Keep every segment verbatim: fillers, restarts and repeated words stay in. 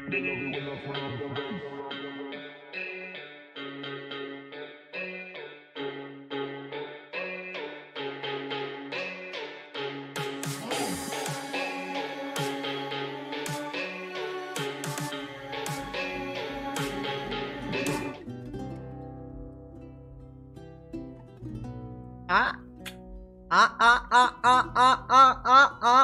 आ आ आ आ आ आ आ आ आ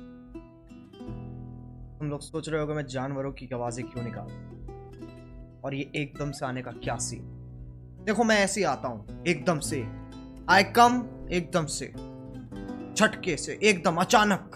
तुम लोग सोच रहे होगे मैं जानवरों की आवाजें क्यों निकाल और ये एकदम से आने का क्या सीन। देखो मैं ऐसे ही आता हूं एकदम से, आई कम एकदम से, झटके से, एकदम अचानक,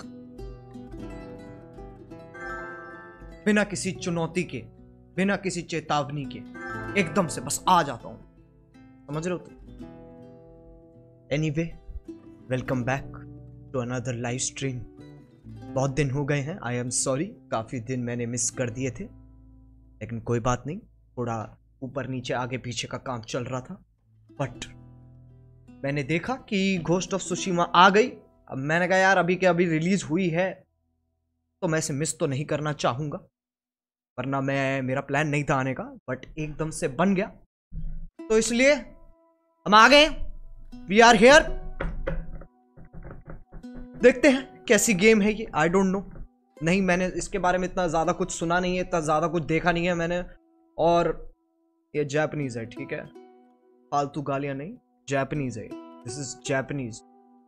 बिना किसी चुनौती के, बिना किसी चेतावनी के, एकदम से बस आ जाता हूं। समझ रहे हो तुम? Anyway, welcome back to another live stream. बहुत दिन हो गए हैं, आई एम सॉरी, काफी दिन मैंने मिस कर दिए थे, लेकिन कोई बात नहीं, थोड़ा ऊपर नीचे आगे पीछे का काम चल रहा था। बट मैंने देखा कि घोस्ट ऑफ सुशीमा आ गई। अब मैंने कहा यार अभी के अभी रिलीज हुई है तो मैं इसे मिस तो नहीं करना चाहूंगा, वरना मैं मेरा प्लान नहीं था आने का, बट एकदम से बन गया तो इसलिए हम आ गए। We are here. देखते हैं कैसी गेम है ये, आई डोंट नो। नहीं, मैंने इसके बारे में इतना ज्यादा कुछ सुना नहीं है, इतना ज्यादा कुछ देखा नहीं है मैंने। और ये जापानीज है, ठीक है, फालतू गालियां नहीं, जापानीज है, this is Japanese.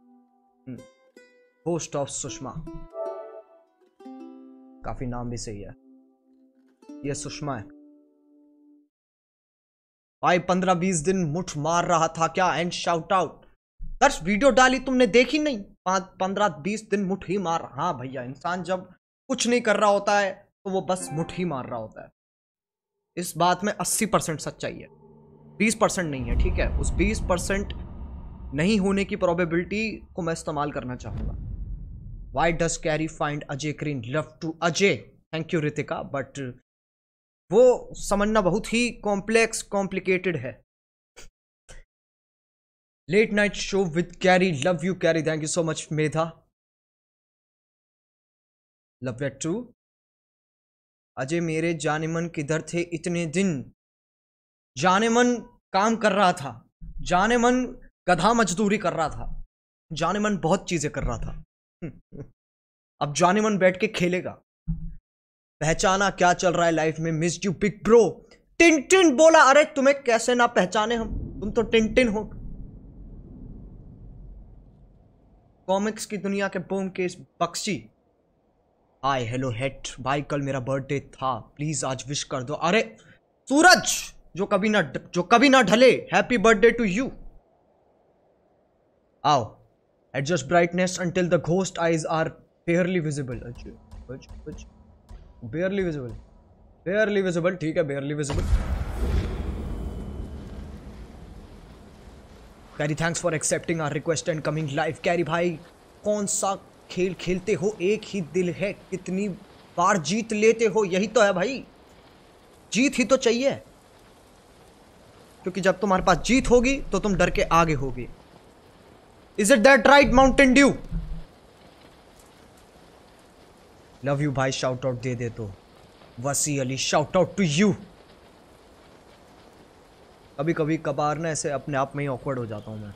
Ghost of Tsushima, काफी नाम भी सही है। ये सुषमा है भाई, पंद्रह बीस दिन मुठ मार रहा था क्या, and shout out. Darsh video डाली तुमने देखी नहीं, पंद्रह बीस दिन मुठ ही मार। हाँ भैया, इंसान जब कुछ नहीं कर रहा होता है तो वो बस मुठ ही मार रहा होता है। इस बात में अस्सी परसेंट सच्चाई है, बीस परसेंट नहीं है, ठीक है। उस बीस परसेंट नहीं होने की प्रोबेबिलिटी को मैं इस्तेमाल करना चाहूंगा। Why does Carry find Ajay green love to Ajay? Thank you Ritika, but वो समझना बहुत ही कॉम्प्लेक्स कॉम्प्लिकेटेड है। Late night show with Carry, love you Carry, thank you so much Medha, love you too. Ajay मेरे जानेमन किधर थे इतने दिन? जानेमन काम कर रहा था, जानेमन गधा मजदूरी कर रहा था, जानेमन बहुत चीजें कर रहा था। अब जानेमन बैठ के खेलेगा। पहचाना क्या चल रहा है लाइफ में? Missed you big bro. Tintin बोला, अरे तुम्हें कैसे ना पहचाने हम, तुम तो टिंटिन हो। कॉमिक्स की दुनिया के Byomkesh Bakshi, hi hello hate भाई, कल मेरा बर्थडे था, प्लीज आज विश कर दो। अरे सूरज जो कभी ना जो कभी ना ढले, हैप्पी बर्थडे टू यू। आओ, adjust brightness until the ghost eyes are barely visible. Barely visible, barely visible, ठीक है, barely visible. Carry thanks for accepting our request and coming live. Carry भाई कौन सा खेल खेलते हो, एक ही दिल है, कितनी बार जीत लेते हो, यही तो है भाई, जीत ही तो चाहिए, क्योंकि जब तुम्हारे पास जीत होगी तो तुम डर के आगे होगी। Is it that right Mountain Dew? Love you भाई, शाउट आउट दे दे तो। Wasi Ali, shout out to you. कभी कभी कभार ना ऐसे अपने आप में ही ऑकवर्ड हो जाता हूं मैं।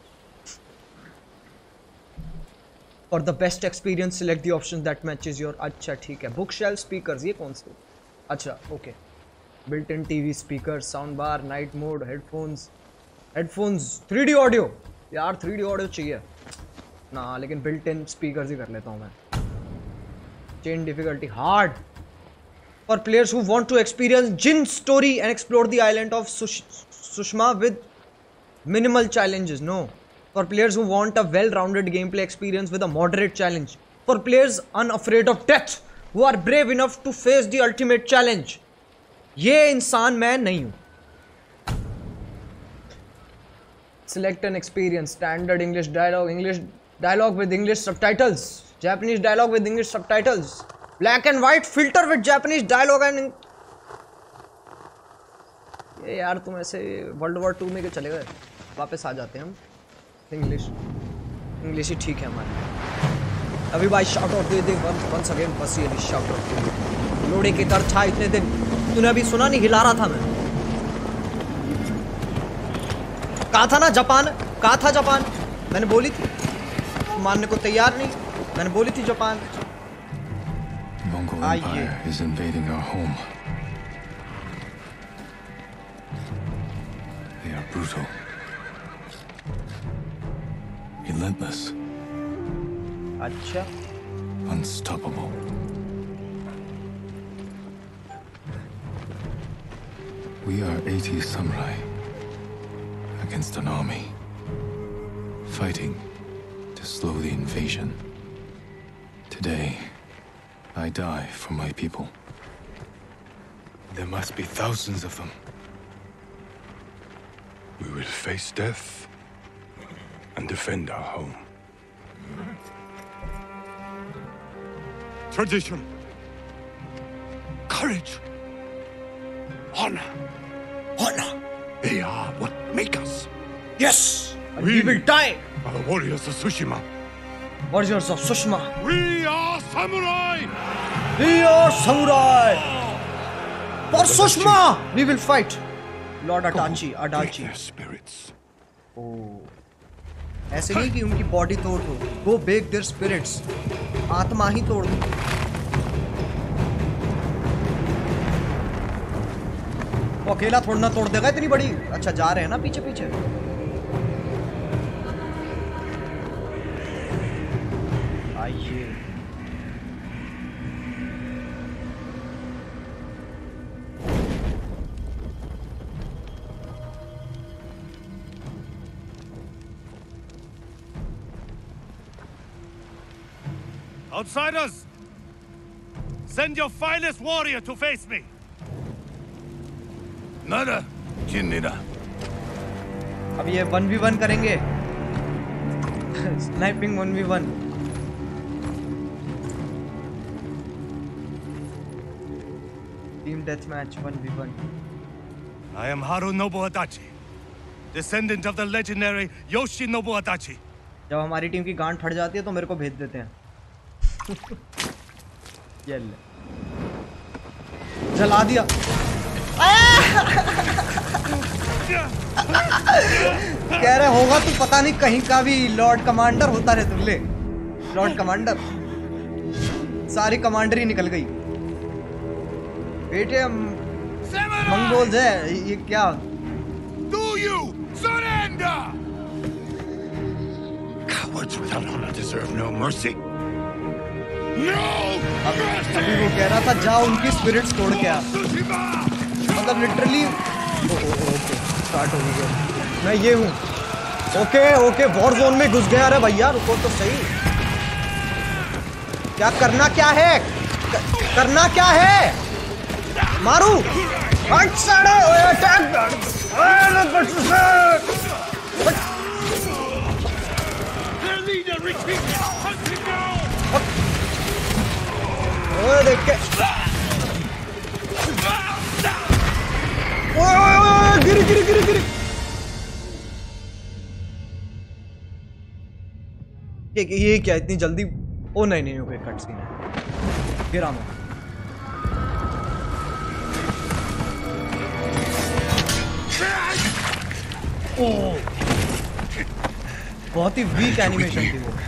For the best experience select the option that matches your. अच्छा ठीक है, बुक शेल्फ स्पीकर्स, ये कौन से? अच्छा okay, built in TV speaker, sound bar, night mode, headphones, headphones, three D audio. यार थ्री डी ऑडियो चाहिए ना, लेकिन बिल्ट इन स्पीकर्स ही कर लेता हूं मैं। Chain difficulty hard for players who want to experience Jin story and explore the island of Tsushima with minimal challenges. No, for players who want a well-rounded gameplay experience with a moderate challenge. For players unafraid of death, who are brave enough to face the ultimate challenge. ये इंसान मैं नहीं हूं। Select an experience. Standard English dialogue, English dialogue with English subtitles, Japanese dialogue with English subtitles, black and white filter with Japanese dialogue and ये यार तुम ऐसे world war to में के चले गए, वापस आ जाते हैं हम। इंग्लिश इंग्लिश ही ठीक है हमारी। अभी भाई शाउट आउट दे दे वंस अगेन, बस ये शाउट आउट। लोड़े के दर्द था इतने दिन, तूने अभी सुना नहीं? हिला रहा था मैं। कहा था ना जापान, कहा था जापान, मैंने बोली थी। मानने को तैयार नहीं, मैंने बोली थी जापान। Mongol Empire is invading our home. They are brutal, relentless, अच्छा, unstoppable. We are eighty samurai against an army, fighting to slow the invasion. Today, I die for my people. There must be thousands of them. We will face death and defend our home. Tradition, courage, honor. Honor. They are what make us. yes, and we, we will die. Are the warriors of Tsushima. Warriors of Tsushima. We are samurai. We are samurai. For Tsushima, we will fight. Lord Adachi, Adachi. Their spirits. Oh. ऐसे नहीं कि उनकी body तोड़ दो, go break their spirits. आत्मा ही तोड़ दो। वो अकेला थोड़ा ना तोड़ देगा इतनी बड़ी। अच्छा जा रहे हैं ना पीछे पीछे। आइए। Outsiders, send your finest warrior to face me. Nada, Jinnida. अब ये वन वी वन करेंगे। Sniping one v one. Team death match one v one. I am Harunobu Adachi, descendant of the legendary Yoshinobu Adachi. जब हमारी team की गांड फट जाती है तो मेरे को भेज देते हैं। ये ले। जला दिया। कह रहे होगा तू पता नहीं कहीं का भी लॉर्ड कमांडर होता रहे तुल्ले। लॉर्ड कमांडर, सारी कमांडर ही निकल गई बेटे। मंगोल्स है ये क्या? Do you surrender? Cowards without honor deserve no mercy. No! अभी वो कह रहा था जाओ उनकी स्पिरिट्स तोड़ के आ। मतलब लिटरली ओके स्टार्ट हो गया। मैं ये हूँ। ओके ओके वॉर जोन में घुस गया। अरे भैया रुको तो सही। क्या करना क्या है? करना क्या है? मारू हट साड़े अटैक। ओए देख के ओए ओए ओए गिर गिर गिर गिर। ये ये क्या इतनी जल्दी? ओ नहीं नहीं ओके कट सीन है। गिरा मैं। ओ बहुत ही वीक एनिमेशन थी वो।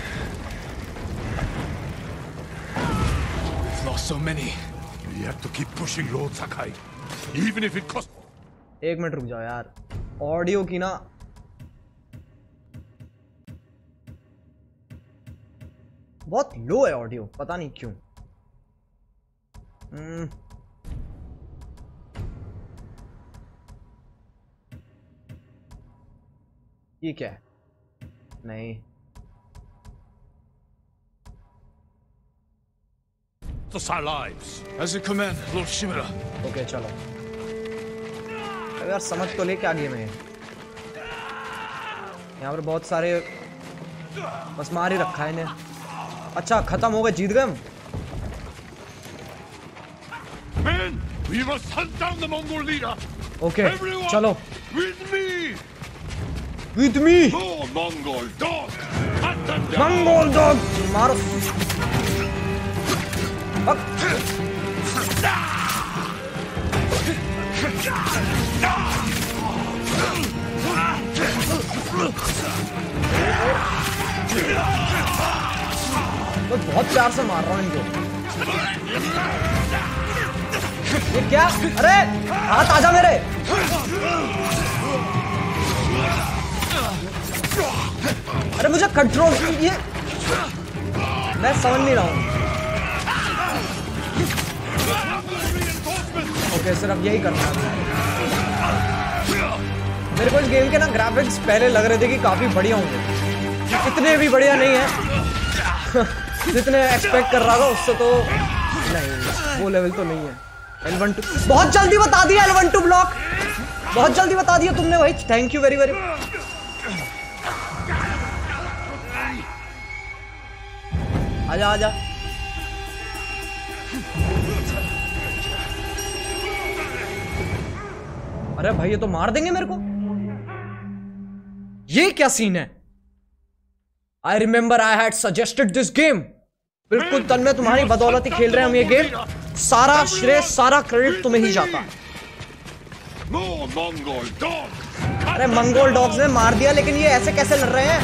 So many. We have to keep pushing, Lord Sakai, even if it costs. एक मिनट रुक जाओ यार, ऑडियो की ना बहुत लो है ऑडियो, पता नहीं क्यों। hmm. ये क्या है? नहीं Our lives. As a command, Lord Shimura. Okay चलो। यार समझ तो ले क्या गेम है। यहाँ पर बहुत सारे बस मार ही रखा है इन्हें। अच्छा खत्म हो गए, जीत गए हम। Men, we must hunt down the Mongol leader. Okay चलो। With me. With me. Oh, Mongol dog. Hunt them down. Mongol dog. मारो। तो बहुत प्यार से मार रहा हूँ इनको। ये क्या? अरे हाथ आजा मेरे। अरे मुझे कंट्रोल कीजिए, मैं समझ नहीं रहा हूँ। ओके सिर्फ यही करना है। मेरे को इस गेम के ना ग्राफिक्स पहले लग रहे थे कि काफी बढ़िया होंगे, इतने भी बढ़िया नहीं है जितने एक्सपेक्ट कर रहा था उससे। तो नहीं, वो लेवल तो नहीं है। एल वन टू बहुत जल्दी बता दिया, एल वन टू ब्लॉक बहुत जल्दी बता दिया तुमने भाई, थैंक यू वेरी वेरी। आजा आजा। अरे भाई ये तो मार देंगे मेरे को। ये क्या सीन है? I remember I had suggested this game. बिल्कुल तन्मय, तुम्हारी बदौलत ही खेल रहे हैं हम ये गेम। सारा श्रेय सारा क्रेडिट तुम्हें ही जाता है। अरे मंगोल डॉग्स ने मार दिया, लेकिन ये ऐसे कैसे लड़ रहे हैं?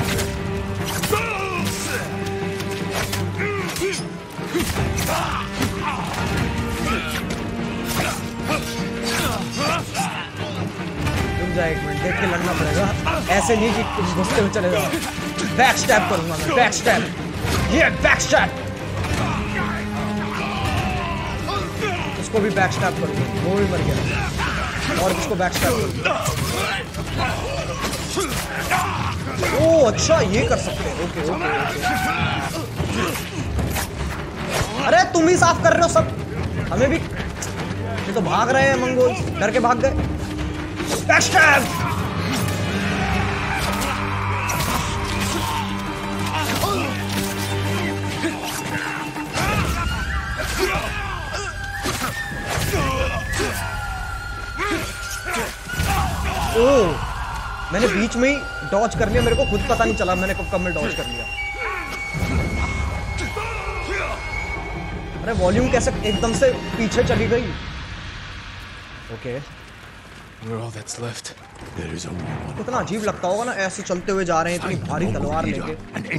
रुक जा एक मिनट, देख के लड़ना पड़ेगा। ऐसे नहीं कि घुसते हुए चले जाओ। बैक स्टैप करूंगा मैं, बैक स्टैप। ये बैक स्टैप, उसको भी बैक स्टैप करूंगा, वो भी मर गया। और इसको बैक स्टैप करूंगा। ओह अच्छा, ये कर सकते हैं। Okay okay okay. अरे तुम ही साफ कर रहे हो सब, हमें भी। ये तो भाग रहे हैं मंगोल, डर के भाग गए। Back step. ओह मैंने बीच में ही डॉज कर लिया, मेरे को खुद पता नहीं चला मैंने कब कब में डॉज कर लिया। अरे वॉल्यूम कैसे एकदम से पीछे चली गई? ओके कितना अजीब लगता होगा ना, ऐसे चलते हुए जा रहे हैं इतनी भारी तलवार लेके।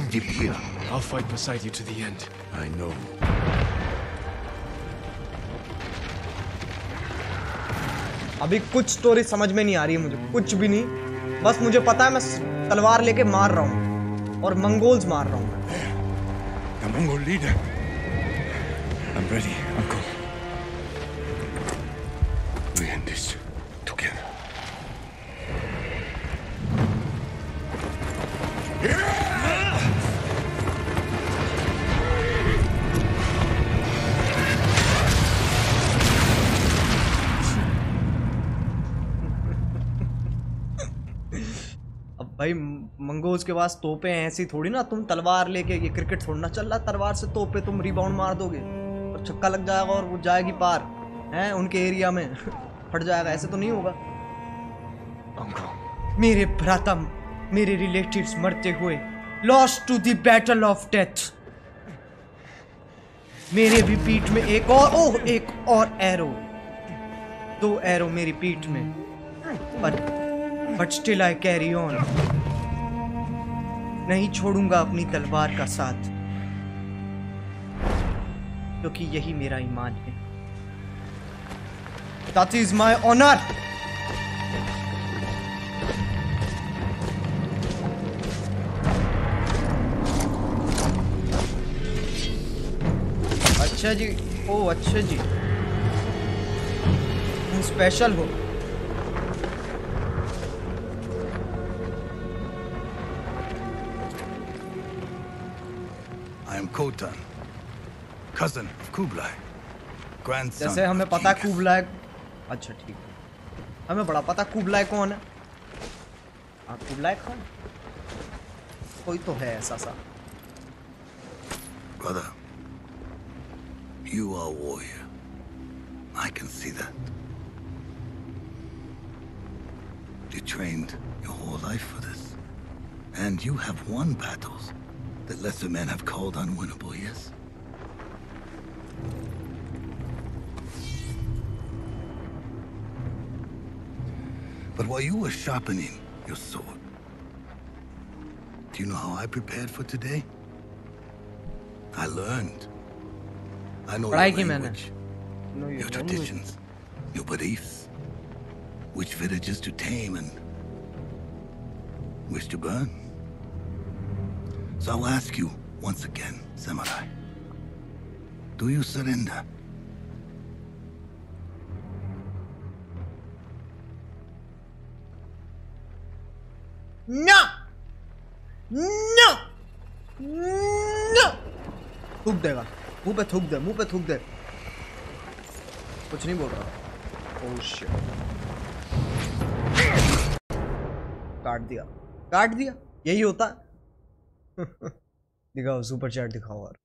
अभी कुछ स्टोरी समझ में नहीं आ रही है मुझे, कुछ भी नहीं। बस मुझे पता है मैं तलवार लेके मार रहा हूँ और मंगोल्स मार रहा हूँ। The Mongol leader. I'm ready, Uncle. We end this together. भाई मंगोल्स के पास तोपे हैं, ऐसी थोड़ी ना तुम तलवार लेके, ये क्रिकेट थोड़ी ना चल रहा तलवार से तोपे तुम रिबाउंड मार दोगे और छक्का लग जाएगा और वो जाएगी पार हैं उनके एरिया में फट जाएगा, ऐसे तो नहीं होगा। मेरे भ्राता मेरे रिलेटिव्स मरते हुए, lost to the battle of death. मेरे भी पीठ में एक और, ओह एक और एरो, दो एरो मेरी पीठ में, पर but still I carry on. नहीं छोड़ूंगा अपनी तलवार का साथ, क्योंकि यही मेरा ईमान है। That is my honor. अच्छा जी, ओ अच्छा जी, तुम स्पेशल हो। I am Khotan, cousin of Kublai, grandson. जैसे हमें पता है कुबलाई, अच्छा ठीक है, हमें बड़ा पता कुबलाई कौन है। हाँ कुबलाई खान कोई तो है ऐसा सा। Brother, you are a warrior. I can see that. You trained your whole life for this, and you have won battles that lesser men have called unwinnable, yes? But while you were sharpening your sword, do you know how I prepared for today? I learned. I know पढ़ाई your की मैंने. language, No, your traditions, your beliefs, which villages to tame and which to burn. So I'll ask you once again, Samurai. Do you surrender? No! No! No! थूक देगा. मुंह पे थूक दे, मुंह पे थूक दे. कुछ नहीं बोल रहा. Oh shit. काट दिया. काट दिया. यही होता है. दिखाओ सुपर चैट दिखाओ यार.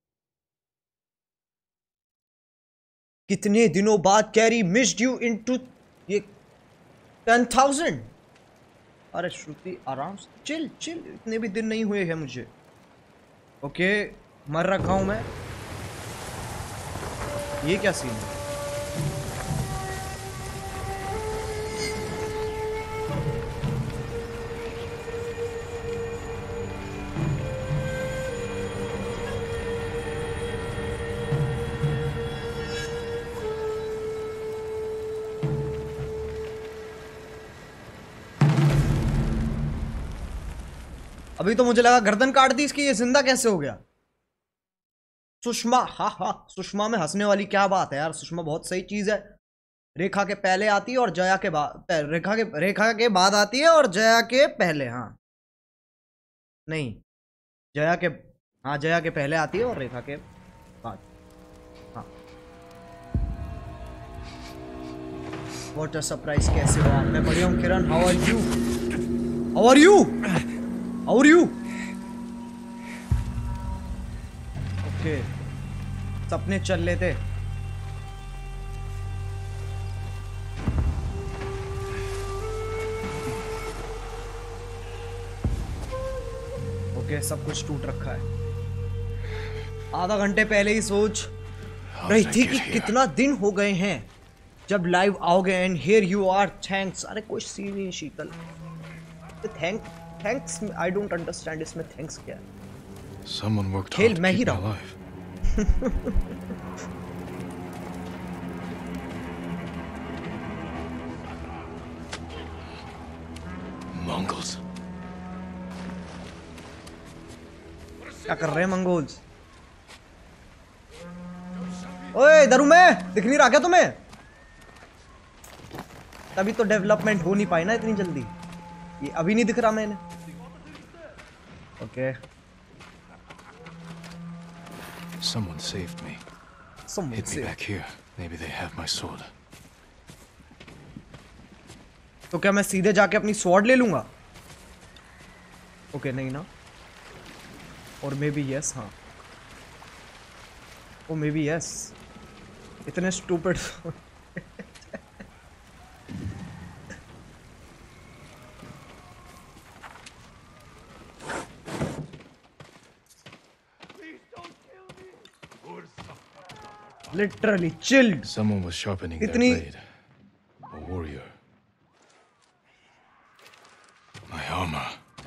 कितने दिनों बाद कैरी मिस्ड यू इनटू ये टेन थाउजेंड. अरे श्रुति आराम से चिल चिल. इतने भी दिन नहीं हुए हैं मुझे. ओके मर रखा हूं मैं. ये क्या सीन है? अभी तो मुझे लगा गर्दन काट दी इसकी. ये जिंदा कैसे हो गया? सुषमा. हा हा सुषमा में हंसने वाली क्या बात है यार. सुषमा बहुत सही चीज है. रेखा के पहले आती है और जया के बाद. रेखा के रेखा के बाद आती है और जया के पहले. हाँ नहीं जया के. हाँ जया के पहले आती है और रेखा के बाद. हाँ व्हाट अ सरप्राइज. कैसे हो आप? मैं बढ़िया हूँ Kiran. How are you? How are you? How are you? Okay सपने चल लेते. ओके सब कुछ टूट रखा है. आधा घंटे पहले ही सोच रही थी कि कितना दिन हो गए हैं जब लाइव आओगे. And here you are. Thanks. अरे कोई सीन नहीं Sheetal. Thank thanks. I don't understand इसमें थैंक्स क्या है. Someone worked खेल hard to मैं ही keep me रहा. alive. Mongols. क्या कर रहे हैं मंगोल्स? ओए इधर हूं मैं. दिख नहीं रहा क्या तुम्हें? तभी तो डेवलपमेंट हो नहीं पाई ना इतनी जल्दी. ये अभी नहीं दिख रहा मैंने. Okay Someone saved me. Someone Hit me saved. back here. Maybe they have my sword. तो क्या मैं सीधे जाके अपनी स्वॉर्ड ले लूंगा? ओके नहीं ना. और मे बी यस. हाँ ओ मे बी यस. इतने stupid. Literally chilled. Someone was sharpening their Itni- blade. A warrior. My armor.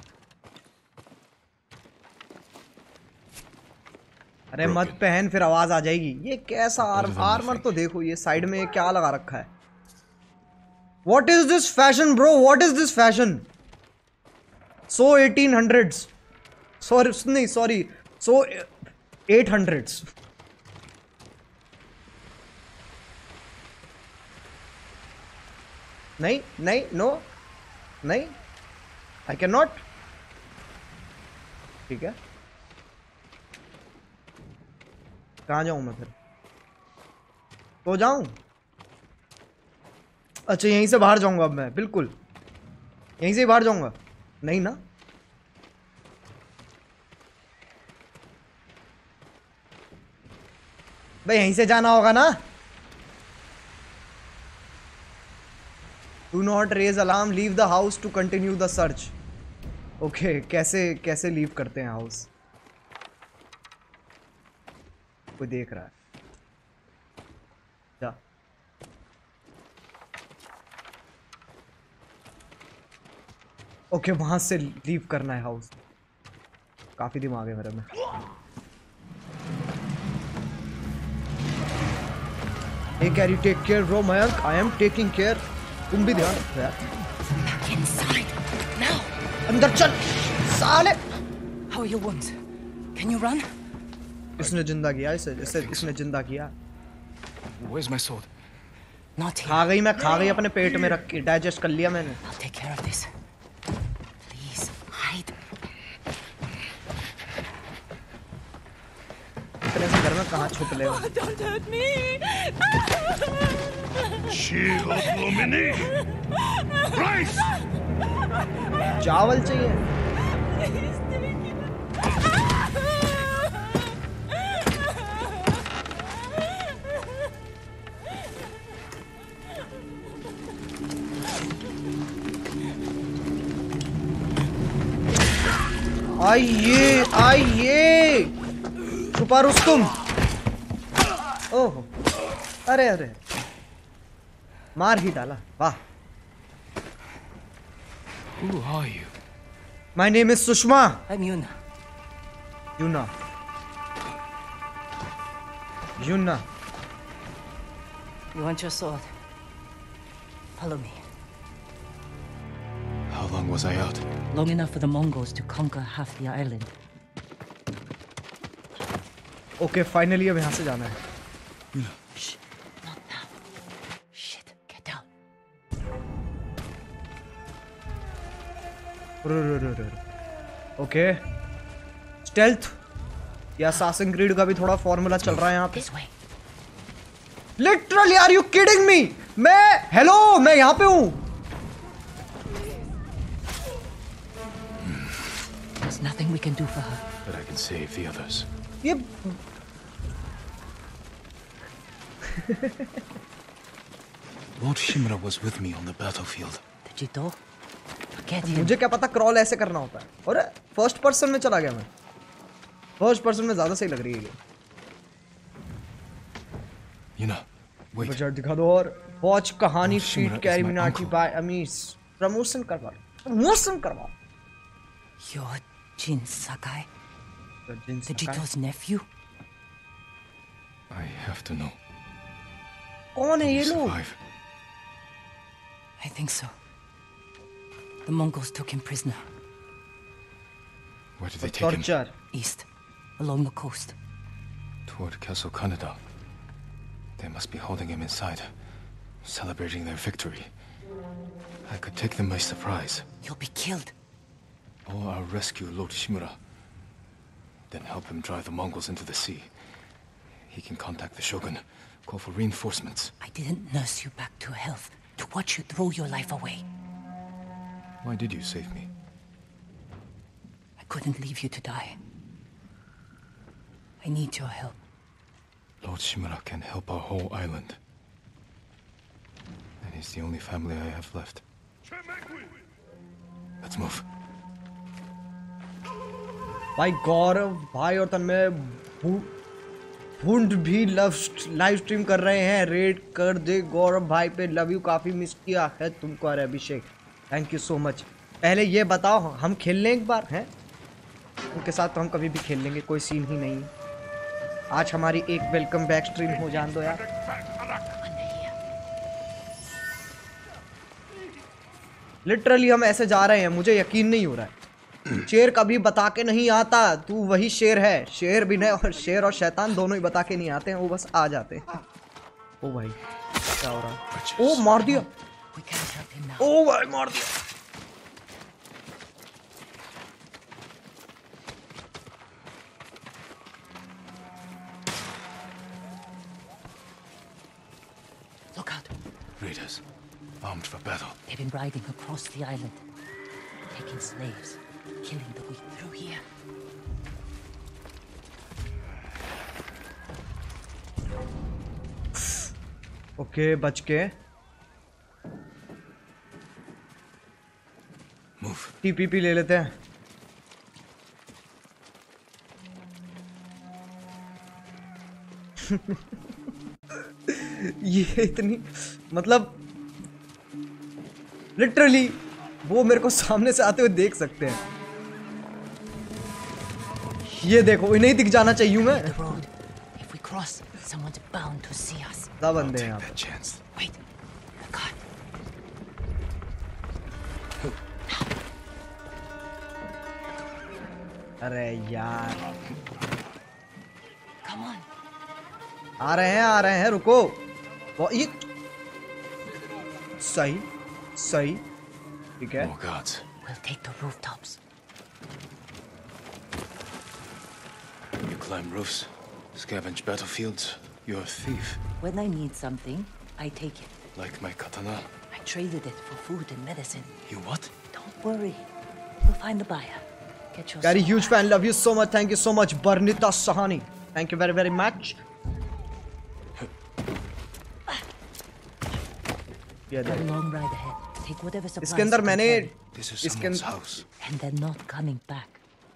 अरे मत पहन फिर आवाज आ जाएगी. ये कैसा arm Better than armour nothing. तो देखो. ये साइड में क्या लगा रखा है? What is this fashion bro? What is this fashion? So eighteen hundreds. Sorry नहीं sorry. So eight hundreds. नहीं नहीं नो नहीं. I can not. ठीक है कहाँ जाऊं मैं फिर? तो जाऊं. अच्छा यहीं से बाहर जाऊंगा अब मैं. बिल्कुल यहीं से ही बाहर जाऊंगा. नहीं ना. भाई यहीं से जाना होगा ना. Do not raise alarm. Leave the house to continue the search. Okay, कैसे कैसे लीव करते हैं हाउस? कोई देख रहा है. जा. ओके वहां से लीव करना है हाउस। काफी दिमाग है मेरे में। Hey, can you take care, bro, Mayank? I am taking care. तुम भी ध्यान रखो यार। Inside now. अंदर चल साले। How are your wounds? Can you run? इसने जिंदा किया इसे, इसे इसने जिंदा किया। Where's my sword? Not here. खा गई मैं, खा गई अपने पेट में रख के, डाइजेस्ट कर लिया मैंने। I'll take care of this. Please hide. इतने से घर में कहाँ छुप ले? Don't hurt me. Shield Lumini! Rice! चावल चाहिए। आइए आइए छुपा रुस्तुम। ओह अरे अरे मार ही डाला, वाह। Who are you? My name is Sushma. I'm Yuna. यूना यूना। You want your sword? Follow me. How long was I out? Long enough for the Mongols to conquer half the island. Okay finally अब यहाँ से जाना है। Shh, not now. Shit, get down. Okay stealth या Assassin Creed का भी थोड़ा formula चल रहा है यहाँ पे। This way. Literally are you kidding me? मैं हेलो मैं यहाँ पे हूँ। There's nothing we can do for her. But I can save the others. ये Lord Shimura was with me on the battlefield. The Jito? Forget him. मुझे क्या पता crawl ऐसे करना होता है। और फर्स्ट पर्सन में चला गया मैं। फर्स्ट पर्सन में ज्यादा सही लग रही है ये। Yuna, wait. बजट दिखा दो और वॉच कहानी Oh, फीट Shimura Carry is my Minati uncle. Bye अमीस। प्रमोशन करवा प्रमोशन करवा। You're Jin Sakai, the Jito's nephew? I have to know. कौन है Did ये you लोग? survive? I think so. The Mongols took him prisoner, Where did they take him? Torture. east, along the coast. Toward Castle Kaneda. They must be holding him inside, celebrating their victory. I could take them by surprise. You'll be killed. Or I'll rescue Lord Shimura. Then help him drive the Mongols into the sea. He can contact the Shogun, call for reinforcements. I didn't nurse you back to health to watch you throw your life away. Why did you save me? I couldn't leave you to die. I need your help. Lord Shimura can help our whole island. And he's the only family I have left. Let's move. भाई गौरव भाई और तन्मय वुंड भी love live stream कर रहे हैं। Red कर दे गौरव भाई पे, लव यू, काफी मिस किया है तुमको। अरे Abhishek thank you so much. पहले ये बताओ हम खेल लें एक बार हैं उनके साथ? तो हम कभी भी खेल लेंगे, कोई सीन ही नहीं है। आज हमारी एक वेलकम बैक स्ट्रीम हो जान दो यार। लिटरली हम ऐसे जा रहे हैं, मुझे यकीन नहीं हो रहा है। शेर कभी बता के नहीं आता, तू वही शेर है। शेर भी नहीं, और शेर और शैतान दोनों ही बता के नहीं आते हैं, वो बस आ जाते हैं। ओ भाई क्या हो रहा है? ओ मार दिया। We can't help him now. ओ भाई मार दिया। Look out. Raiders, armed for battle. They've been riding across the island, taking slaves, killing the weak through here. Okay बच के। Move. टीपीपी ले लेते हैं। ये इतनी मतलब लिटरली वो मेरे को सामने से आते हुए देख सकते हैं। ये देखो, इन्हें दिख जाना चाहिए मैं। The road. If we cross, someone's bound to see us. सब बंदे हैं यहाँ That chance. Wait. God. अरे यार, Come on. आ रहे हैं आ रहे हैं, रुको। वो ये सही सही ठीक है। Oh gods. We'll take the rooftops. You climb roofs, scavenge battlefields. You're a thief. When I need something, I take it. Like my katana. I traded it for food and medicine. You what? Don't worry. We'll find the buyer. Get your Gary, sword huge back. fan, love you so much, thank you so much, Barnita Sahani, thank you very very much. ये Got a देख, long ride ahead. Take whatever supplies. इसके अंदर you can मैंने carry. This is इसके someone's अंदर house. And they're not coming back.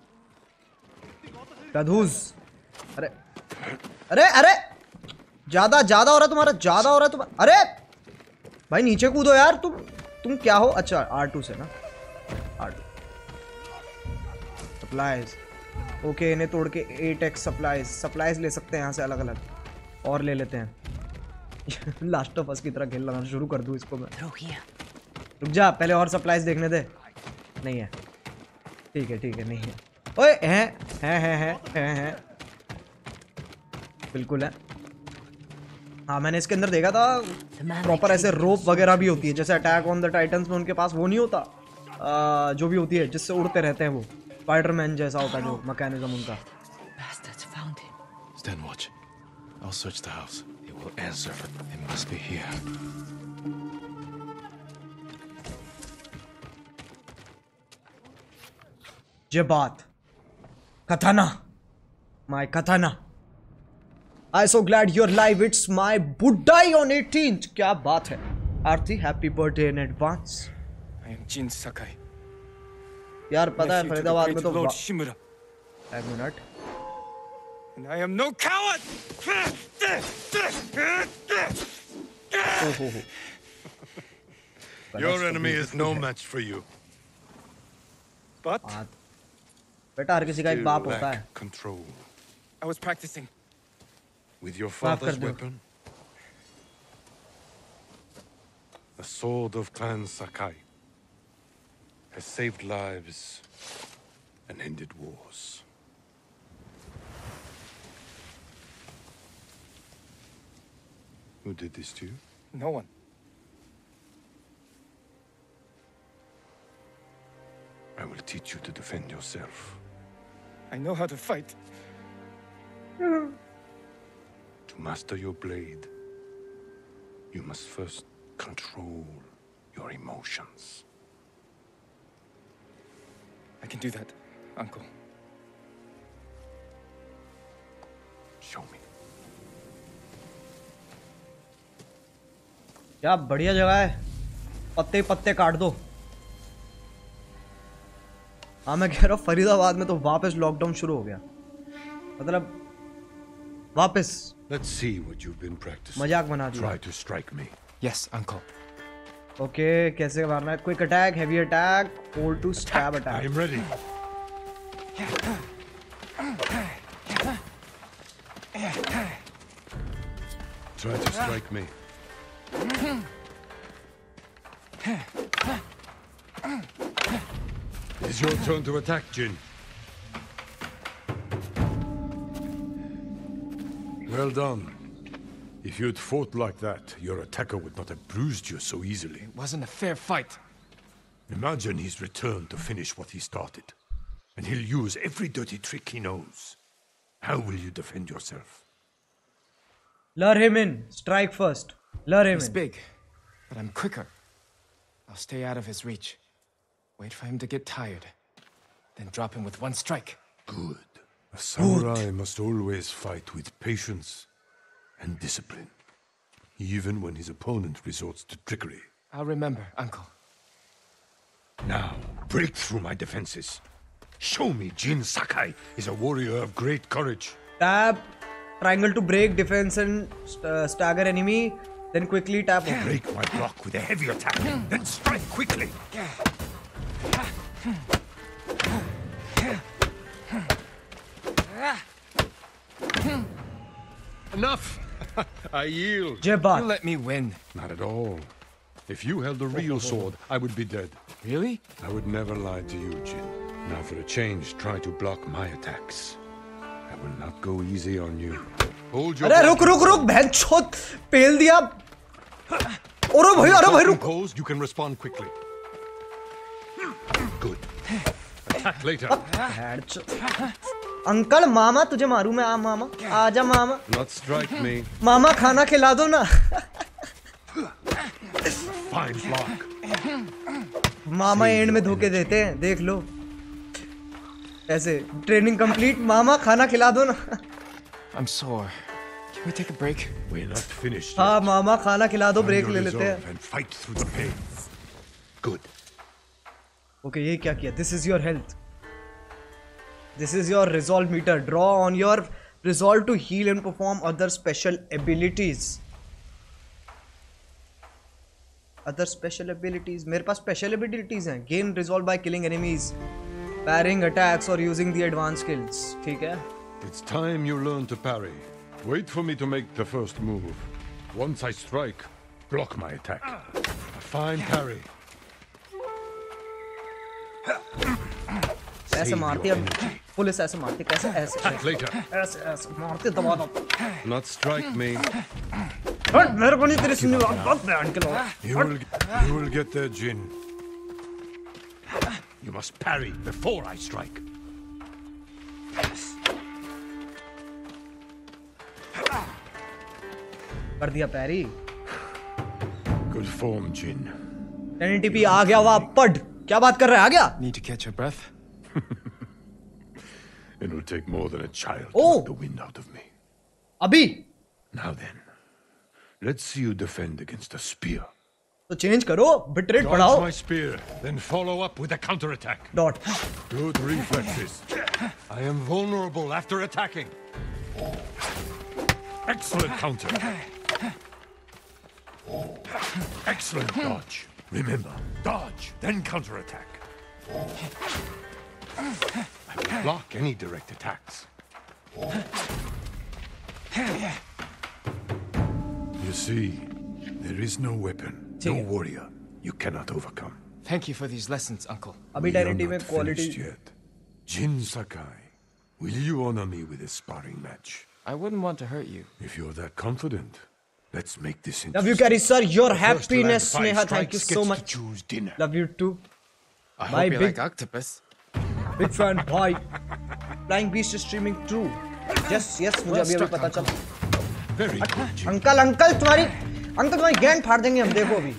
गधूस, अरे अरे अरे ज्यादा ज्यादा हो रहा है तुम्हारा, ज्यादा हो रहा है तुम्हारा। अरे भाई नीचे कूदो यार, तुम तुम क्या हो? अच्छा आर टू से ना, आर टू सप्लाईज। ओके, इन्हें तोड़ के एट एक्स सप्लाईज सप्लाईज ले सकते हैं यहाँ से अलग अलग, और ले लेते हैं। लास्ट ऑफ अस की तरह खेलना शुरू कर दूँ इसको मैं। Through here. रुक जा, पहले और सप्लाईज देखने दे। नहीं है, ठीक है ठीक है, नहीं है। ओए हैं हैं हैं हैं हैं हैं बिल्कुल है। हाँ मैंने इसके अंदर देखा था, The man I प्रॉपर ऐसे traded रोप was वगैरह so भी होती है, pleased. जैसे अटैक ऑन द टाइटन्स में उनके पास वो नहीं होता, आ, जो भी होती है जिससे उड़ते रहते हैं वो, स्पाइडरमैन जैसा होता है जो मैकेनिज्म उनका। Bastards found him. Stand watch. I'll search the house. It will answer. It must be here. ये बात कथाना, माय कथाना। I so glad your live, it's my बुड्ढाई ऑन एटीन्थ। क्या बात है Aarti, happy birthday in advance. I am Jin Sakai. यार पता है nephew to the फरीदाबाद में great तो Lord वा- Shimura. एक minute, And I am no coward! ओ हो हो, Your enemy is no match for you. But बात बेटा हर किसी का एक Still बाप होता है। lack control. I was practicing. With your माफ कर father's दो। weapon? The sword of Clan Sakai has saved lives and ended wars. Who did this to you? No one. I will teach you to defend yourself. I know how to fight. To master your blade, you must first control your emotions. I can do that, Uncle. Show me. क्या बढ़िया जगह है, पत्ते पत्ते काट दो। हाँ मैं कह रहा हूँ फरीदाबाद में तो वापस लॉकडाउन शुरू हो गया, मतलब वापस Let's see what you've been practicing. मजाक बना दिया। Try to strike me. Yes, Uncle. Okay कैसे मारना है? Quick attack, heavy attack, hold to stab I attack. am ready. Try to strike me. It's your turn to attack, Jin. Well done. If you'd fought like that, your attacker would not have bruised you so easily. It wasn't a fair fight. Imagine he's returned to finish what he started. And he'll use every dirty trick he knows. How will you defend yourself? Lure him in, strike first. Lure him He's in. big, but I'm quicker. I'll stay out of his reach. Wait for him to get tired. Then drop him with one strike. Good. A samurai must always fight with patience and discipline, even when his opponent resorts to trickery. I'll remember, Uncle. Now, break through my defenses. Show me Jin Sakai is a warrior of great courage. Tap triangle to break defense and st- stagger enemy, then quickly tap. Break my block with a heavy attack, then strike quickly. Enough! I yield. Jabba. You let me win. Not at all. If you held the real sword, I would be dead. Really? I would never lie to you, Jin. Now for a change, try to block my attacks. I will not go easy on you. Hold your अरे रुक रुक रुक बहन छोट पेल दिया अरे भाई अरे भाई रुक pose, you can respond quickly. Good. Attack later. बहन छोट अंकल मामा तुझे मारूं मैं आ मामा आजा मामा Not strike me. मामा खाना खिला दो ना Fine block. मामा एंड में धोखे देते हैं देख लो ऐसे ट्रेनिंग कंप्लीट मामा खाना खिला दो ना I'm sore. Can we take a break? We're not finished हाँ yet. मामा खाना खिला दो Find ब्रेक your ले लेते resolve हैं and fight through the pain. Good. Okay ये क्या किया this is your health this is your resolve meter draw on your resolve to heal and perform other special abilities other special abilities मेरे पास special abilities हैं gain resolve by killing enemies parrying attacks और using the advance skills ठीक है It's time you learn to parry. Wait for me to make the first move. Once I strike, block my attack. A fine parry. ऐसे मारती your है energy. Police ऐसे मारती कैसे ऐसे Attack later. ऐसे ऐसे मारते दबा दो Not strike me. हट मेरे को नहीं तेरी सुननी बात बैंड के लो You will, you will get there, Jin. You must parry before I strike. कर दिया parry Good form, Jin. NTP आ गया वाह पड क्या बात कर रहा है आ गया Need to catch your breath? It will take more than a child to Oh. knock the wind out of me. अभी Now then, let's see you defend against a spear. तो चेंज करो bit rate Dodge बढ़ाओ my spear, then follow up with a counterattack. Dot Good reflexes. I am vulnerable after attacking. Excellent counter. Excellent dodge. Remember, dodge, then counterattack. I will block any direct attacks. You see, there is no weapon, no warrior you cannot overcome. Thank you for these lessons, Uncle. अभी We are directive में not quality finished yet. Jin Sakai, will you honor me with a sparring match? I wouldn't want to hurt you. If you're that confident, let's make this love interesting. You Carry sir your The first to land happiness five Sneha thank strikes you gets so to much choose dinner. Love you too I My hope you big- like octopus. Big fan भाई flying beast streaming true yes yes मुझे अभी अभी पता चला Very good, Jin. Uncle uncle तुम्हारी uncle तुम्हारी गैंड फाड़ देंगे हम देखो अभी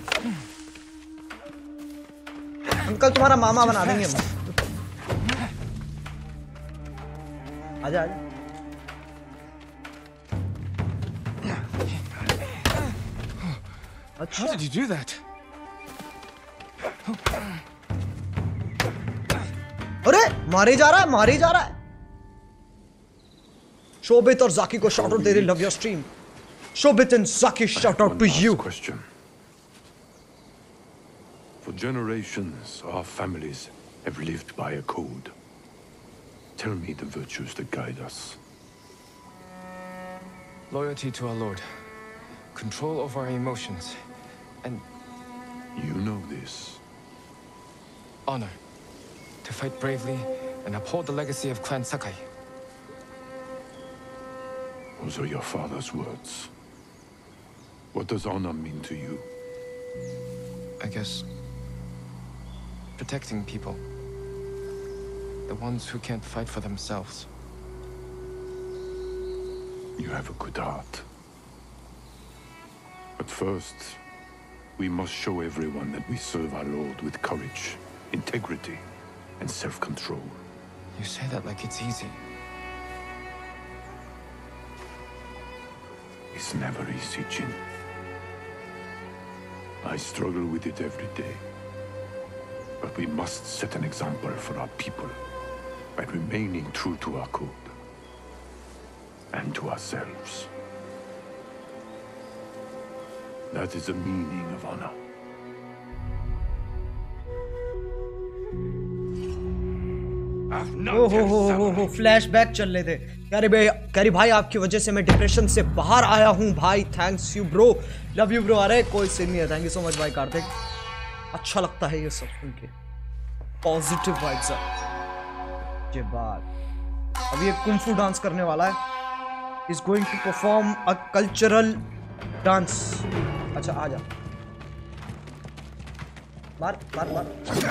अंकल तुम्हारा मामा बना देंगे हम आजा आजा How अच्छा did you do that? अरे मारे जा रहा है मारे जा रहा है शोभित और जाकी को शॉट आउट दे रही love your stream Shobhit and जाकी shout out One to last you question. For generations, our families have lived by a code. Tell me the virtues that guide us. Loyalty to our Lord. Control over our emotions. And You know this. honor. To fight bravely and uphold the legacy of Clan Sakai. Those are your father's words. What does honor mean to you? I guess protecting people. The ones who can't fight for themselves. You have a good heart. But first, we must show everyone that we serve our Lord with courage, integrity, and self-control. You say that like it's easy. It's never easy, Jin. I struggle with it every day. But we must set an example for our people by remaining true to our code and to ourselves. That is the meaning of honor. ओ हो हो हो हो flashback चल रहे थे। Carry भाई carry भाई आपकी वजह से मैं डिप्रेशन से बाहर आया हूँ भाई, thanks you bro, love you bro. अरे कोई सीन नहीं है, थैंक यू सो मच भाई कार्तिक, अच्छा लगता है ये सब सुन के, पॉजिटिव वाइब्स है। ये बात अभी एक कुंफू डांस करने वाला है, is going to perform a cultural dance. अच्छा आ जा, मार मार मार।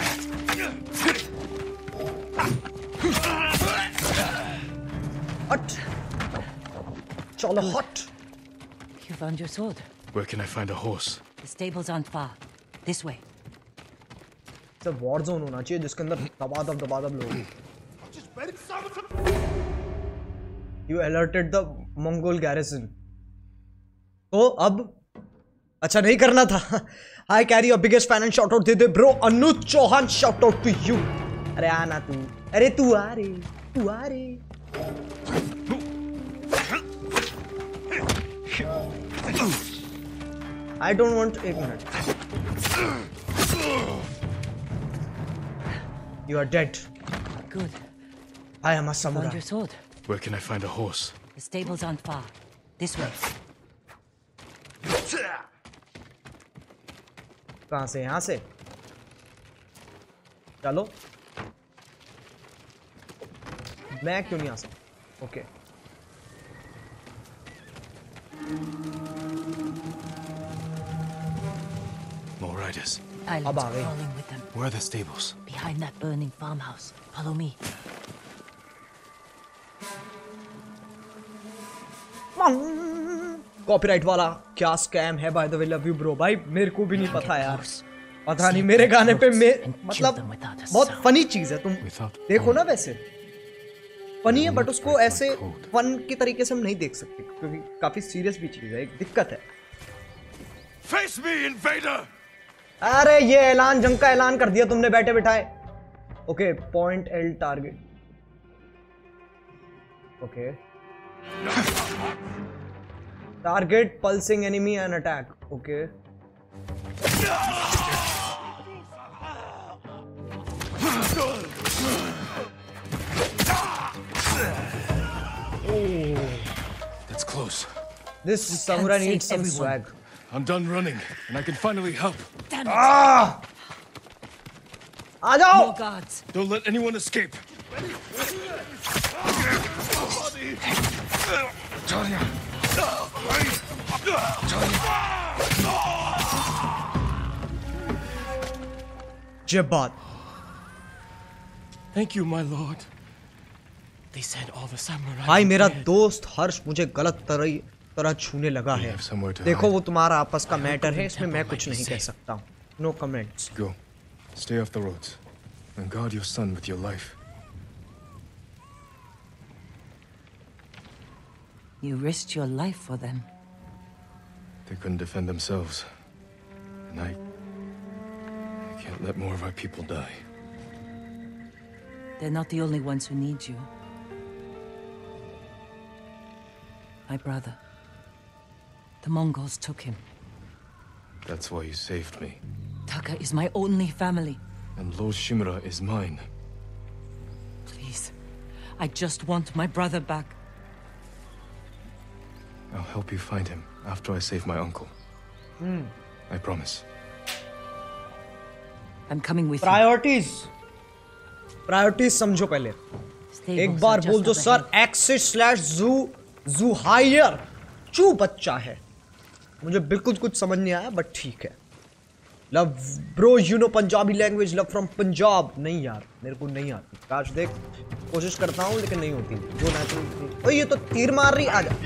हट चलो हट। You found your sword. Where can I find a horse? The stables aren't far. This way. Sir war zone होना चाहिए जिसके अंदर दबादब दबादब लोग। You alerted the Mongol garrison. तो अब अच्छा नहीं करना था। Hi carry your biggest fan and shout out they they bro Anuj Chauhan, shout out to you। अरे आना तू, अरे तू आ रे, तू आ रे। I don't want एक minute. You are dead. Good. I am a Found samurai. your sword. Where can I find a horse? The stables aren't far. This way. कहाँ से? यहाँ से? चलो। मैं क्यों नहीं आ सकता? ओके। More riders. Islands अब आ गई। crawling with them. Where are the stables? Behind that burning farmhouse. Follow me. Copyright वाला क्या स्कैम है by the way, love you bro. भाई मेरे को भी नहीं पता यार, पता नहीं मेरे गाने पे मैं मतलब बहुत फनी चीज है, तुम देखो ना वैसे फनी है बट उसको ऐसे फन के तरीके से हम नहीं देख सकते क्योंकि काफी सीरियस भी चीज है, एक दिक्कत है। Face me, invader! अरे ये ऐलान, जंग का ऐलान कर दिया तुमने बैठे बिठाए। Okay point L target, okay target pulsing enemy and attack, okay That's close. This samurai save needs some everyone. swag. I'm done running, and I can finally help. Damn it! आ जाओ। More guards. Don't let anyone escape. ये बात Thank you, my lord. They said all the samurai. भाई मेरा were dead. दोस्त हर्ष मुझे गलत तरह तरह छूने लगा We है। have somewhere to देखो hide. वो तुम्हारा आपस का मैटर है, couldn't इसमें मैं temple कुछ might be नहीं कह safe. सकता हूँ। No comments. Go. Stay off the roads. And guard your son with your life. You risked your life for them. They couldn't defend themselves. And I... I can't let more of our people die. They're not the only ones who need you. My brother. The Mongols took him. That's why you saved me. Taka is my only family. And Lord Shimura is mine. Please. I just want my brother back. I'll help you find him after I save my uncle. Hmm. I promise. I'm coming with you. Priorities priorities समझो पहले। Stables एक are bar just बोल दो up sir ahead. Axis slash जू जू higher चू बच्चा है। मुझे बिल्कुल कुछ समझ नहीं आया बट ठीक है। Love bro you know Punjabi language, love from Punjab. नहीं यार मेरे को नहीं आती, काश देख कोशिश करता हूँ लेकिन नहीं होती जो नेचुरल। ओए ये तो तीर मार रही, आजा।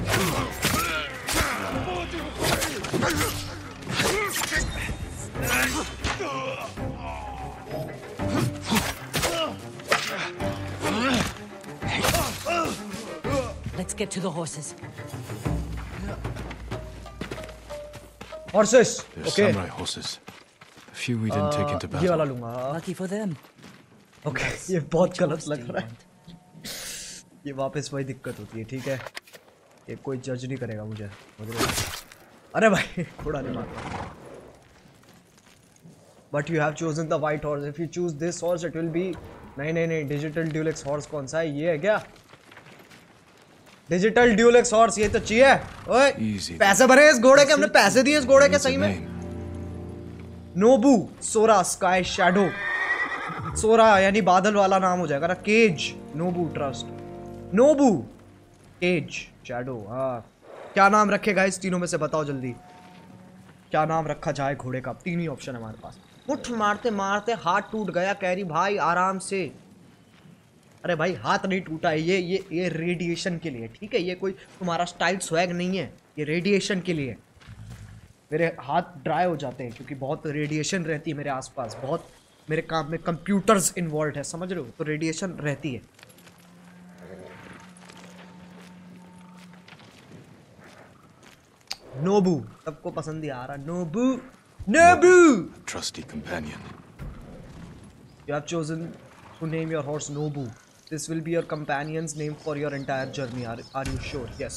Let's get to the horses. Horses, They're okay. samurai horses. A few we didn't take into ये वाला battle. लूंगा। Lucky for them. ओके ये बहुत Which गलत horse do लग you रहा है। want? ये वापस वही दिक्कत होती है, ठीक है। ये कोई जज नहीं करेगा मुझे, मुझे अरे भाई घोड़ा नहीं मारता। But you have chosen the white horse. If you choose this horse, it will be नहीं नहीं नहीं, डिजिटल ड्यूलेक्स हॉर्स कौन सा है? ये है क्या डिजिटल ड्यूलेक्स हॉर्स? ये तो चाहिए। ओए पैसे भरे इस घोड़े के, हमने पैसे दिए इस घोड़े के सही में। नोबू सोरा स्काई शैडो, सोरा यानी बादल वाला नाम हो जाएगा ना। Cage Nobu trust, Nobu cage shadow. हाँ क्या नाम रखेगा इस तीनों में से बताओ जल्दी, क्या नाम रखा जाए घोड़े का? तीन ही ऑप्शन है हमारे पास। मुठ मारते मारते हाथ टूट गया कैरी भाई, आराम से। अरे भाई हाथ नहीं टूटा है, ये ये ये रेडिएशन के लिए, ठीक है? ये कोई तुम्हारा स्टाइल स्वैग नहीं है, ये रेडिएशन के लिए। मेरे हाथ ड्राई हो जाते हैं क्योंकि बहुत रेडिएशन रहती है मेरे आसपास, बहुत मेरे काम में कंप्यूटर्स इन्वॉल्व है, समझ रहे हो? तो रेडिएशन रहती है। नोबू सबको पसंद ही आ रहा। नोबू नोबू Trusty companion. You have chosen to name your horse Nobu. This will be your companion's name for your entire journey. Are, are you sure? Yes.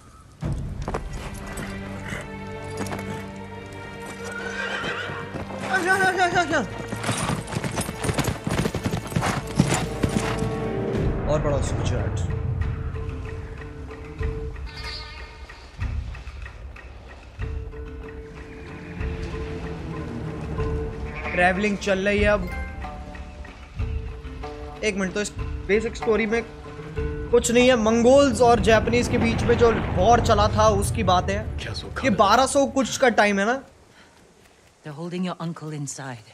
और बड़ा सुपरचैट। ट्रैवलिंग चल रही है अब। एक मिनट, तो इस बेसिक स्टोरी में कुछ नहीं है। मंगोल्स और जापानीज के बीच में जो वॉर चला था उसकी बात है। ये बारह सौ कुछ का टाइम है ना? They're holding your uncle inside.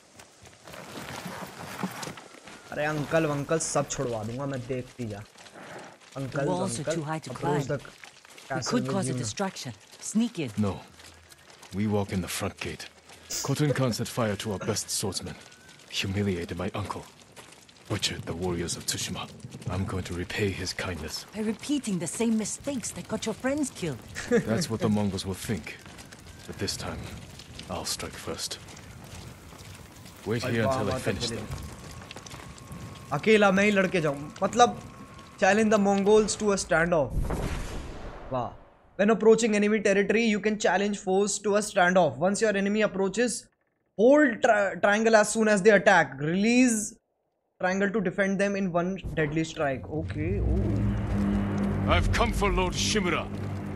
अरे अंकल वंकल सब छुड़वा दूंगा मैं, देखती जा। Uncle The walls are too high to climb. We could cause a distraction. Sneak in. No. We walk in the front gate. Khotun Khan set fire to our best swordsman, humiliated my uncle, butchered the warriors of Tsushima. I'm going to repay his kindness. By repeating the same mistakes that got your friends killed. That's what the Mongols will think. But this time, I'll strike first. Wait here until I finish them. अकेला मैं ही लड़के जाऊं, मतलब challenge the Mongols to a standoff. वाह। When approaching enemy territory, you can challenge foes to a standoff. Once your enemy approaches, hold tri triangle as soon as they attack. Release triangle to defend them in one deadly strike. Okay. Ooh. I've come for Lord Shimura.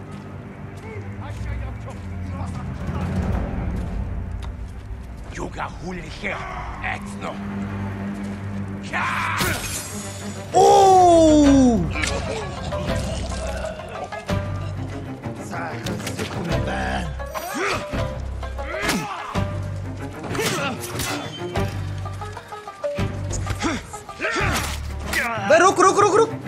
Yuga Huliher Exno. Oh! बे रुक रुक रुक रुक।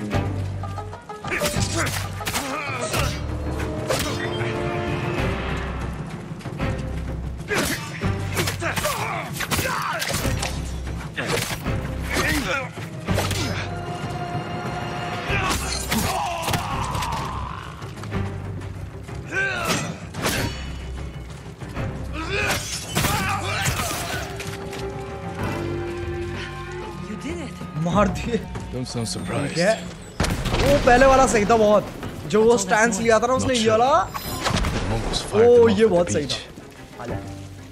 मार दिए। Don't sound surprised. क्या? वो पहले वाला सही था बहुत, जो वो स्टैंस लिया था ना उसने, ये वाला। ओ ये बहुत सही था। आजा।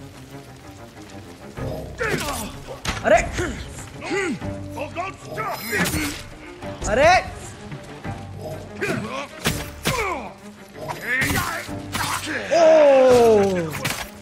अरे अरे ओ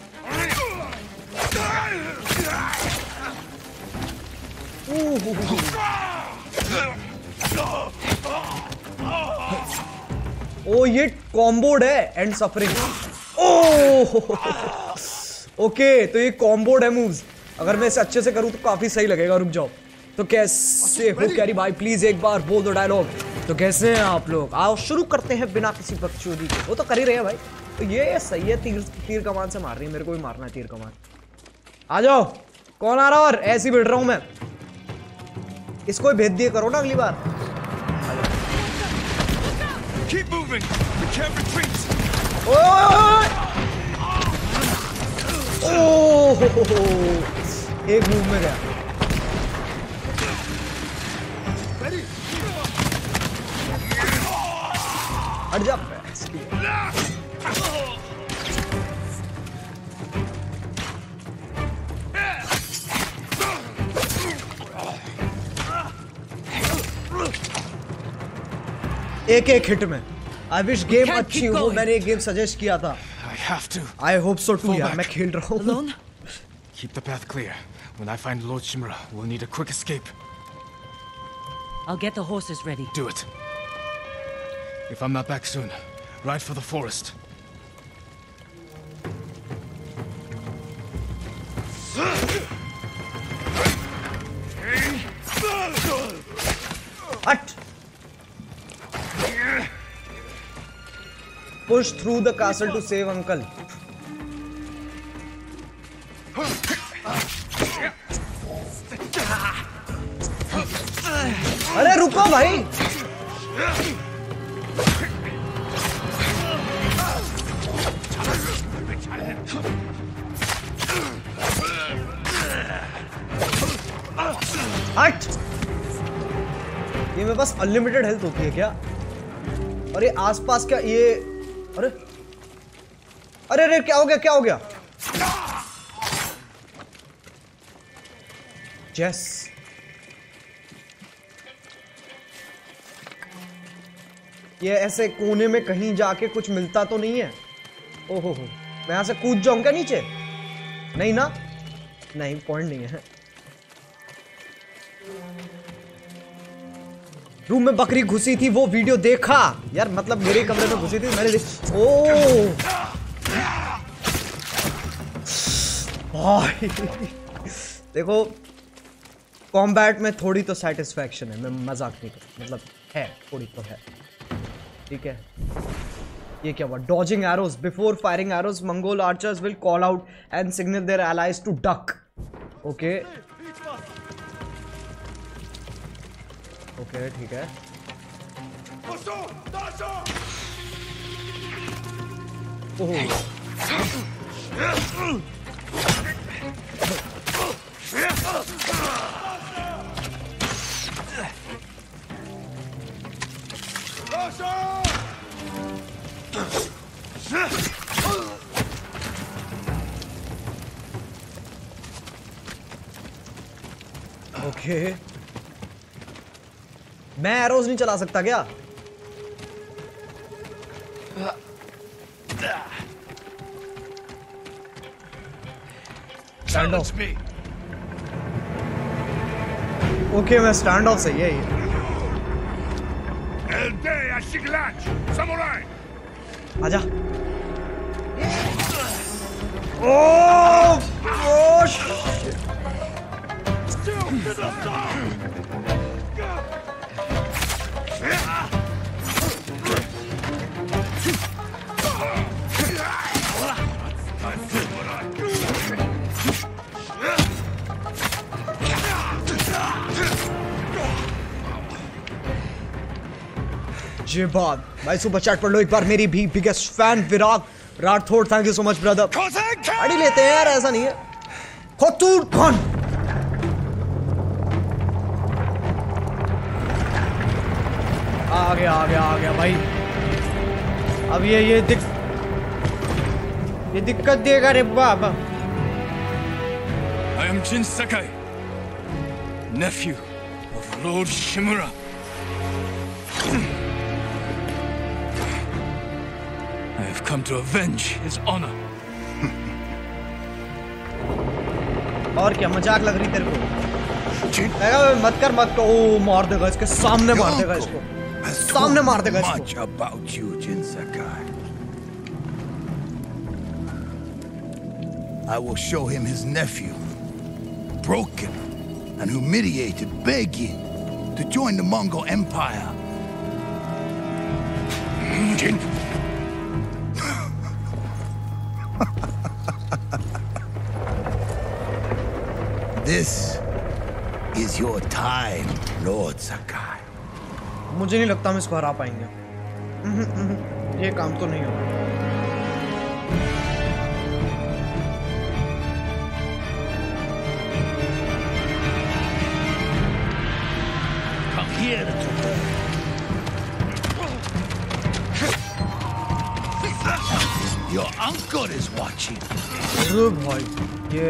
ओ ये कॉम्बोड है एंड सफरिंग। ओह ओके, तो ये कॉम्बोड है मूव्स। अगर मैं इसे अच्छे से करूं तो काफी सही लगेगा। रुक जाओ, तो कैसे हो कैरी भाई? प्लीज एक बार बोल दो डायलॉग। तो कैसे हैं आप लोग? आओ शुरू करते हैं बिना किसी बकचोदी के। वो तो कर ही रहे हैं भाई। तो ये सही है, तीर तीर कमान से मार रही है, मेरे को भी मारना है तीर कमान। आ जाओ, कौन आ रहा? और ऐसे ही बैठ रहा हूं मैं। इसको भेज दिए करो ना अगली बार। Keep moving. We can't retreat. ओह एक मूव में गया। हट जा। एक एक हिट में। आई विश गेम अच्छी हो, मैंने एक गेम सजेस्ट किया था। I have to. I hope so too Fall यार, back. मैं खेल रहा हूँ। Alone? Keep the path clear. When I find Lord Shimura, we'll need a quick escape. I'll get the horses ready. Do it. If I'm not back soon, ride for the forest. Hut. Push through the castle to save uncle. अरे रुको भाई। हट। ये मेरे पास unlimited health होती है क्या? और ये आसपास क्या ये? अरे अरे अरे क्या हो गया, क्या हो गया? यस, ये ऐसे कोने में कहीं जाके कुछ मिलता तो नहीं है? ओहो हो, मैं यहां से कूद जाऊं क्या नीचे? नहीं ना, नहीं, पॉइंट नहीं है। रूम में बकरी घुसी थी, वो वीडियो देखा यार, मतलब मेरे कमरे में घुसी थी, मैंने देख। ओ भाई देखो, कॉम्बैट में थोड़ी तो सेटिस्फैक्शन है, मैं मजाक नहीं कर, मतलब है, थोड़ी तो है, ठीक है। ये क्या हुआ? Dodging arrows before firing arrows Mongol archers will call out and signal their allies to duck. Okay okay, ठीक है। ओह ओके, मैं एरोज नहीं चला सकता क्या? Stand off. ओके, मैं स्टैंड ऑफ सही है ये। आजा। ओह ओह ये बात भाई, सुपर चैट पढ़ लो एक बार, मेरी भी biggest fan Virat Rathore, thank you so much brother. गाड़ी लेते हैं यार, ऐसा नहीं है। खोतूर खान आ गया आ गया आ गया भाई। अब ये ये दिक ये दिक्कत देगा रे बाबा। I am Jin Sakai, nephew of Lord Shimura. I have come to avenge his honor. और क्या मजाक लग रही तेरे को? मत कर मत कर। ओ मार देगा इसके सामने, मार देगा इसको सामने, मार देगा इसको। Much about you, Jin Sakai. I will show him his nephew, broken and humiliated, begging to join the Mongol Empire. Jin. This is your time, Lord Sakai. मुझे नहीं लगता हम इसको हरा पाएंगे। ये काम तो नहीं होगा। Come here, your uncle is watching. अरे भाई ये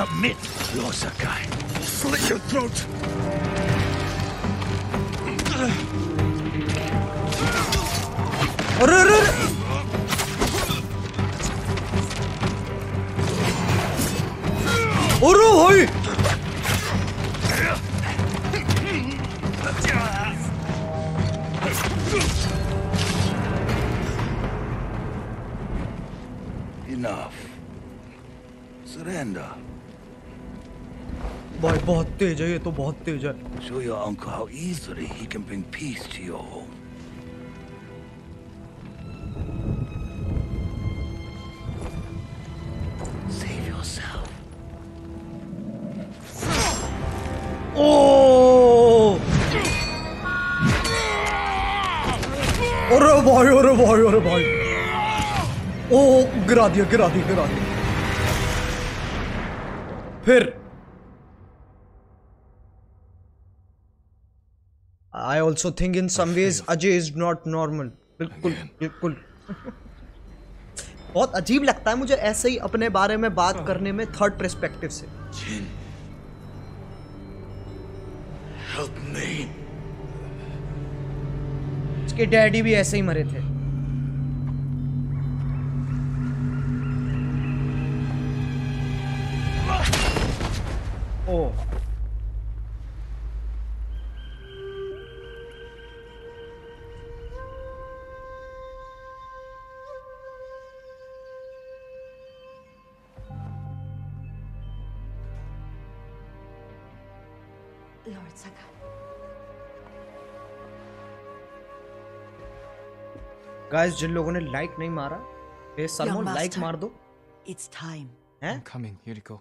Submit, Lord Sakai. Slit your throat. अरे अरे अरे अरे भाई Enough. Surrender. भाई बहुत तेज है ये तो बहुत तेज है Show your uncle how easily he can bring peace to your home. Save yourself. ओ अरे भाई अरे भाई अरे भाई ओ गिरा दिया गिरा दिया गिरा दिया फिर I also think in some ways Ajay is not normal. बिल्कुल बिल्कुल बहुत अजीब लगता है मुझे ऐसे ही अपने बारे में बात करने में थर्ड पर्सपेक्टिव से. Jin, help me. इसके डैडी भी ऐसे ही मरे थे. Oh Lord Sakai. गाइस जिन लोगों ने लाइक नहीं मारा ये सलमान Young लाइक master. मार दो. It's time. हैं? I'm coming, Yuriko.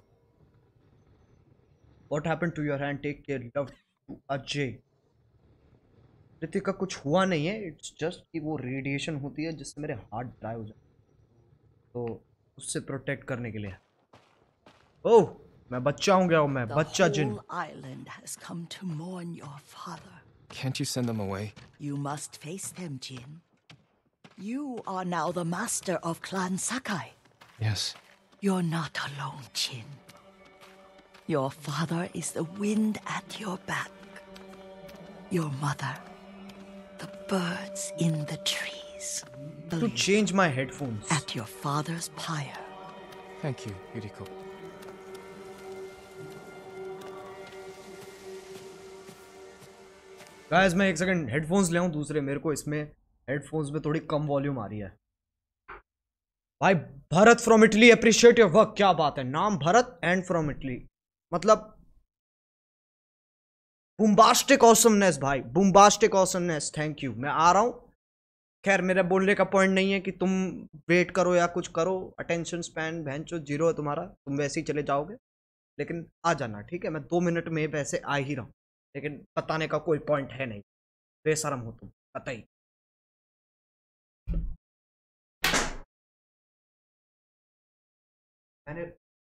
What happened to your hand? Take care. Love to Ajay. Hrithik का कुछ हुआ नहीं है. इट्स जस्ट कि वो रेडिएशन होती है जिससे मेरे हाथ ड्राई हो जाते तो उससे प्रोटेक्ट करने के लिए. ओह मैं बच्चा हूँ गया हूँ मैं The बच्चा Jin. whole island has come to mourn your father. Can't you send them away? You must face them, Jin. You are now the master of Clan Sakai. Yes. You're not alone, Jin. Your father is the wind at your back. Your mother, the birds in the trees. To Believe change my headphones. at your father's pyre. Thank you, Yuriko. Guys मैं एक second headphones ले आऊं दूसरे. मेरे को इसमें headphones में थोड़ी कम वॉल्यूम आ रही है. भाई Bharat from Italy appreciate your work. क्या बात है. नाम भरत एंड फ्रॉम इटली मतलब बुम्बास्टिक ऑसमनेस भाई. Bombastic awesomeness. Thank you. मैं आ रहा हूं. खैर मेरा बोलने का पॉइंट नहीं है कि तुम वेट करो या कुछ करो. अटेंशन स्पैन भैंचो जीरो है तुम्हारा. तुम वैसे ही चले जाओगे. लेकिन आ जाना ठीक है. मैं दो मिनट में वैसे आ ही रहा हूं. लेकिन बताने का कोई पॉइंट है नहीं. बेशरम हो तुम पता ही. मैंने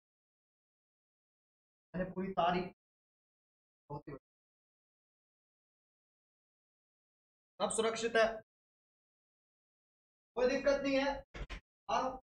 मैंने पूरी तारीफ होती सब सुरक्षित है. कोई दिक्कत नहीं है. आ रहा हूं.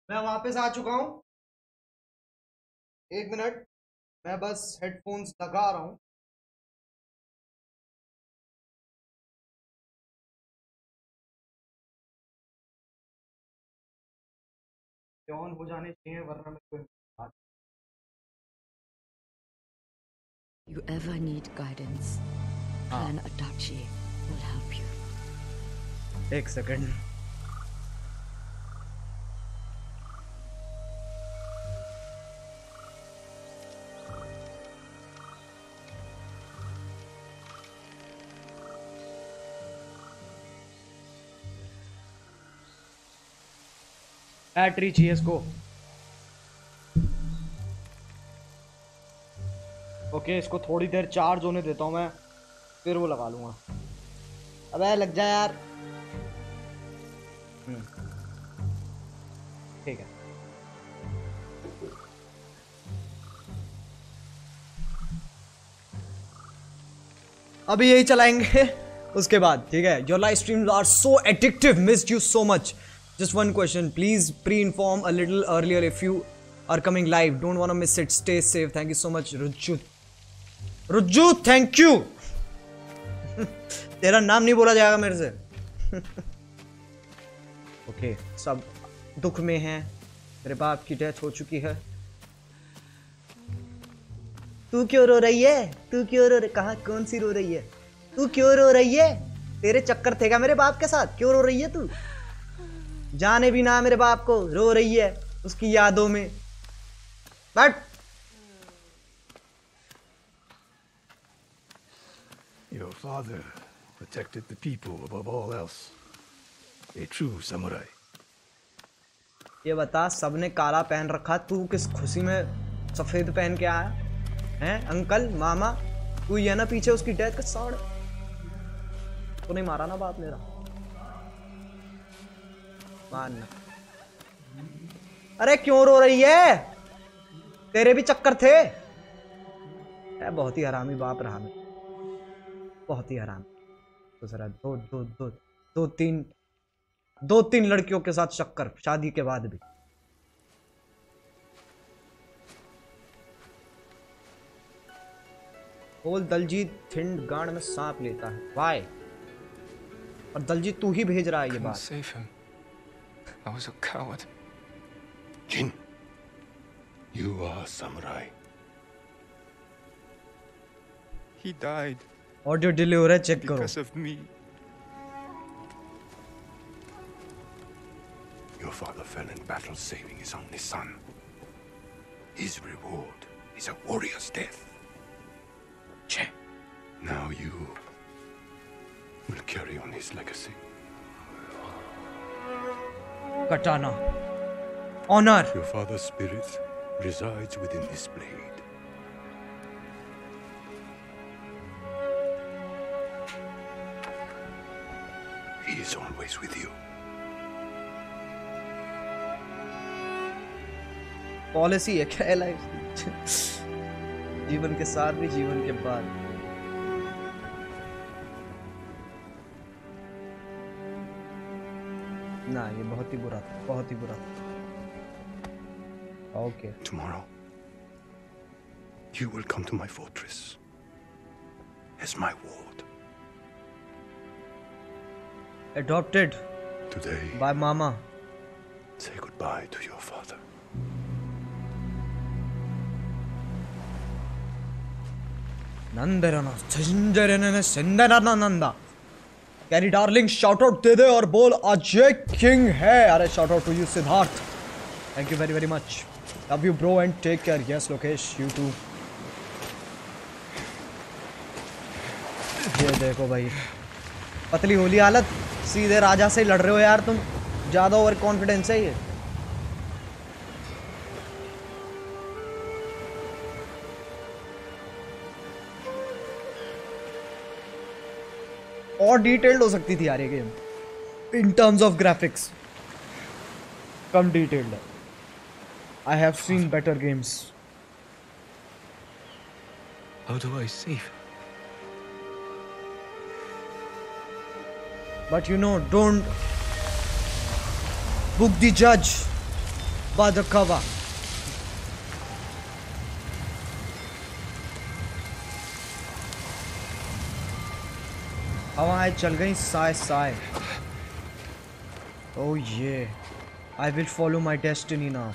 मैं वापस आ चुका हूँ। एक मिनट, मैं बस हेडफोन्स लगा रहा हूँ। ऑन हो जाने चाहिए वरना मैं कोई। You ever need guidance, Clan Adachi will help you. एक सेकंड। बैटरी चाहिए इसको। ओके, इसको थोड़ी देर चार्ज होने देता हूँ मैं, फिर वो लगा लूंगा। अबे लग जा यार। ठीक है। अभी यही चलाएंगे उसके बाद, ठीक है। Your live streams are so addictive, missed you so much. Just one question, please pre inform a little earlier if you are coming live, don't want to miss it, stay safe, thank you so much. Rujju Rujju thank you. तेरा नाम नहीं बोला जाएगा मेरे से। Okay okay, सब दुख में हैं, मेरे बाप की डेथ हो चुकी है। तू क्यों रो रही है? तू क्यों रो रही? कहाँ, कौन सी रो रही है? तू क्यों रो रही है? तेरे चक्कर थे क्या मेरे बाप के साथ? क्यों रो रही है तू? जाने भी ना मेरे बाप को, रो रही है उसकी यादों में। But Your father protected the people above all else. A true samurai. ये बता, सबने काला पहन रखा, तू किस खुशी में सफेद पहन के आया हैं? अंकल, मामा, तू ये ना पीछे उसकी डेथ का साड़ तो नहीं मारा ना बाप मेरा? मानना। अरे क्यों रो रही है? तेरे भी चक्कर थे? ए, बहुत ही हरामी बाप रहा मैं, बहुत ही हरामी। तो जरा दो दो दो दो तीन दो तीन लड़कियों के साथ चक्कर, शादी के बाद भी। बोल दलजीत थिंड गांड में सांप लेता है, वाई? और दलजीत तू ही भेज रहा है ये बात। Save him. I was a coward. Jin, you are a samurai. He died audio delay हो रहा है, चेक करो। because of me. Your father fell in battle saving his only son. His reward is a warrior's death. Che. Now you will carry on his legacy. Katana. Honor. Your father's spirit resides within this blade. He is always with you. Policy है क्या life? जीवन के साथ भी, जीवन के बाद। ना, ये बहुत ही बुरा था, बहुत ही बुरा था। Okay. Tomorrow, you will come to my fortress as my ward. Adopted Today, by mama. say goodbye to your father. नंदरना संजरना संदरना नंदा। कैरी डार्लिंग शाउट आउट दे दे और बोल अजय किंग है। अरे shout out to you Siddharth, thank you very very much. Love you bro and take care. Yes Lokesh, you too. ये देखो भाई, पतली होली हालत, सीधे राजा से लड़ रहे हो यार तुम, ज्यादा ओवर कॉन्फिडेंस है ये। और डिटेल्ड हो सकती थी यार ये game in terms of graphics, कम डिटेल्ड है। I have seen better games. How do I save him? But you know, don't book the judge. by the cover. हवाएं चल गई Sai Sai. Oh yeah, I will follow my destiny now.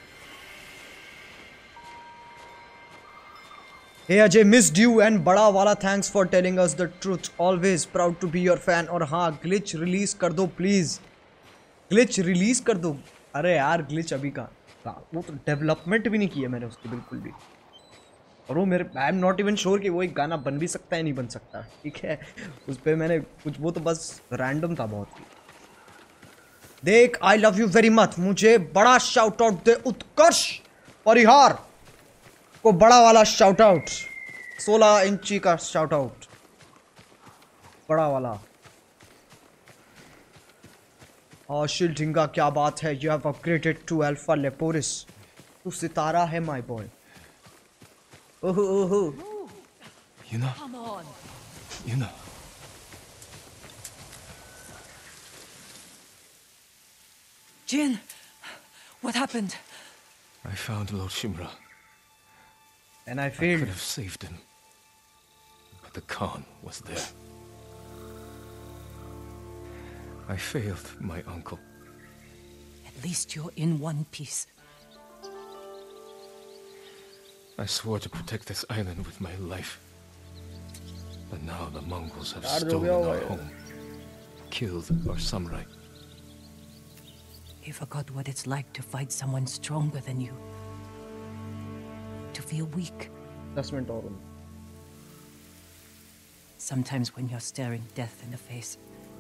Hey Ajay, missed you and बड़ा वाला thanks for telling us the truth. Always proud to be your fan. और हाँ glitch release कर दो please. Glitch release कर दो. अरे यार glitch अभी कहाँ? वो तो development भी नहीं किया मैंने उसकी बिल्कुल भी. और वो मेरे I am not even sure कि वो एक गाना बन भी सकता है नहीं बन सकता. ठीक है उस पर मैंने कुछ वो तो बस रैंडम था बहुत ही. देख I love you very much. मुझे बड़ा शाउट आउट दे उत्कर्ष परिहार को बड़ा वाला शाउट आउट. सोलह इंची का शाउट आउट बड़ा वाला. और शिल्टिंगा क्या बात है. You have upgraded to alpha leporis. तू सितारा है माय बॉय. ओहो ओहो. You know. Come on. You know. Jin, what happened? I found Lord Shimura. And I I failed. could have saved him. But the Khan was there. I failed my uncle. At least you're in one piece. I swore to protect this island with my life. But now the Mongols have Yaar, jo stolen bhi our hoga. home. Killed our samurai. You forgot what it's like to fight someone stronger than you. To feel weak. दस minute और. Sometimes when you're staring death in the face,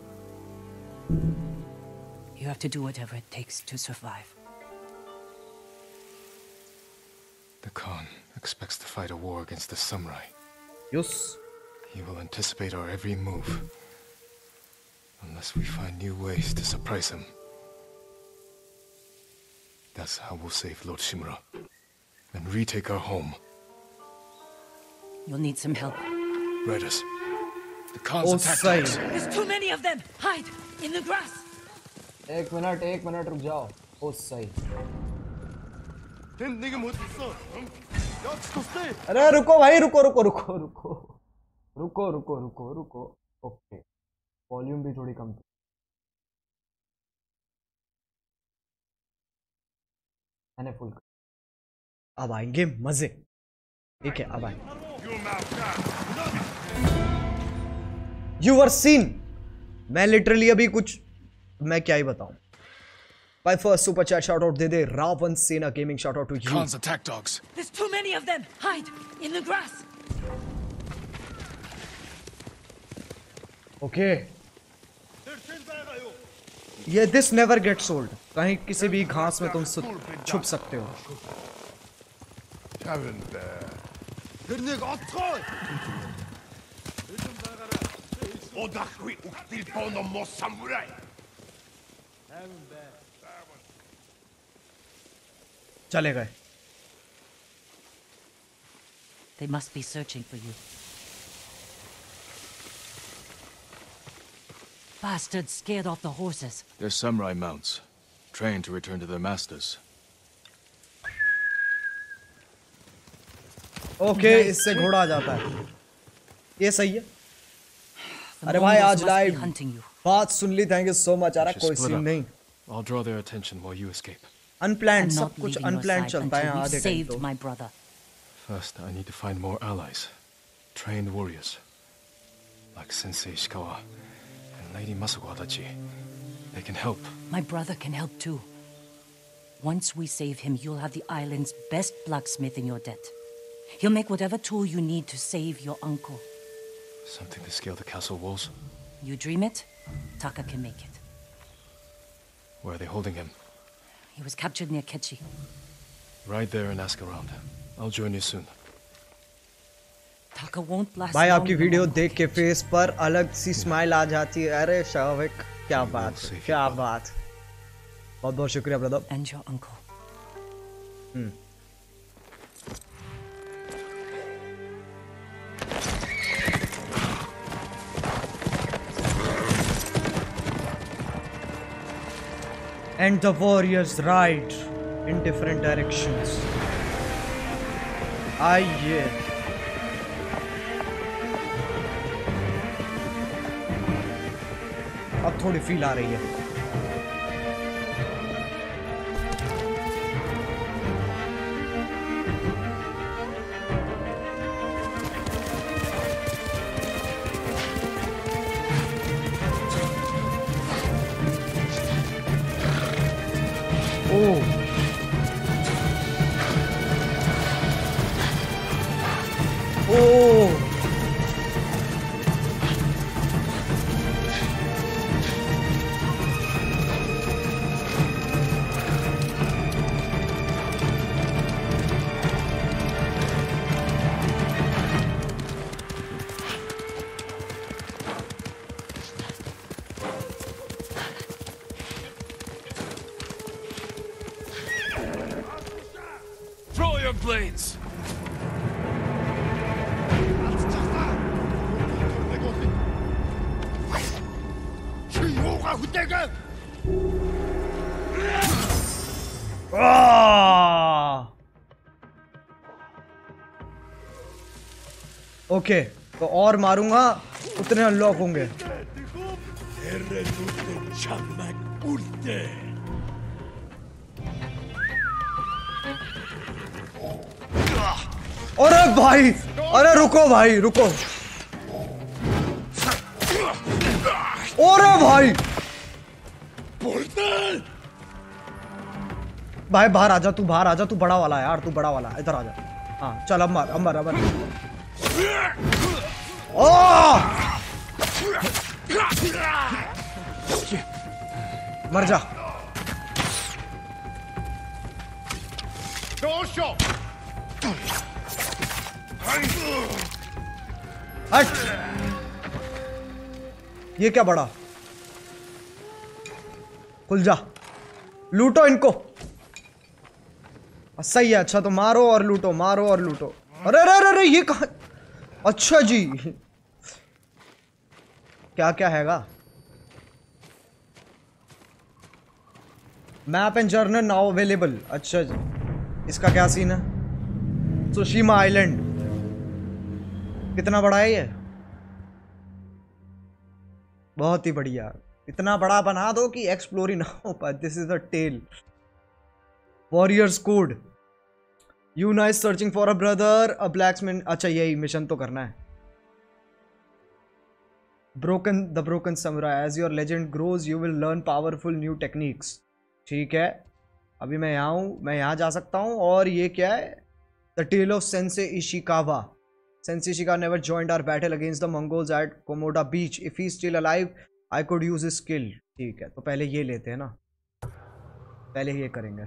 you have to do whatever it takes to survive. The Khan expects to fight a war against the samurai. Yes. He will anticipate our every move. Unless we find new ways to surprise him. That's how we'll save Lord Shimura. And retake our home. You'll need some help. Raiders. The Khan's Oh, attack say. dogs. There's too many of them! Hide! In the grass! एक minute एक minute रुक जाओ. ओ सही. अरे रुको भाई रुको रुको रुको रुको रुको रुको रुको रुको. ओके वॉल्यूम भी थोड़ी कम थी. मैंने फुल. अब आएंगे मजे. ठीक है अब आए. You were seen. मैं लिटरली अभी कुछ मैं क्या ही बताऊं. My first super chat shout out दे दे. Ravan Sena gaming shout out to you. Khan's attack dogs. There's too many of them! Hide! In the grass! Okay. ये this never gets old. कहीं किसी भी घास में तुम सु- छुप सकते हो. Odakui uktilpono mo samurai. चले गए. They must be searching for you. Bastards scared off the horses. They're samurai mounts, trained to return to their masters. Okay इससे घोड़ा आ जाता है. ये सही है. The अरे भाई Mongols आज must be live hunting you. बात सुन ली. Thank you so much. अरे should कोई split सीन up. नहीं. I'll draw their attention while you escape. Unplanned I'm सब not कुछ leaving your अनप्लान्ड side चलता है until आधे we've टाइम saved तो. my brother. First, I need to find more allies. Trained warriors. Like Sensei Ishikawa and Lady Masuko Adachi. They can help. My brother can help too. Once we save him, you'll have the island's best blacksmith in your debt. He'll make whatever tool you need to save your uncle. Something to scale the castle walls. You dream it, Taka can make it. Where are they holding him? He was captured near Kechi. Right there and ask around. I'll join you soon. Taka won't last भाई long आपकी in the video Mongol देख के cage. Face पर अलग सी smile आ जाती है. अरे शाविक क्या You will बात save your क्या brother. बात. बहुत बहुत शुक्रिया brother. And your uncle. And the warriors ride in different directions. आइए अब थोड़ी फील आ रही है. Oh. Oh. Throw your blades! Okay तो और मारूंगा उतने अनलॉक होंगे. अरे भाई, अरे रुको भाई रुको. अरे भाई भाई बाहर आजा, तू बाहर आजा, तू बड़ा वाला है यार, तू बड़ा वाला है, इधर आजा. हाँ चल अब मार, अब मार, अब मार. ओ मर जा. हट. ये क्या बड़ा, खुल जा, लूटो इनको. सही है. अच्छा तो मारो और लूटो, मारो और लूटो. अरे अरे अरे ये कहा. अच्छा जी क्या क्या हैगा. Map and journal now available. अच्छा जी इसका क्या सीन है. सुशीमा आइलैंड कितना बड़ा है ये. बहुत ही बढ़िया. इतना बड़ा बना दो कि एक्सप्लोर ही ना हो पाए. This is a tale. Warrior's code. You nice searching for a brother a blacksmith. अच्छा यही मिशन तो करना है. Broken the broken samurai. As your legend grows you will learn powerful new techniques. ठीक है अभी मैं यहाँ हूँ, मैं यहाँ जा सकता हूँ. और ये क्या है. The tale of sensei Ishikawa. Sensei Ishikawa never joined our battle against the Mongols at Komoda Beach. If he's still alive, I could use his skill. ठीक है तो पहले ये लेते हैं ना, पहले ये करेंगे.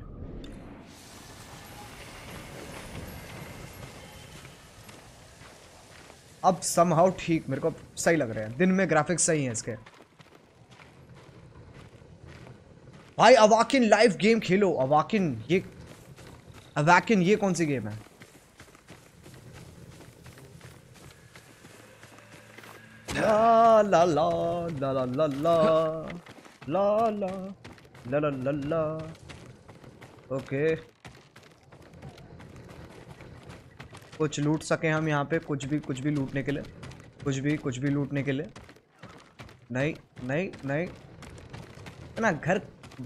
अब somehow ठीक मेरे को सही लग रहा है. दिन में ग्राफिक्स सही हैं इसके. भाई अवाकिन लाइव गेम खेलो. अवाकिन ये अवाकिन ये कौन सी गेम है. ला ला ला ला ला ला ला ला ला ला ला ला. ओके कुछ लूट सके हम यहाँ पे. कुछ भी कुछ भी लूटने के लिए, कुछ भी कुछ भी लूटने के लिए. नहीं नहीं नहीं इतना घर,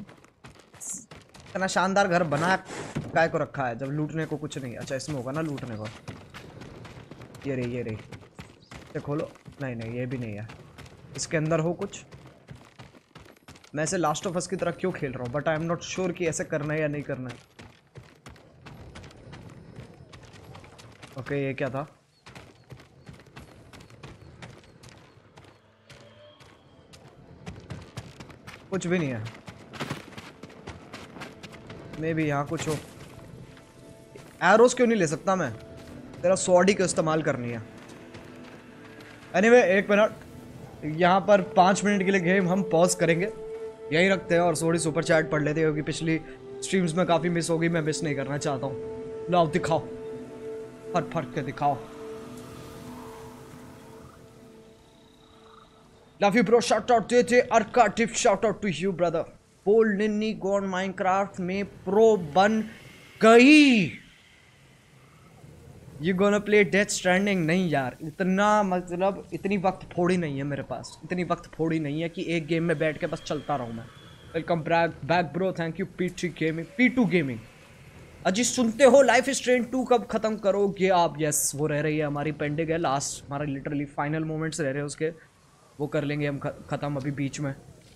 इतना शानदार घर बना काय को रखा है जब लूटने को कुछ नहीं. अच्छा इसमें होगा ना लूटने को. ये रही ये रही. ये खोलो. नहीं नहीं ये भी नहीं है. इसके अंदर हो कुछ. मैं ऐसे लास्ट ऑफ अस की तरह क्यों खेल रहा हूँ, but I am not sure कि ऐसे करना है या नहीं करना है. ओके ये क्या था. कुछ भी नहीं है. मे बी यहाँ कुछ हो. एरोस क्यों नहीं ले सकता मैं. तेरा सॉडी का इस्तेमाल करनी है. एनीवे anyway, एक मिनट यहाँ पर पाँच मिनट के लिए गेम हम पॉज करेंगे, यही रखते हैं और थोड़ी सुपर चैट पढ़ लेते हैं क्योंकि पिछली स्ट्रीम्स में काफ़ी मिस होगी. मैं मिस नहीं करना चाहता हूँ. लाओ दिखाओ, फट फट के दिखाओ. Love you bro. Shout out दे दे. अर्का टिप shout out to you brother. पोल निन्नी गॉन माइनक्राफ्ट में प्रो बन गई। You gonna play Death Stranding? नहीं यार, इतना मतलब इतनी वक्त फोड़ी नहीं है मेरे पास, इतनी वक्त फोड़ी नहीं है कि एक गेम में बैठ के बस चलता रहूं मैं। Welcome back back bro, thank you P two gaming P two gaming. अजी सुनते हो लाइफ इज स्ट्रेंज टू कब खत्म करोगे आप? यस, वो रह रही है हमारी पेंडिंग है, लास्ट हमारा लिटरली फाइनल मोमेंट्स रह रहे हैं उसके, वो कर लेंगे हम खत्म अभी बीच में।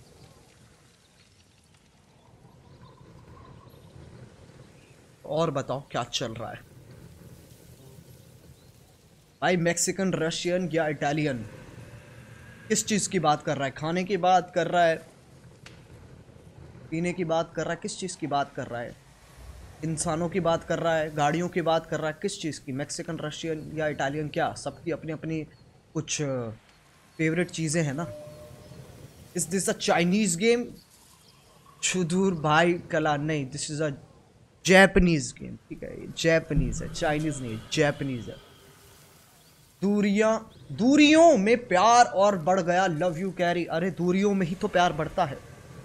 और बताओ क्या चल रहा है भाई? मैक्सिकन, रशियन या इटालियन? किस चीज़ की बात कर रहा है? खाने की बात कर रहा है, पीने की बात कर रहा है, किस चीज़ की बात कर रहा है? इंसानों की बात कर रहा है, गाड़ियों की बात कर रहा है, किस चीज़ की? मैक्सिकन, रशियन या इटालियन? क्या सबकी अपनी अपनी कुछ फेवरेट चीज़ें हैं ना। Is this a Chinese game? छुदूर भाई कला नहीं, this is a Japanese game. ठीक है, जैपनीज़ है, चाइनीज़ नहीं, जैपनीज़ है। दूरियां दूरियों में प्यार और बढ़ गया, लव यू कैरी। अरे दूरियों में ही तो प्यार बढ़ता है।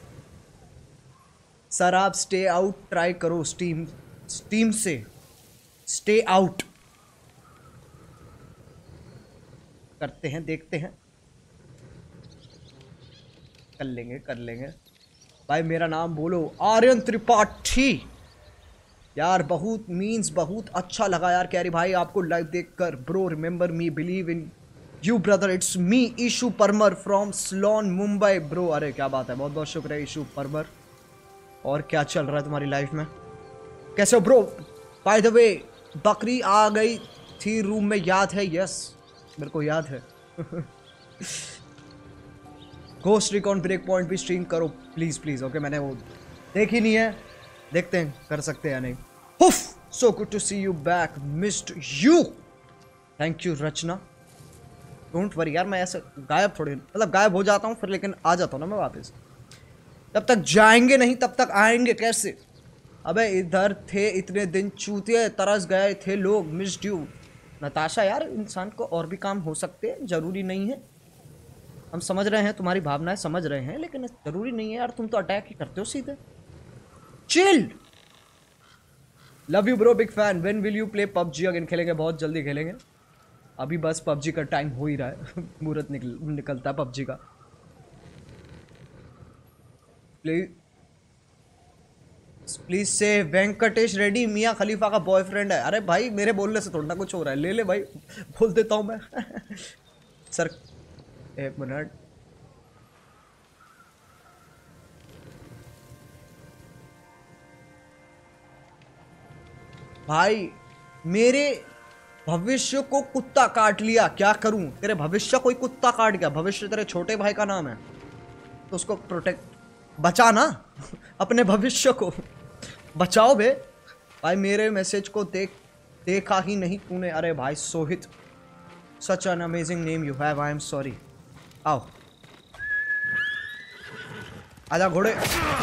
सर आप स्टे आउट ट्राई करो स्टीम स्टीम से। स्टे आउट करते हैं, देखते हैं, कर लेंगे कर लेंगे भाई। मेरा नाम बोलो, आर्यन त्रिपाठी। यार बहुत मीन्स बहुत अच्छा लगा यार कैरी भाई आपको लाइव देखकर। Bro remember me, believe in you brother, it's me Ishu Parmar from स्लोन मुंबई। ब्रो अरे क्या बात है, बहुत बहुत शुक्रिया ईशू परमर। और क्या चल रहा है तुम्हारी लाइफ में, कैसे हो ब्रो? बाय द वे बकरी आ गई थी रूम में, याद है? यस मेरे को याद है। घोस्ट रिकॉन ब्रेक पॉइंट भी स्ट्रीम करो प्लीज प्लीज। ओके मैंने वो देखी नहीं है, देखते हैं कर सकते हैं या नहीं। हुफ, so good to see you back, missed you. Thank you Rachna. Don't worry यार, मैं ऐसे गायब थोड़ी, मतलब गायब हो जाता हूँ फिर लेकिन आ जाता हूँ ना मैं वापस। जब तक जाएंगे नहीं तब तक आएंगे कैसे? अबे इधर थे इतने दिन, चूतिए तरस गए थे लोग, मिस्ड यू। नताशा यार इंसान को और भी काम हो सकते हैं, जरूरी नहीं है। हम समझ रहे हैं तुम्हारी भावनाएं, समझ रहे हैं, लेकिन जरूरी नहीं है यार, तुम तो अटैक ही करते हो सीधे। Chill. Love you bro, big fan. When will you play PUBG again? खेलेंगे, बहुत जल्दी खेलेंगे। अभी बस पबजी का टाइम हो ही रहा है। मुहूर्त निकल निकलता है पबजी का। प्लीज प्लीज से वेंकटेश रेड्डी मियाँ खलीफा का बॉयफ्रेंड है। अरे भाई मेरे बोलने से थोड़ा ना कुछ हो रहा है, ले ले भाई, बोल देता हूँ मैं। सर एक मिनट, भाई मेरे भविष्य को कुत्ता काट लिया, क्या करूं? तेरे भविष्य कोई कुत्ता काट गया? भविष्य तेरे छोटे भाई का नाम है, तो उसको प्रोटेक्ट, बचा ना। अपने भविष्य को बचाओ बे। भाई मेरे मैसेज को देख देखा ही नहीं तूने? अरे भाई Sohit, such an amazing name you have, I am sorry. आओ आजा घोड़े।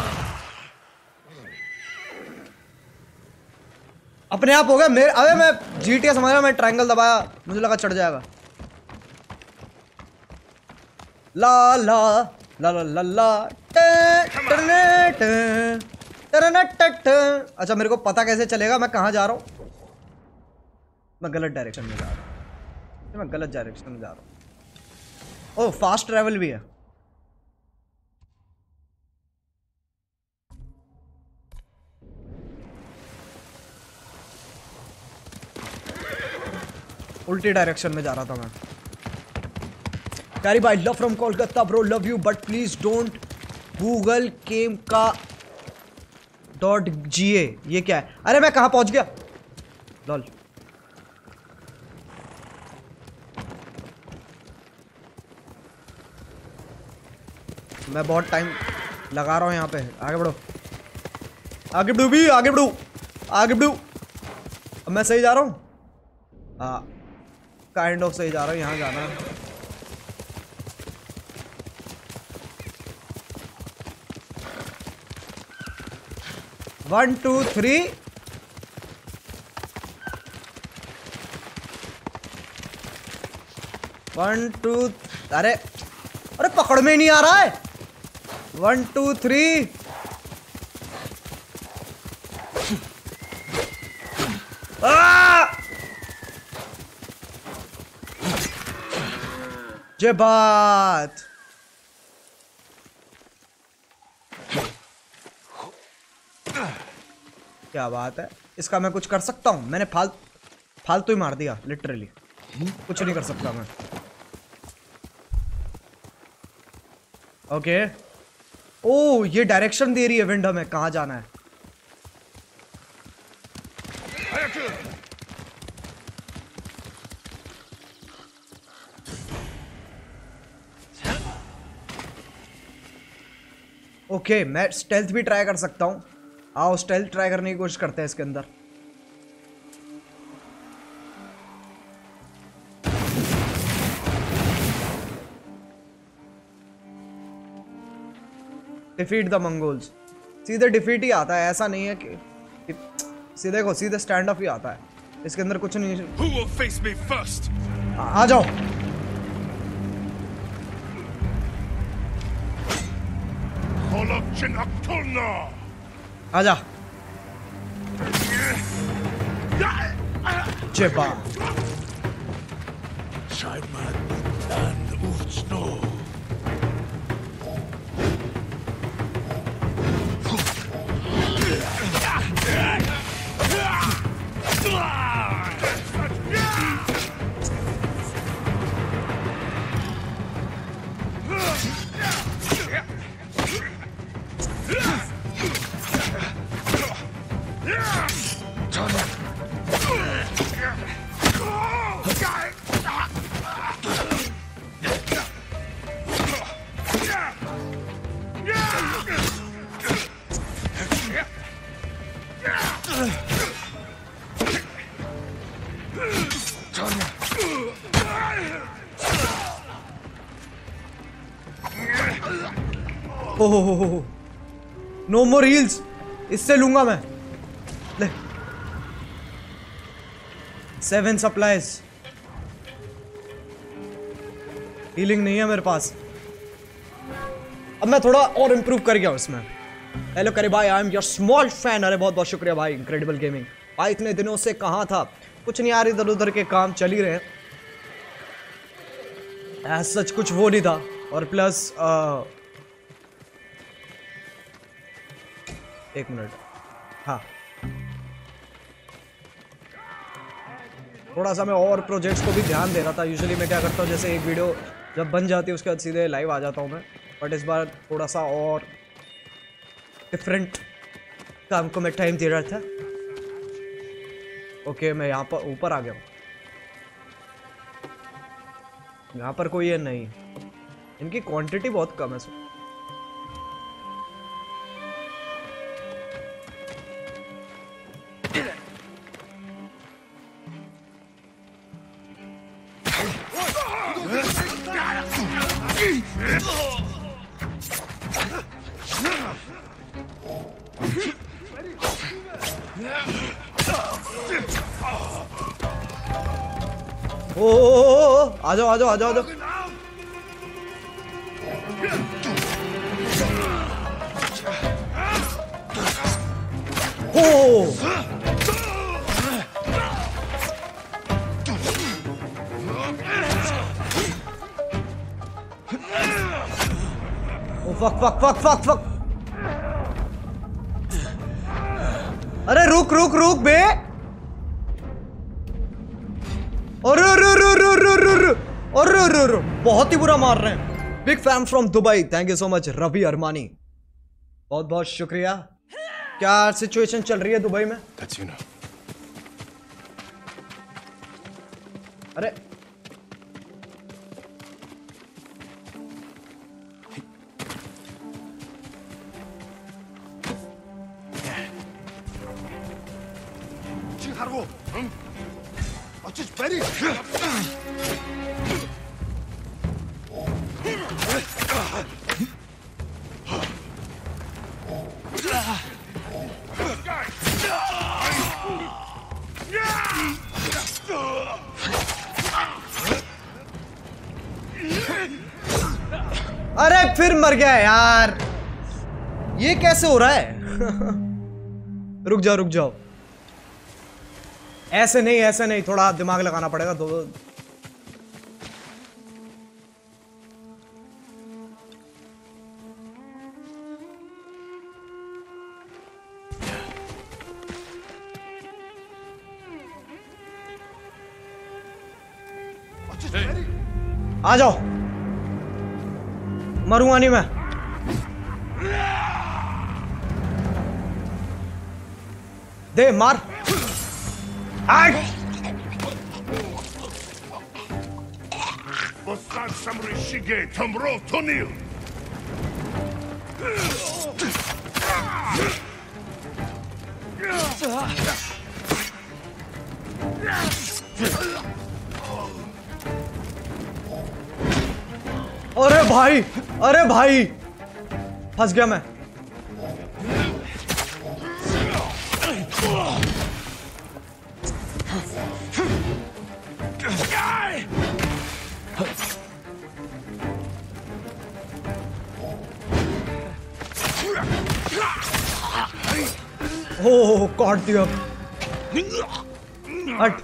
अपने आप हो गया मेरे। अबे मैं जीटीए समझ रहा, मैं ट्रायंगल दबाया, मुझे लगा चढ़ जाएगा। ला ला ला ला ला ला अच्छा मेरे को पता कैसे चलेगा मैं कहाँ जा रहा हूँ? मैं गलत डायरेक्शन में जा रहा हूँ, मैं गलत डायरेक्शन में जा रहा हूँ। ओह फास्ट ट्रैवल भी है। उल्टी डायरेक्शन में जा रहा था मैं। कैरी भाई love from Kolkata bro, love you but please don't Google केम का डॉट जी ए। ये क्या है? अरे मैं कहाँ पहुंच गया लॉल। मैं बहुत टाइम लगा रहा हूँ यहाँ पे। आगे बढ़ो, आगे बढ़ो भी, आगे बढ़ो, आगे बढ़ो। अब मैं सही जा रहा हूँ? हाँ काइंड ऑफ सही जा रहा हूँ, यहाँ जाना है। One two three. One two, अरे अरे पकड़ में नहीं आ रहा है। वन टू थ्री जय बात। क्या बात है, इसका मैं कुछ कर सकता हूँ? मैंने फाल फालतू ही मार दिया लिटरली, कुछ नहीं कर सकता मैं। ओके ओ ये डायरेक्शन दे रही है विंड हमें कहाँ जाना है। ओके okay, मैं स्टेल्थ भी ट्राई कर सकता हूँ। आओ स्टेल्थ ट्राई करने की कोशिश करते हैं इसके अंदर। Defeat the Mongols. सीधे डिफीट ही आता है, ऐसा नहीं है कि, कि सीधे को सीधे स्टैंड अप ही आता है, इसके अंदर कुछ नहीं। Who will face me first? आ, आ जाओ। आजा। जेबा ओह नो मोर हील्स, इससे लूंगा मैं। ले सेवन सप्लाईज, हीलिंग नहीं है मेरे पास। अब मैं थोड़ा और इंप्रूव कर गया उसमें। हेलो करे भाई, I am your small fan. अरे बहुत बहुत शुक्रिया भाई, इनक्रेडिबल गेमिंग भाई। इतने दिनों से कहाँ था? कुछ नहीं यार, इधर उधर के काम चल ही रहे हैं, ऐसा सच कुछ वो नहीं था। और प्लस आ, एक मिनट, हाँ थोड़ा सा मैं और प्रोजेक्ट्स को भी ध्यान दे रहा था। यूजुअली मैं क्या करता हूँ, जैसे एक वीडियो जब बन जाती है उसके बाद सीधे लाइव आ जाता हूँ मैं, बट इस बार थोड़ा सा और डिफरेंट काम को मैं टाइम दे रहा था। ओके मैं यहाँ पर ऊपर आ गया हूँ। यहाँ पर कोई है नहीं, इनकी क्वांटिटी बहुत कम है। सो ओ आ जाओ आ जाओ आ जाओ आ जाओ। Oh fuck fuck fuck fuck fuck. अरे रुक रुक रुक बे। अरे अरे अरे अरे अरे अरे अरे अरे बहुत ही बुरा मार रहे हैं। Big fan from Dubai, thank you so much Ravi Armani, बहुत बहुत शुक्रिया। क्या सिचुएशन चल रही है दुबई में? That's you know. अरे 하고, 응? 어쩌지 베리. अरे फिर मर गया यार, ये कैसे हो रहा है? रुक जाओ रुक जाओ, ऐसे नहीं ऐसे नहीं, थोड़ा दिमाग लगाना पड़ेगा। दो Watch it, Betty. आ जाओ, मरूंगा नहीं मैं। दे मार। आठ। Bosan Samurai Shige Tomro Tonil. अरे भाई, अरे भाई, फंस गया मैं। ओह काट दिया। हट।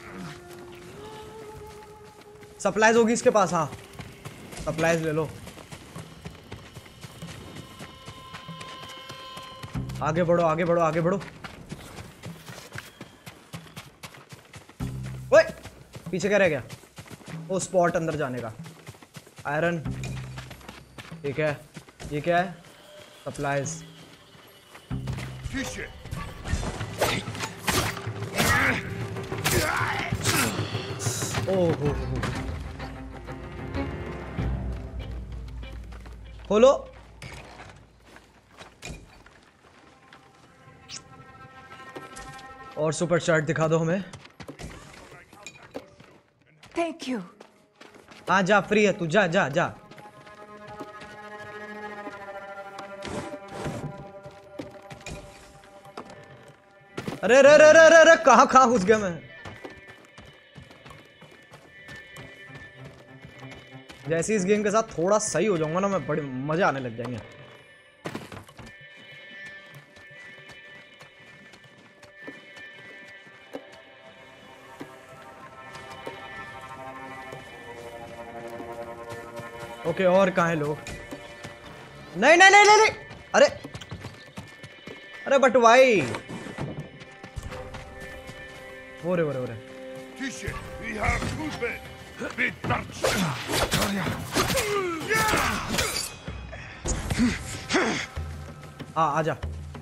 सप्लाईज होगी इसके पास। हाँ सप्लाईज ले लो। आगे बढ़ो आगे बढ़ो आगे बढ़ो। ओए पीछे क्या रह गया? वो स्पॉट अंदर जाने का। आयरन ठीक है। ये क्या है? सप्लाईज। ओहो खोलो। और सुपर चार्ट दिखा दो हमें। Thank you. हाँ जा, फ्री है तू, जा जा जा। अरे अरे अरे अरे अरे कहाँ कहाँ घुस गया मैं। जैसे इस गेम के साथ थोड़ा सही हो जाऊंगा ना मैं, बड़े मजा आने लग जाएंगे। ओके और कहाँ है लोग? नहीं नहीं नहीं नहीं नहीं। अरे अरे बट वाई। वो रे वो रे वो रे। We have movement. Big touch. आ आजा।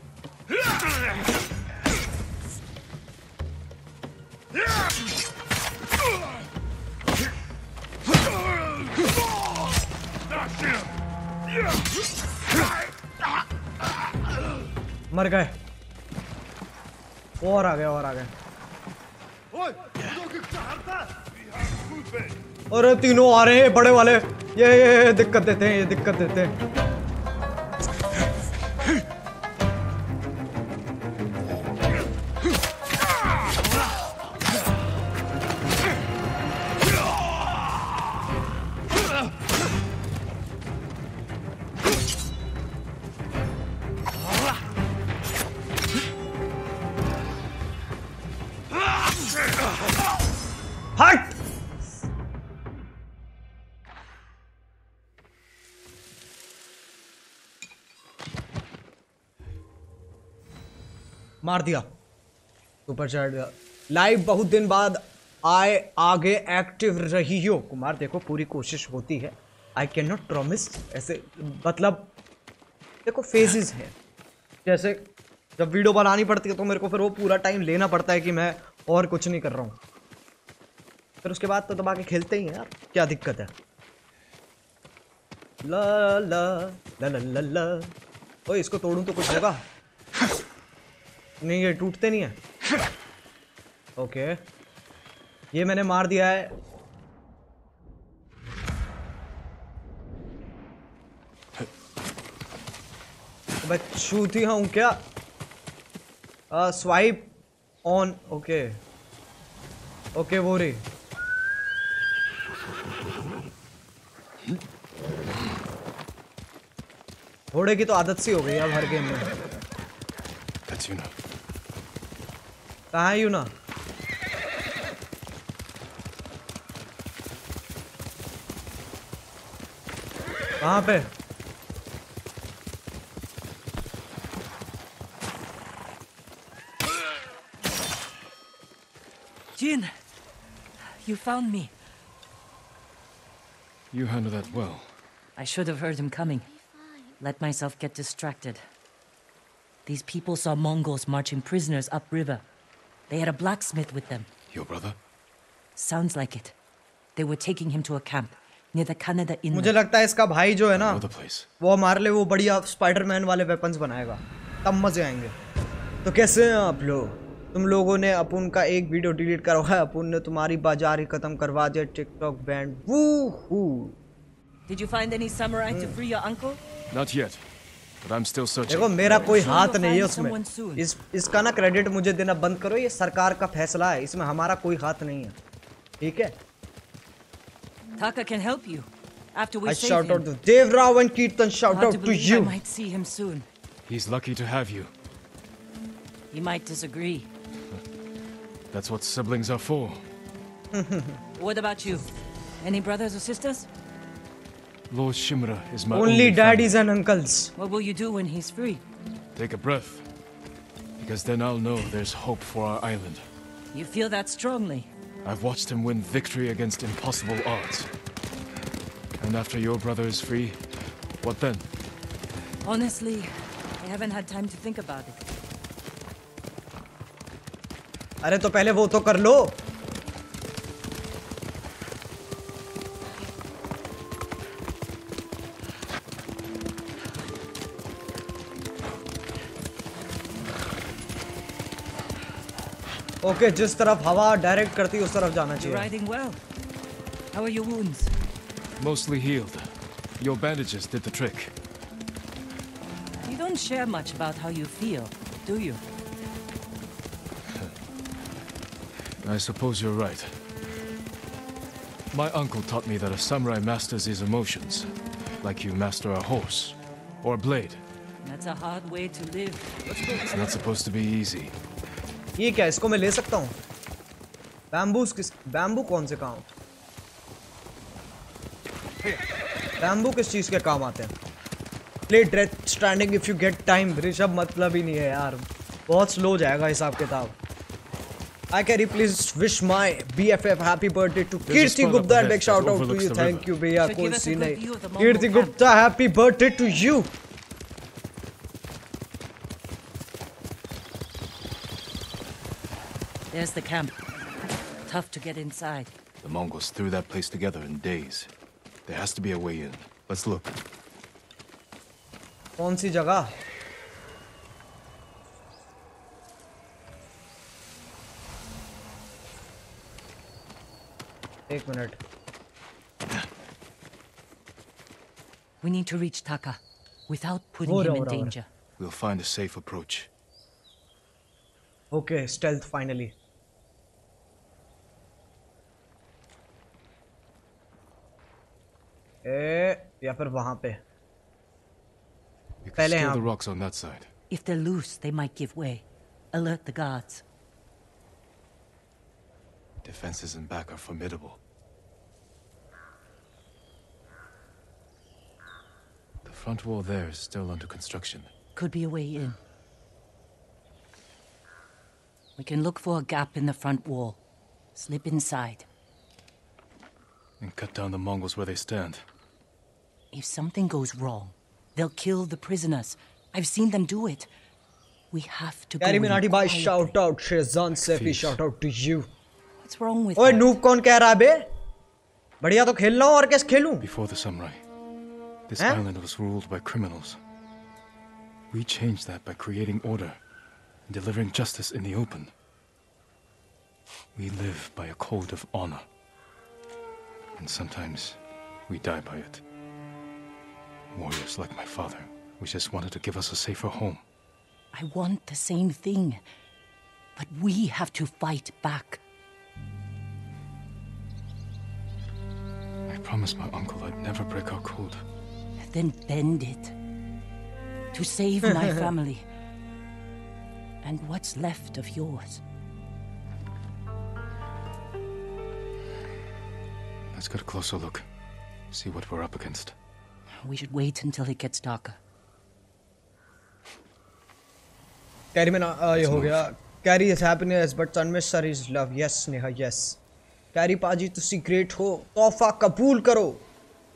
मर गए। और आ गए और आ गए। Oi, look at that. अरे तीनों आ रहे हैं बड़े वाले। ये ये, ये दिक्कत देते हैं, ये दिक्कत देते हैं। हट। मार दिया। सुपर चैट लाइव बहुत दिन बाद आए, आगे एक्टिव रही हो। कुमार देखो पूरी कोशिश होती है। I can not promise. ऐसे मतलब देखो फेजेस है। जैसे जब वीडियो बनानी पड़ती है तो मेरे को फिर वो पूरा टाइम लेना पड़ता है कि मैं और कुछ नहीं कर रहा हूँ। फिर उसके बाद तो दबा के खेलते ही हैं यार, क्या दिक्कत है। ला ला ला ला ला ला। ओए इसको तोड़ूं तो कुछ होगा? नहीं ये टूटते नहीं है। ओके ये मैंने मार दिया है। मैं छूती हूँ क्या? Swipe on. ओके ओके वो रही। घोड़े की तो आदत सी हो गई अब हर गेम में। कहाँ है यूना? कहाँ पे? Jin, you found me. You handled that well. I should have heard him coming. Let myself get distracted. These people saw Mongols marching prisoners upriver. They had a blacksmith with them. Your brother? Sounds like it. They were taking him to a camp near the Kanada Inlet. मुझे लगता है इसका भाई जो है ना, Another place. वो हमारे लिए वो बढ़िया स्पाइडरमैन वाले वेपन्स बनाएगा, तब मजे आएंगे। तो कैसे हैं आप लोग? तुम लोगों ने अपुन का एक वीडियो डिलीट करवाया, अपुन ने तुम्हारी बाजार ही खत्म करवा दिया, TikTok banned. Woohoo. Did you find any samurai to free your uncle? Not yet, but I'm still searching. देखो मेरा कोई Sure हाथ you'll नहीं है find उसमें। someone soon. इस इसका ना क्रेडिट मुझे देना बंद करो, ये सरकार का फैसला है, इसमें हमारा कोई हाथ नहीं है, ठीक है? Taka can help you. After we I save shout him. out to Dev Rao and Kirtan, shout Hard out to to believe I you. might see him soon. He's lucky to have you. He might disagree. That's what siblings are for. What about you? Any brothers or sisters? Lord Shimura is my Only only daddies family. and uncles. What will you do when he's free? Take a breath, because then I'll know there's hope for our island. You feel that strongly? I've watched him win victory against impossible odds. And after your brother is free, what then? Honestly, I haven't had time to think about it. अरे तो पहले वो तो कर लो। Okay, जिस तरफ हवा direct करती उस तरफ जाना You're चाहिए। riding well. How are your wounds? Mostly healed. Your bandages did the trick. You don't share much about how you feel, do you? I suppose you're right. My uncle taught me that a samurai masters his emotions, like you master a horse or a blade. That's a hard way to live. It's not supposed to be easy. ये क्या, इसको मैं ले सकता हूँ? Bamboos किस bamboo कौन से काम? बैम्बू किस चीज के काम आते हैं? Play Death Stranding if you get time. Rishabh मतलब ही नहीं है यार, बहुत स्लो जाएगा हिसाब किताब। I carry, please wish my B F F happy birthday to There's a Kirti spot up Gupta and ahead big shout that out to overlooks you. the Thank river. you भैया, Should कोई give us a scene good नहीं। view of the Mongol Kirti camp. Gupta, happy birthday to you. There's the camp. Tough to get inside. The Mongols threw that place together in days. There has to be a way in. Let's look. कौन सी जगह? एक minute. We need to reach Taka without putting हो रहा, him हो in रहा, हो रहा। danger. We'll find a safe approach. Okay, stealth finally. ए, या फिर वहां पे। We can पहले scale यहाँ- the rocks on that side. If they're loose, they might give way. Alert the guards. Defenses in back are formidable. The front wall there is still under construction. Could be a way in. We can look for a gap in the front wall. Slip inside. And cut down the Mongols where they stand. If something goes wrong, they'll kill the prisoners. I've seen them do it. We have to go Carry in Minati भाई, quietly. shout out Shezan Saifi, Thieves. shout out to you. What's wrong with ओए that? Noob कौन कह रहा है बे? बढ़िया तो खेल रहा हूँ, और कैसे खेलूं? Before the samurai, this Huh? island was ruled by criminals. We changed that by creating order and delivering justice in the open. We live by a code of honor. And sometimes we die by it. Warriors like my father, we just wanted to give us a safer home. I want the same thing. But we have to fight back. I promised my uncle I'd never break our code. Then bend it. To save my family. And what's left of yours. Let's get a closer look. See what we're up against. We should wait until it gets darker. Carry में ना आ, ये हो गया। Carry is happiness but Tanmay is love. Yes Neha, yes. Carry पाजी तुसी great हो, तोहफा कबूल करो।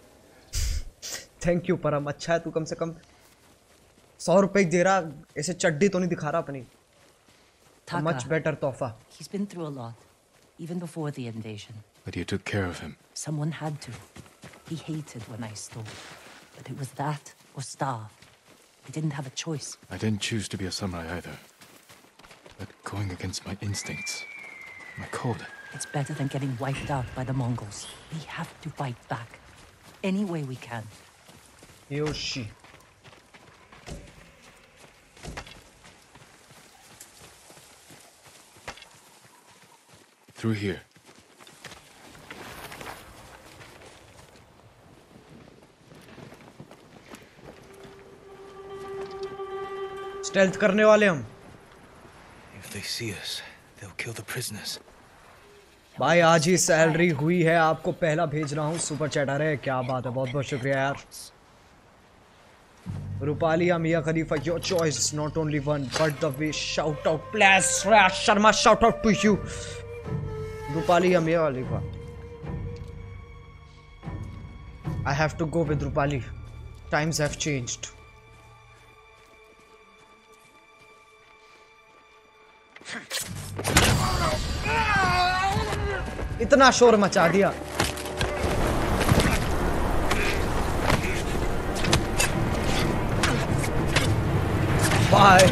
थैंक यू परम, अच्छा है तू कम से कम सौ रुपए दे रहा, ऐसे चड्डी तो नहीं दिखा रहा अपनी। मच बेटर तोहफा। He's been through a lot, even before the invasion. But you took care of him. Someone had to. He hated when I stole, but it was that or starve. I didn't have a choice. I didn't choose to be a samurai either. But going against my instincts, my code. It's better than getting wiped out by the Mongols. We have to fight back, any way we can. Yoshi. Through here. Stealth करने वाले हम। If they see us, they'll kill the prisoners. भाई आज ही salary हुई है, आपको पहला भेज रहा हूँ सुपर चैट आ रहे हैं, क्या बात है, बहुत बहुत शुक्रिया यार। Rupalia Mia Khalifa, your choice, not only one but the way, shout out please Shreyas Sharma, shout out to you Rupalia Mia Khalifa. I have to go with Rupali, times have changed. इतना शोर मचा दिया। बाय।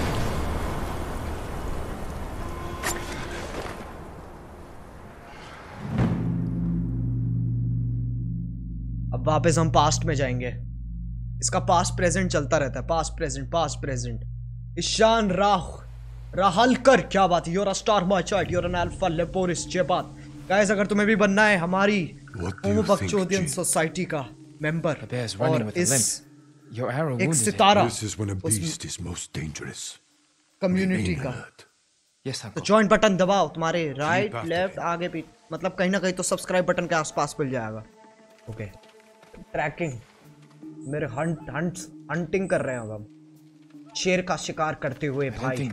अब वापस हम पास्ट में जाएंगे। इसका पास्ट प्रेजेंट चलता रहता है, past present past present. Ishan राह राहलकर, क्या बात है, you're a star my child, you're an alpha Leporis, जय बात। गाइस अगर तुम्हें भी बनना है हमारी होमो बकचोदियन सोसाइटी का मेंबर और इस एक सितारा कम्युनिटी का, तो जॉइन बटन दबाओ, तुम्हारे राइट लेफ्ट आगे भी, मतलब कहीं ना कहीं तो सब्सक्राइब बटन के आसपास मिल जाएगा। ओके ट्रैकिंग, मेरे हंट हंट हंटिंग कर रहे हैं अब हम, शेर का शिकार करते हुए भाई।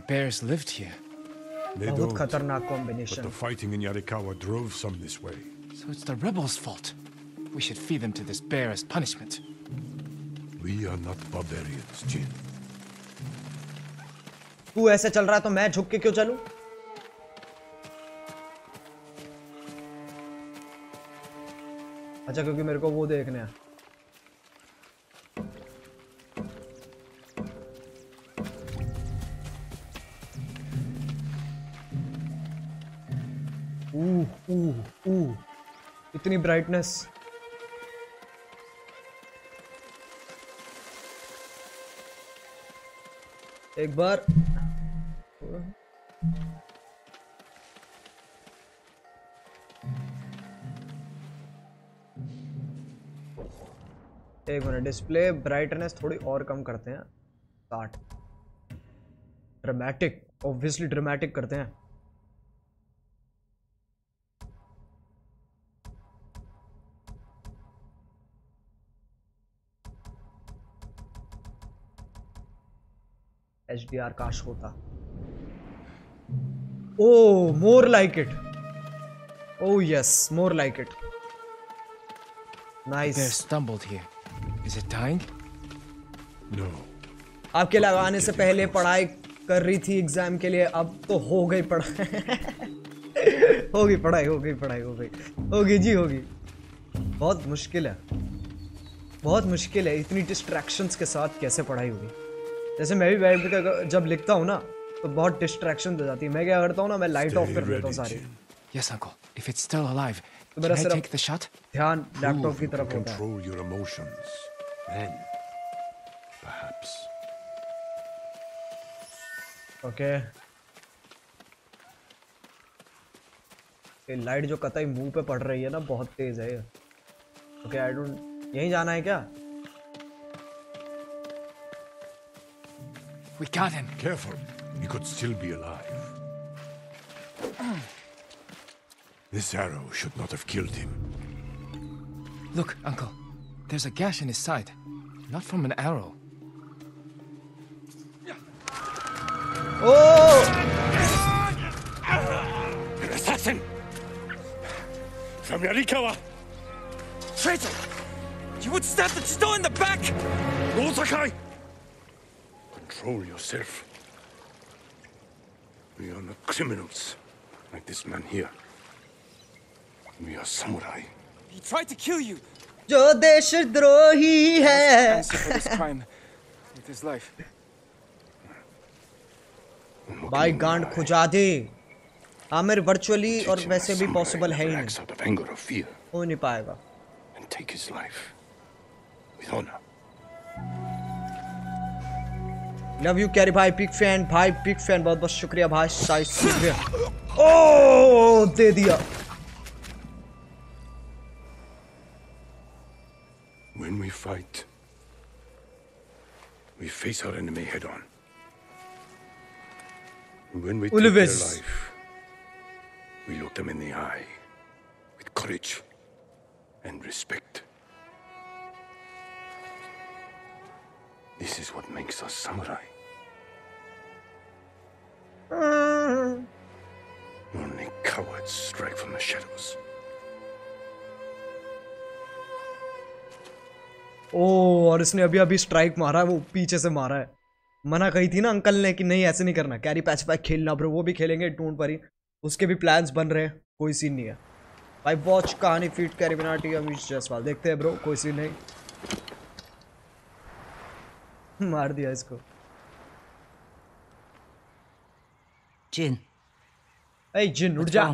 बहुत खतरनाक combination. The fighting in Yarikawa drove some this way. So it's the rebels' fault. We should feed them to this bear as punishment. We are not barbarians, Jin. तू ऐसे चल रहा है तो मैं झुक के क्यों चलूं? अच्छा क्योंकि मेरे को वो देखने हैं। ऊह ऊह ऊह इतनी ब्राइटनेस। एक बार एक मिनट, डिस्प्ले ब्राइटनेस थोड़ी और कम करते हैं, साठ। ड्रामेटिक, ऑब्वियसली ड्रामेटिक करते हैं। एच डी आर काश होता। Oh more like it, oh yes more like it, nice. Bear stumbled here. Is it dying? No. आपके लगाने से पहले पढ़ाई कर रही थी एग्जाम के लिए, अब तो हो गई पढ़ाई हो गई पढ़ाई हो गई पढ़ाई हो गई होगी जी होगी। बहुत मुश्किल है, बहुत मुश्किल है, इतनी डिस्ट्रैक्शंस के साथ कैसे पढ़ाई होगी। जैसे मैं भी बैठ जब लिखता हूँ ना तो बहुत डिस्ट्रैक्शन हो जाती है। मैं क्या करता हूँ ना, मैं लाइट ऑफ कर देता हूँ सारी। Yes, uncle. If it's still alive, तो मेरा can I सिर्फ take the shot? ध्यान लैपटॉप की Prove you तरफ can होता है। control your emotions. Then, perhaps. Okay ये लाइट जो कतई मुंह पे पड़ रही है ना, बहुत तेज है ये। ओके आई डोंट, यहीं जाना है क्या? We got him. Careful. He could still be alive. This arrow should not have killed him. Look, uncle. There's a gash in his side. Not from an arrow. Oh! An assassin! From Yarikawa! Traitor! You would stab the Chito in the back! No, Sakai! Control yourself. We are not criminals, like this man here. We are samurai. He tried to kill you! जो देशद्रोही है Answer for this crime with his life. भाई गांड खुजा दे Aamir virtually और वैसे भी possible है ही नहीं Acts out of anger or fear, हो नहीं पाएगा and take his life with honor. Love you Carry भाई बिग फैन भाई बिग फैन बहुत बहुत शुक्रिया भाई साइज शुक्रिया ओ दे दिया When we fight, we face our enemy head on. When we take their Ulvis. life, we look them in the eye with courage and respect. This is what makes us samurai. Only cowards strike from the shadows. ओ और इसने अभी अभी strike मारा है वो पीछे से मारा है मना कही थी ना अंकल ने कि नहीं ऐसे नहीं करना कैरी पैच पैक खेलना ब्रो वो भी खेलेंगे टून पर ही उसके भी प्लान्स बन रहे हैं कोई सीन नहीं है भाई वॉच कहानी फीट कैरी बिनाटी अमीश जायसवाल देखते हैं ब्रो कोई सीन नहीं मार दिया इसको Jin. ए जिन उठ जा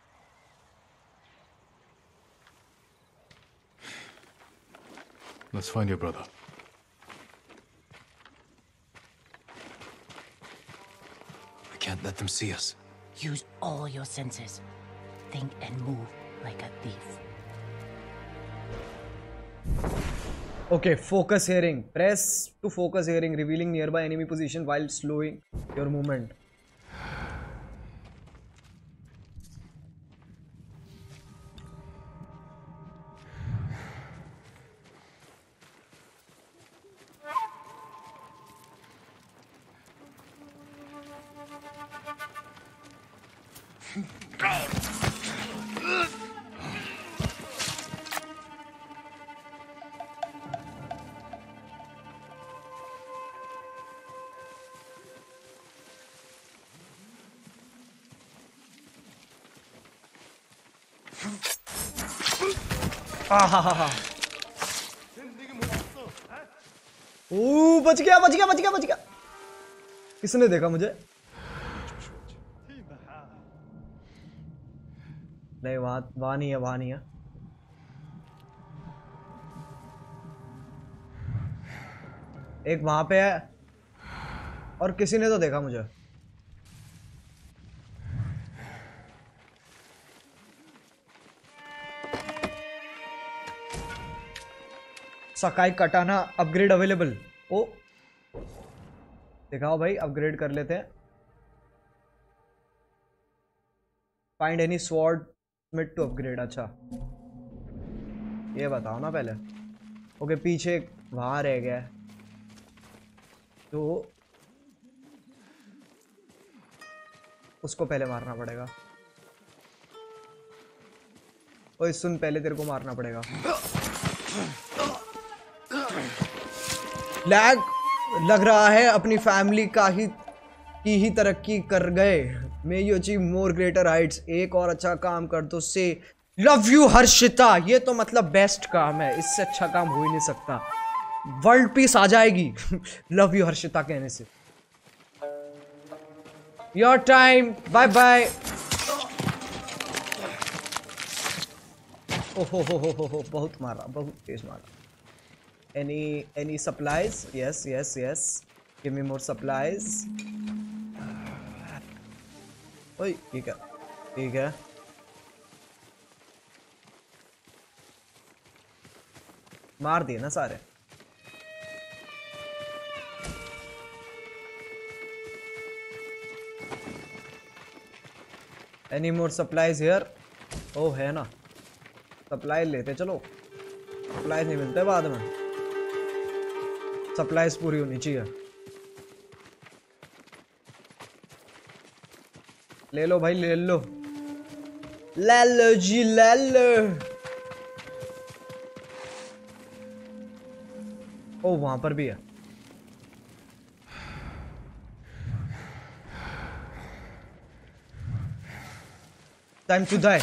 Let's find your brother. I can't let them see us. Use all your senses. Think and move like a thief. Okay, focus hearing. Press to focus hearing, revealing nearby enemy position while slowing your movement. ओ बच गया बच गया बच गया बच गया किसने देखा मुझे नहीं वहां वहां नहीं है वहां नहीं है एक वहां पे है और किसी ने तो देखा मुझे सकाई कटाना अपग्रेड अवेलेबल ओ दिखाओ भाई अपग्रेड कर लेते हैं find any swordsmith to upgrade अच्छा ये बताओ ना पहले ओके पीछे वहां रह गया तो उसको पहले मारना पड़ेगा ओए सुन पहले तेरे को मारना पड़ेगा लैग लग रहा है अपनी फैमिली का ही की ही तरक्की कर गए may you achieve more greater heights एक और अच्छा काम कर दो से लव यू हर्षिता ये तो मतलब बेस्ट काम है इससे अच्छा काम हो ही नहीं सकता वर्ल्ड पीस आ जाएगी लव यू हर्षिता कहने से योर टाइम बाय बाय ओहो हो हो हो हो बहुत मारा बहुत तेज मारा Any any supplies? Yes, yes, yes. Give me more supplies. ओए ठीक है ठीक है मार दिए ना सारे Any more supplies here? ओ है ना सप्लाई लेते चलो सप्लाई नहीं मिलते बाद में सप्लाईज पूरी होनी चाहिए ले लो भाई ले लो ले लो जी ले लो ओ वहां पर भी है. Time to die.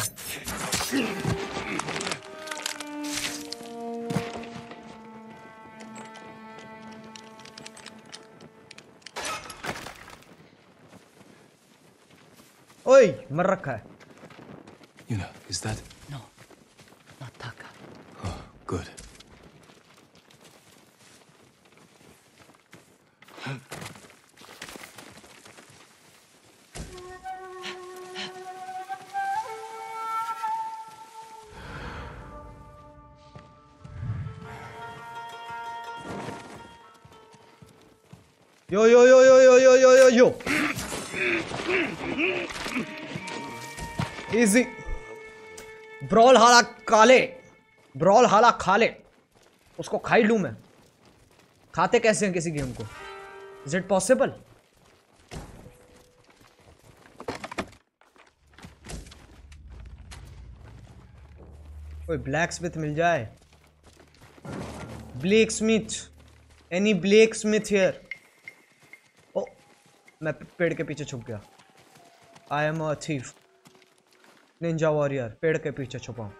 ओए मर रखा है. Yuna, is that? No, not Taka. Oh, good. Yo yo yo yo yo yo yo yo yo. Easy. Brawl हाला काले. ब्रॉल हाला खाले. उसको खाई लूं मैं. खाते कैसे हैं किसी गेम को? Is it possible? कोई ब्लैक स्मिथ मिल जाए. Blacksmith. Any blacksmith here. Oh मैं पेड़ के पीछे छुप गया. I am a thief. Ninja warrior. पेड़ के पीछे छुपा हूं.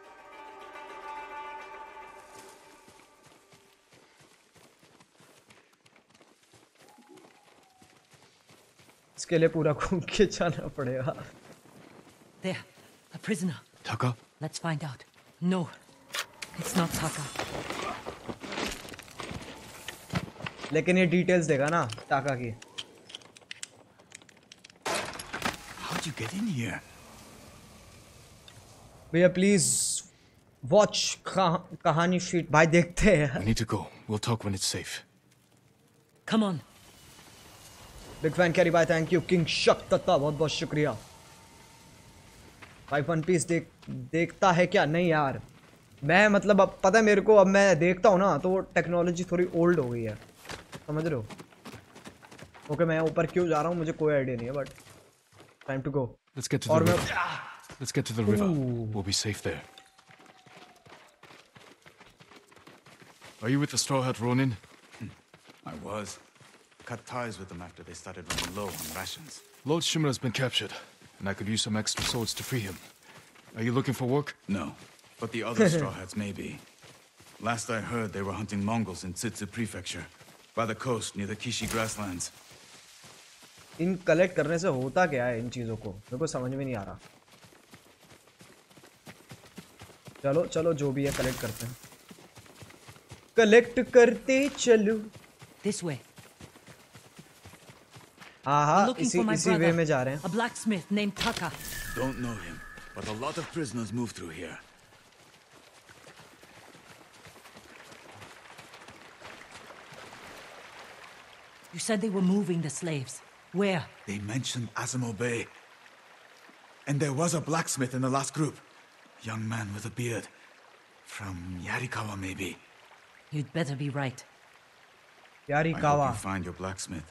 इसके लिए पूरा घूम के जाना पड़ेगा. There, a prisoner. Taka? Let's find out. No, it's not Taka. लेकिन ये डिटेल्स देगा ना टाका की. How'd you get in here? भैया प्लीज वॉच कहानी शीट. भाई देखते हैं. We need to go. We'll talk when it's safe. Come on. Big fan Carry भाई. Thank you. किंग शक तत्ता बहुत बहुत शुक्रिया. भाई वन पीस देख देखता है क्या? नहीं यार मैं मतलब अब पता है मेरे को. अब मैं देखता हूँ ना तो टेक्नोलॉजी थोड़ी ओल्ड हो गई है. समझ रहे हो? ओके okay, मैं ऊपर क्यों जा रहा हूँ मुझे कोई आइडिया नहीं है. But time to go. Let's get to the और river. मैं Let's get to the river. We'll be safe there. Are you with the Straw Hat Ronin? I was. Cut ties with them after they started running low on rations. Lord Shimura's been captured, and I could use some extra swords to free him. Are you looking for work? No, but the other Straw Hats may be. Last I heard, they were hunting Mongols in Tsitsu Prefecture, by the coast near the Kishi grasslands. इन collect करने से होता क्या है इन चीजों को? मेरे को समझ में नहीं आ रहा. चलो चलो जो भी है कलेक्ट करते हैं. कलेक्ट करते चलो. This way. हाँ हाँ Looking इसी for my इसी वे brother, में जा रहे हैं. a blacksmith named Taka. Don't know him, but a lot of prisoners move through here. You said they were moving the slaves. Where? They mentioned Azamo Bay. And there was a blacksmith in the last group. Young man with a beard. From Yarikawa, maybe. You'd better be right. I hope Yarikawa. you find your blacksmith.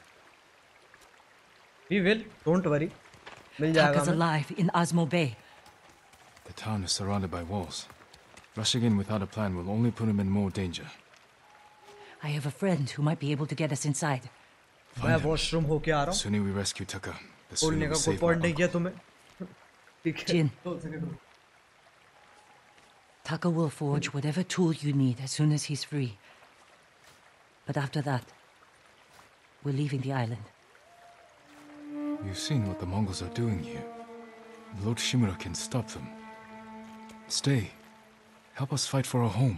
We will. Don't worry. मिल जाएगा Taka's हमें. alive in Osmo Bay. The town is surrounded by walls. Rushing in without a plan will only put him in more danger. I have a friend who might be able to get us inside. मैं washroom होके आ रहा The हूँ. sooner we rescue Taka, the बोलने sooner का we कोई save my point नहीं uncle. किया तुम्हें. ठीक है. Jin. दो सेकंड रुको. Taka will forge whatever tool you need as soon as he's free. But after that, we're leaving the island. You've seen what the Mongols are doing here. Lord Shimura can stop them. Stay. Help us fight for a home.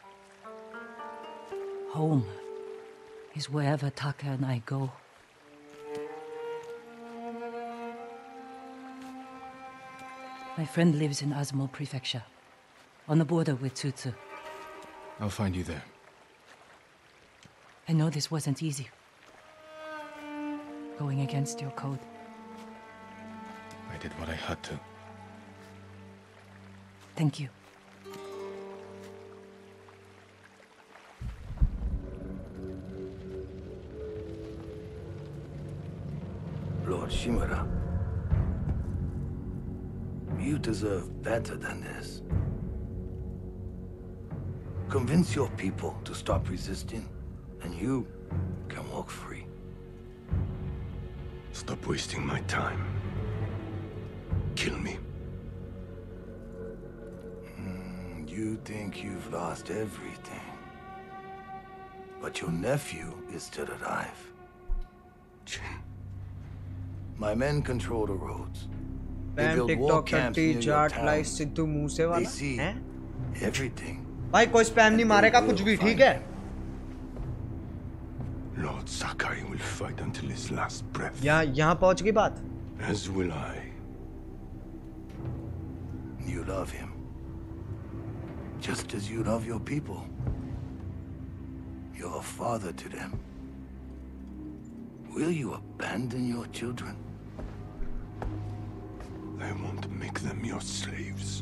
Home is wherever Taka and I go. My friend lives in Azamo Prefecture, on the border with Tsutsu. I'll find you there. I know this wasn't easy. Going against your code. I did what I had to. Thank you. Lord Shimura, you deserve better than this. Convince your people to stop resisting, and you can walk free. Stop wasting my time. Kill me. Mm, you think you've lost everything. But your nephew is still alive. My men control the roads. They Bam, build war TikTok camps thirty near your Jat town. Like Sidhu Moose Wala They see हैं? everything. भाई कोई spam नहीं मारेगा कुछ भी, ठीक है? Lord Sakai will fight until his last breath. यहाँ यहाँ पहुँच गई बात. As will I. You love him. Just as you love your people. You're a father to them. Will you abandon your children? I won't make them your slaves.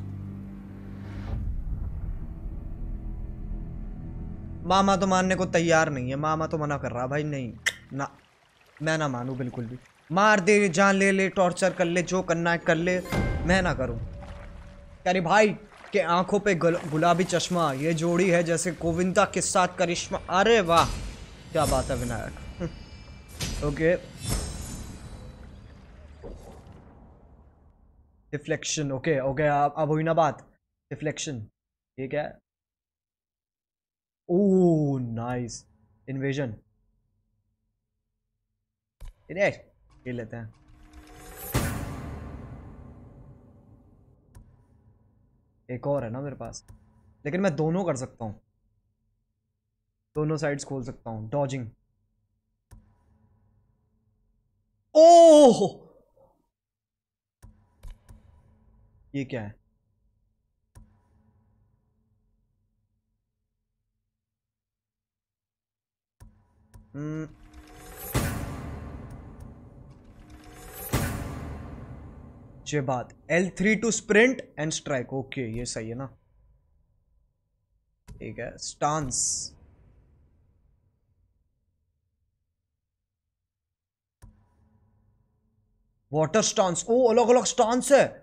मामा तो मानने को तैयार नहीं है. मामा तो मना कर रहा भाई, नहीं ना, मैं ना मानूं बिल्कुल भी. मार दे, जान ले ले, टॉर्चर कर ले, जो करना है कर ले, मैं ना करूं. यानी भाई के आंखों पे गुलाबी चश्मा, ये जोड़ी है जैसे गोविंदा के साथ करिश्मा. अरे वाह क्या बात है Vinayak. Okay deflection. Okay okay अब हुई ना बात. डिफ्लेक्शन ठीक है. Oh nice. इन्वेजन ये लेते हैं. एक और है ना मेरे पास, लेकिन मैं दोनों कर सकता हूँ. दोनों साइड्स खोल सकता हूँ. डॉजिंग. ओह ये क्या है? हम्म ये बात. L three to sprint and strike. Okay ये सही है ना. ठीक है. स्टांस. Water stance. ओ अलग अलग स्टांस है.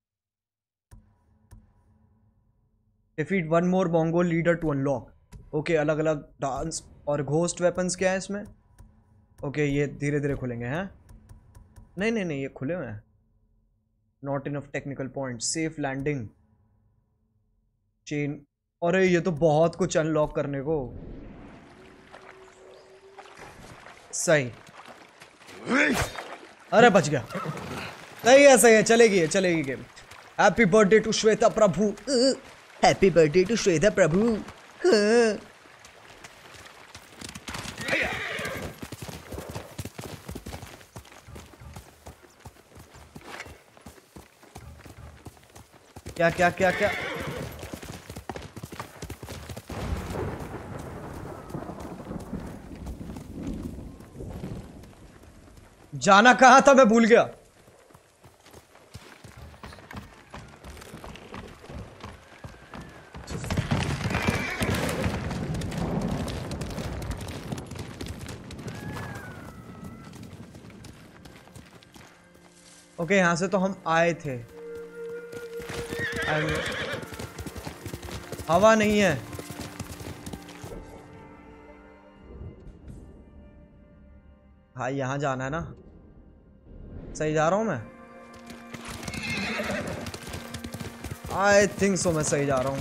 Defeat one more Mongol leader to unlock. Okay अलग अलग डांस. और घोस्ट वेपन्स क्या है इसमें? ओके okay, ये धीरे धीरे खुलेंगे हैं. नहीं नहीं नहीं ये खुले हुए हैं. Not enough technical point. Safe landing. Chain. अरे ये तो बहुत कुछ अनलॉक करने को. सही. अरे बच गया. सही है सही है. चलेगी है चलेगी game. Happy birthday to Shweta Prabhu. Happy birthday to Shweta Prabhu. क्या क्या क्या क्या जाना कहाँ था मैं भूल गया. ओके okay, यहां से तो हम आए थे. हवा नहीं है. हाँ यहां जाना है ना. सही जा रहा हूं मैं. आई थिंक सो मैं सही जा रहा हूं.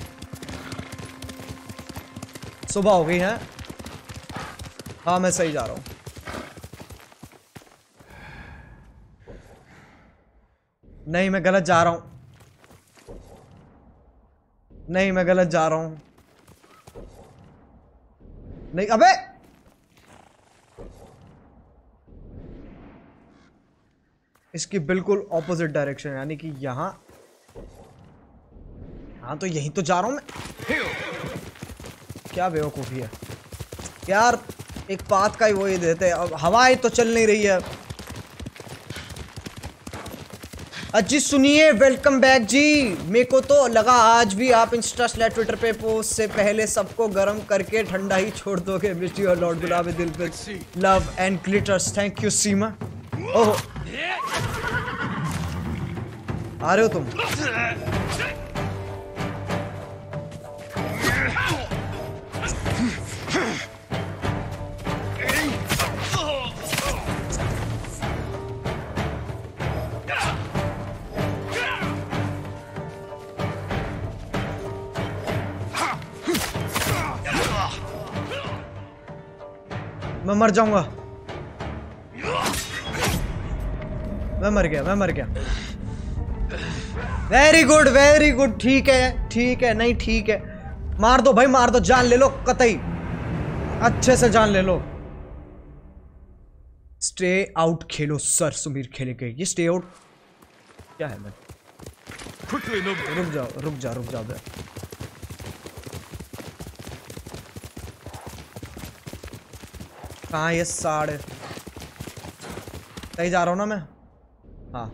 सुबह हो गई है. हाँ मैं सही जा रहा हूं. नहीं मैं गलत जा रहा हूं. नहीं मैं गलत जा रहा हूं. नहीं अबे इसकी बिल्कुल ऑपोजिट डायरेक्शन, यानी कि यहां. हाँ तो यही तो जा रहा हूं मैं. क्या बेवकूफी है यार. एक पाथ का ही वो ये देते हैं. अब हवाएं तो चल नहीं रही है. अजी सुनिए वेलकम बैक जी. मेरे को तो लगा आज भी आप इंस्टा स्लैश ट्विटर पे पोस्ट से पहले सबको गर्म करके ठंडा ही छोड़ दोगे. मिस यू लॉर्ड गुलाबी दिल पे love and glitters. Thank you Seema. Oh आ रहे हो तुम. मैं मर जाऊंगा, मैं मर गया, मैं मर गया। वेरी गुड, वेरी गुड, ठीक है, ठीक है, नहीं ठीक है, मार दो भाई, मार दो, जान ले लो कतई, अच्छे से जान ले लो। स्टे आउट खेलो सर, सुमीर खेलेंगे। ये स्टे आउट क्या है? मैं रुक जाओ, रुक जा, रुक जाओ। कहाँ ये साढ़े सही जा रहा हूँ ना मैं? हाँ,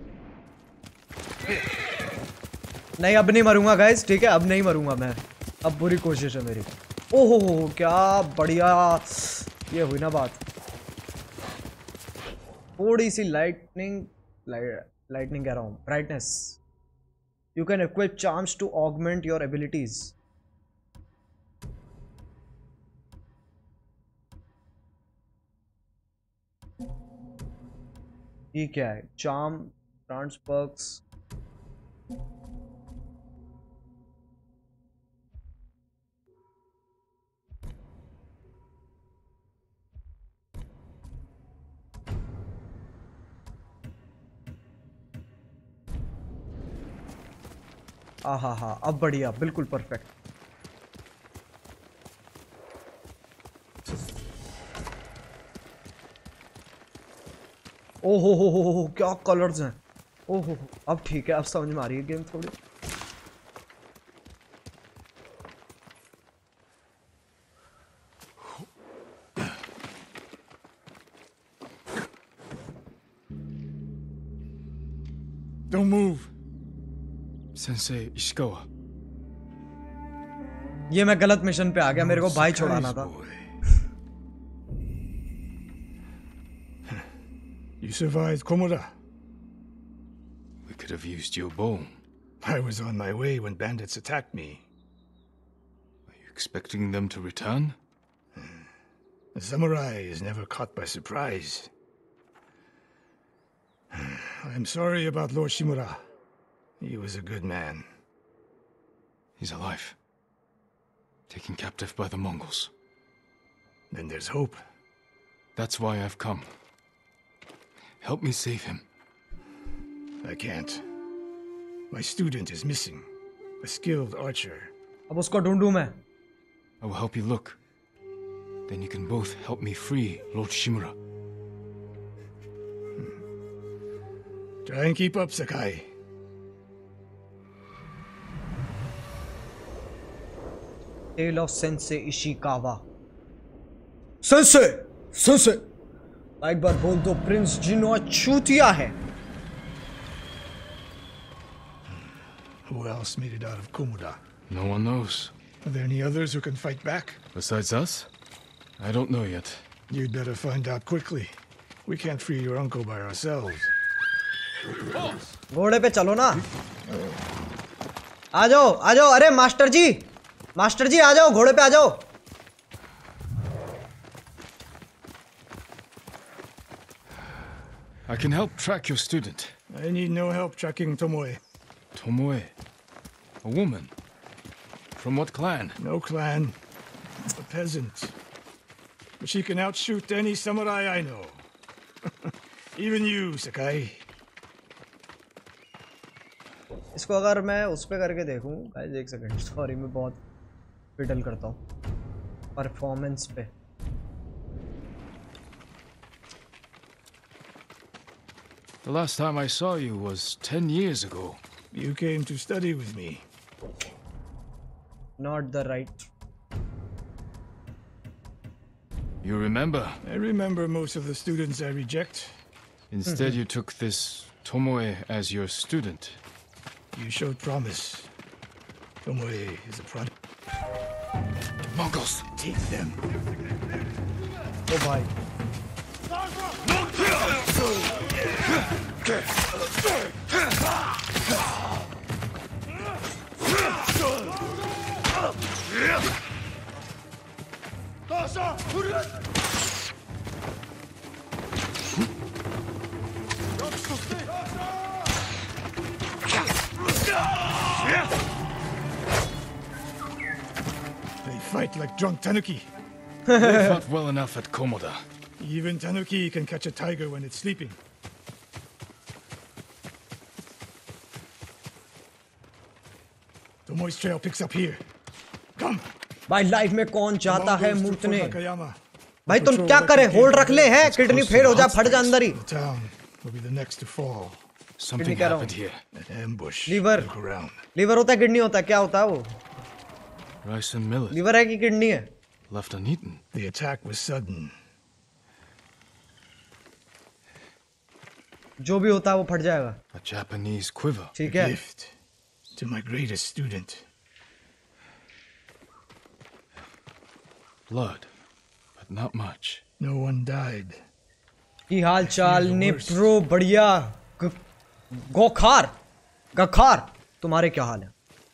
नहीं अब नहीं मरूंगा गाइस, ठीक है, अब नहीं मरूंगा मैं, अब पूरी कोशिश है मेरी। ओहो हो, क्या बढ़िया ये हुई ना बात। थोड़ी सी लाइटनिंग, लाइटनिंग कह रहा हूँ, brightness. You can equip charms to augment your abilities. ये क्या है? चार्म, ट्रांस पर्क्स, आ हा हा, अब बढ़िया, बिल्कुल परफेक्ट। ओहो हो हो हो, क्या कलर्स हैं। ओहो, अब ठीक है, अब समझ में आ रही है गेम थोड़ी। Don't move. Sensei Ishikawa. ये मैं गलत मिशन पे आ गया, मेरे को भाई छुड़ाना था। You survived Komoda. We could have used your bow. I was on my way when bandits attacked me. Are you expecting them to return? A samurai is never caught by surprise. I'm sorry about Lord Shimura. He was a good man. He's alive. Taken captive by the Mongols. Then there's hope. That's why I've come. Help me save him. I can't. My student is missing. A skilled archer. अब उसको ढूंढूं मैं। I will help you look. Then you can both help me free Lord Shimura. Try and keep up, Sakai. Tale of Sensei Ishikawa. Sensei! Sensei! एक बार बोल दो, Prince जिनो चूतिया है। Who else made it out of Komoda? No one knows. Are there any others who can fight back? Besides us? I don't know yet. You'd better find out quickly. We can't free your uncle by ourselves. घोड़े पे चलो ना। आ जाओ, आ जाओ, अरे master जी, master जी आ जाओ, घोड़े पे आ जाओ। I can help track your student. I need no help tracking Tomoe. Tomoe? A woman? From what clan? No clan. A peasant. But she can outshoot any samurai I know. Even you, Sakai. इसको अगर मैं उस पे करके देखूं, guys एक second, sorry मैं बहुत फिडल करता हूँ परफॉर्मेंस पे। The last time I saw you was ten years ago. You came to study with me. Not the right. You remember? I remember most of the students I reject. Instead you took this Tomoe as your student. You showed promise. Tomoe is a product. Mongols! Take them. Oh bhai. They fight like drunk tanuki. They fought well enough at Komoda. Even Tanuki can catch a tiger when it's sleeping. Tomoe's trail picks up here. Come. भाई life में कौन चाहता है Mongols to मूतने? Fort Nakayama. भाई तुम क्या करे? Hold रख ले है, किडनी फेल हो जा, फट जा अंदर ही. The town will be the next to fall. Something कह रहा happened हूँ. here. An ambush. Liver. Look around. Liver होता है, किडनी होता है, क्या होता है वो? Rice and millet. लीवर है कि किडनी है? Left uneaten. The attack was sudden. जो भी होता है वो फट जाएगा. A Japanese quiver. ठीक A है. gift to my greatest student. Blood, but not much. No one died. की हाल चाल ने प्रो बढ़िया. ग- गोखार गखार तुम्हारे क्या हाल है?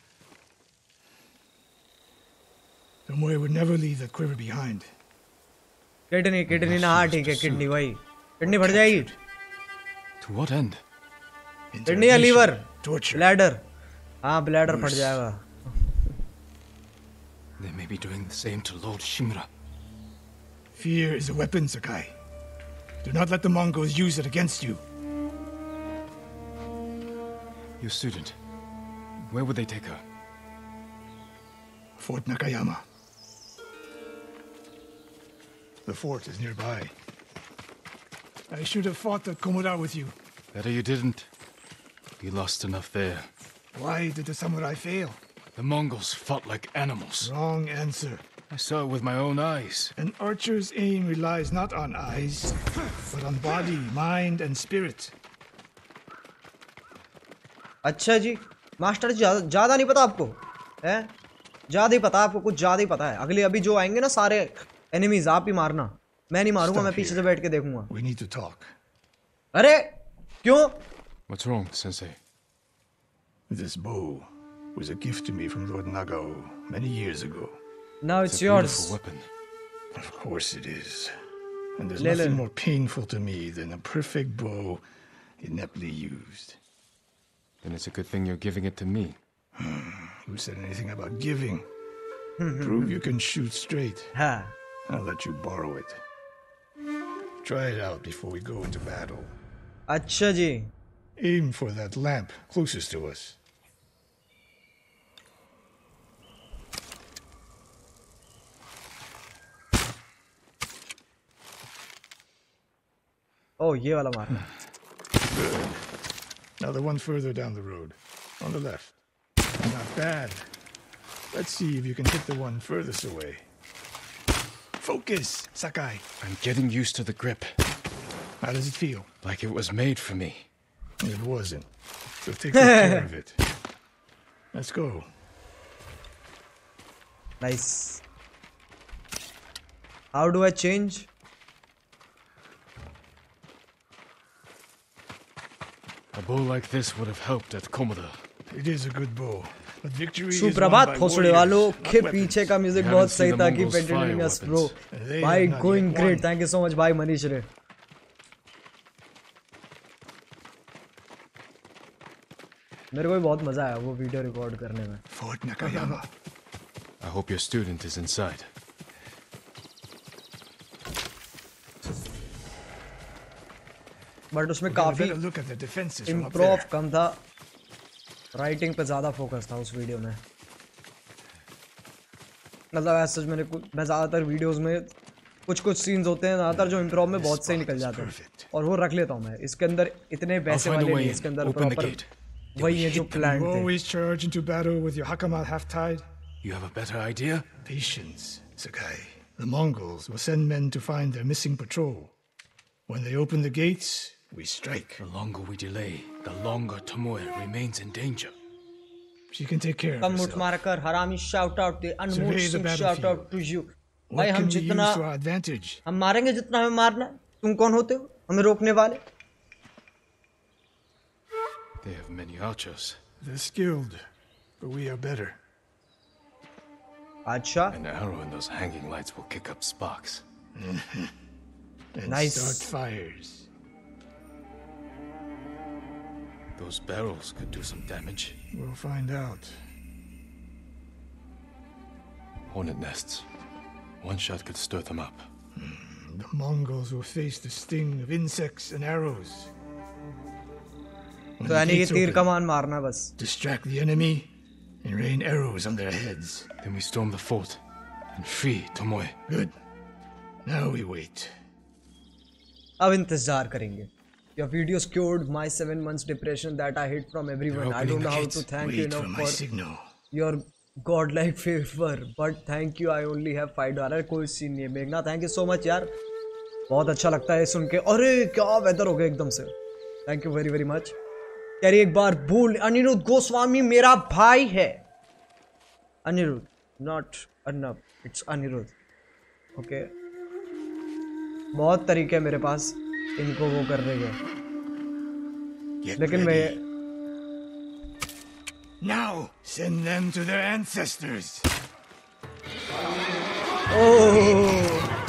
Tomoe would never leave that quiver behind. Kidney kidney ना, हाँ ठीक है, किडनी भाई, किडनी फट जाएगी. To what end? किडनी या लीवर? Torture. ब्लैडर. हाँ ब्लैडर फट जाएगा. They may be doing the same to Lord Shimura. Fear is a weapon, Sakai. Do not let the Mongols use it against you. Your student, where would they take her? Fort Nakayama. The fort is nearby. I should have fought at Komura with you. Better you didn't. You lost enough there. Why did the samurai fail? The Mongols fought like animals. Wrong answer. I saw it with my own eyes. An archer's aim relies not on eyes, but on body, mind, and spirit. अच्छा जी, master जी ज्यादा ज्यादा नहीं पता आपको, हैं? ज्यादा ही पता है आपको, कुछ ज्यादा ही पता है. अगले अभी जो आएंगे ना सारे एनिमीज, आप ही मारना, मैं नहीं मारूंगा, मैं पीछे से बैठ के देखूंगा. We need to talk. अरे क्यों? What's wrong, Sensei? This bow was a gift to me from Lord Nagao many years ago. Now it's, It's a yours. beautiful weapon. Of course it is. And there's Lele. nothing more painful to me than a perfect bow ineptly used. Then it's a good thing you're giving it to me. Who said anything about giving? Prove you can shoot straight. हाँ. I'll let you borrow it. Try it out before we go into battle. अच्छा जी. Aim for that lamp closest to us. ओ ये वाला मारना. Good. Now the one further down the road. On the left. Not bad. Let's see if you can hit the one furthest away. Focus, Sakai. I'm getting used to the grip. How does it feel? Like it was made for me. It wasn't. So take good care of it. Let's go. Nice. How do I change? A bow like this would have helped at Komoda. It is a good bow. But victory is won सुप्रभात by भोसड़े warriors, वालों not के weapons. पीछे का music We बहुत haven't सही seen the था कि Mongols' painted fire अस ब्रो. weapons. They भाई have not going yet great, won. Thank you so much भाई मनीष रे. मेरे को भी बहुत मजा आया वो वीडियो रिकॉर्ड करने में. Fort Nakayama. I hope your student is inside. But उसमें We'll get a काफी better look at the defenses from up improve there. कम था. राइटिंग पे ज्यादा फोकस था उस वीडियो में. मतलब ऐसा मैंने कुछ मैं ज्यादातर वीडियोस में कुछ कुछ सीन्स होते हैं ज्यादातर जो इम्प्रोव में बहुत सही निकल जाते हैं और वो रख लेता हूँ मैं. इसके अंदर इतने पैसे find a वाले way नहीं, in. इसके अंदर Open the प्रॉपर gate. वही है जो प्लान You थे. always charge into battle with your hakama half-tied. You have a better idea? Patience, Sakai. The Mongols will send men to find their missing patrol. When they open the gates, we strike. The longer we delay, the longer Tomoe remains in danger. She can take care of कम मुठ herself. मारकर हरामी shout out the Anmol Survey the Singh battlefield. Shout out to you. भाई What हम can we जितना use to our advantage? हम मारेंगे जितना हमें मारना है. तुम कौन होते हो हमें रोकने वाले? They have many archers. They're skilled, but we are better. अच्छा. An arrow in those hanging lights will kick up sparks. And Nice. start fires. Those barrels could do some damage. We'll find out. Hornet nests. One shot could stir them up. The Mongols will face the sting of insects and arrows. When तो the यानी ये gates तीर open, कमान मारना बस. distract the enemy and rain arrows on their heads. Then we storm the fort and free Tomoe. Good. Now we wait. अब इंतजार करेंगे. Your videos cured my seven months depression that I hid from everyone. I don't know how to thank you Wait for enough my for signal. your godlike favor. But thank you. I only have five dollars. कोई scene नहीं है. मेघना, thank you so much यार. बहुत अच्छा लगता है सुन के. अरे क्या वेदर हो गया एकदम से. Thank you very very much. यार एक बार भूल, अनिरुद्ध गोस्वामी मेरा भाई है. Anirudh, not Arnab. It's Anirudh. Okay. बहुत तरीके हैं मेरे पास इनको वो करने के. लेकिन मैं Now send them to their ancestors. Oh.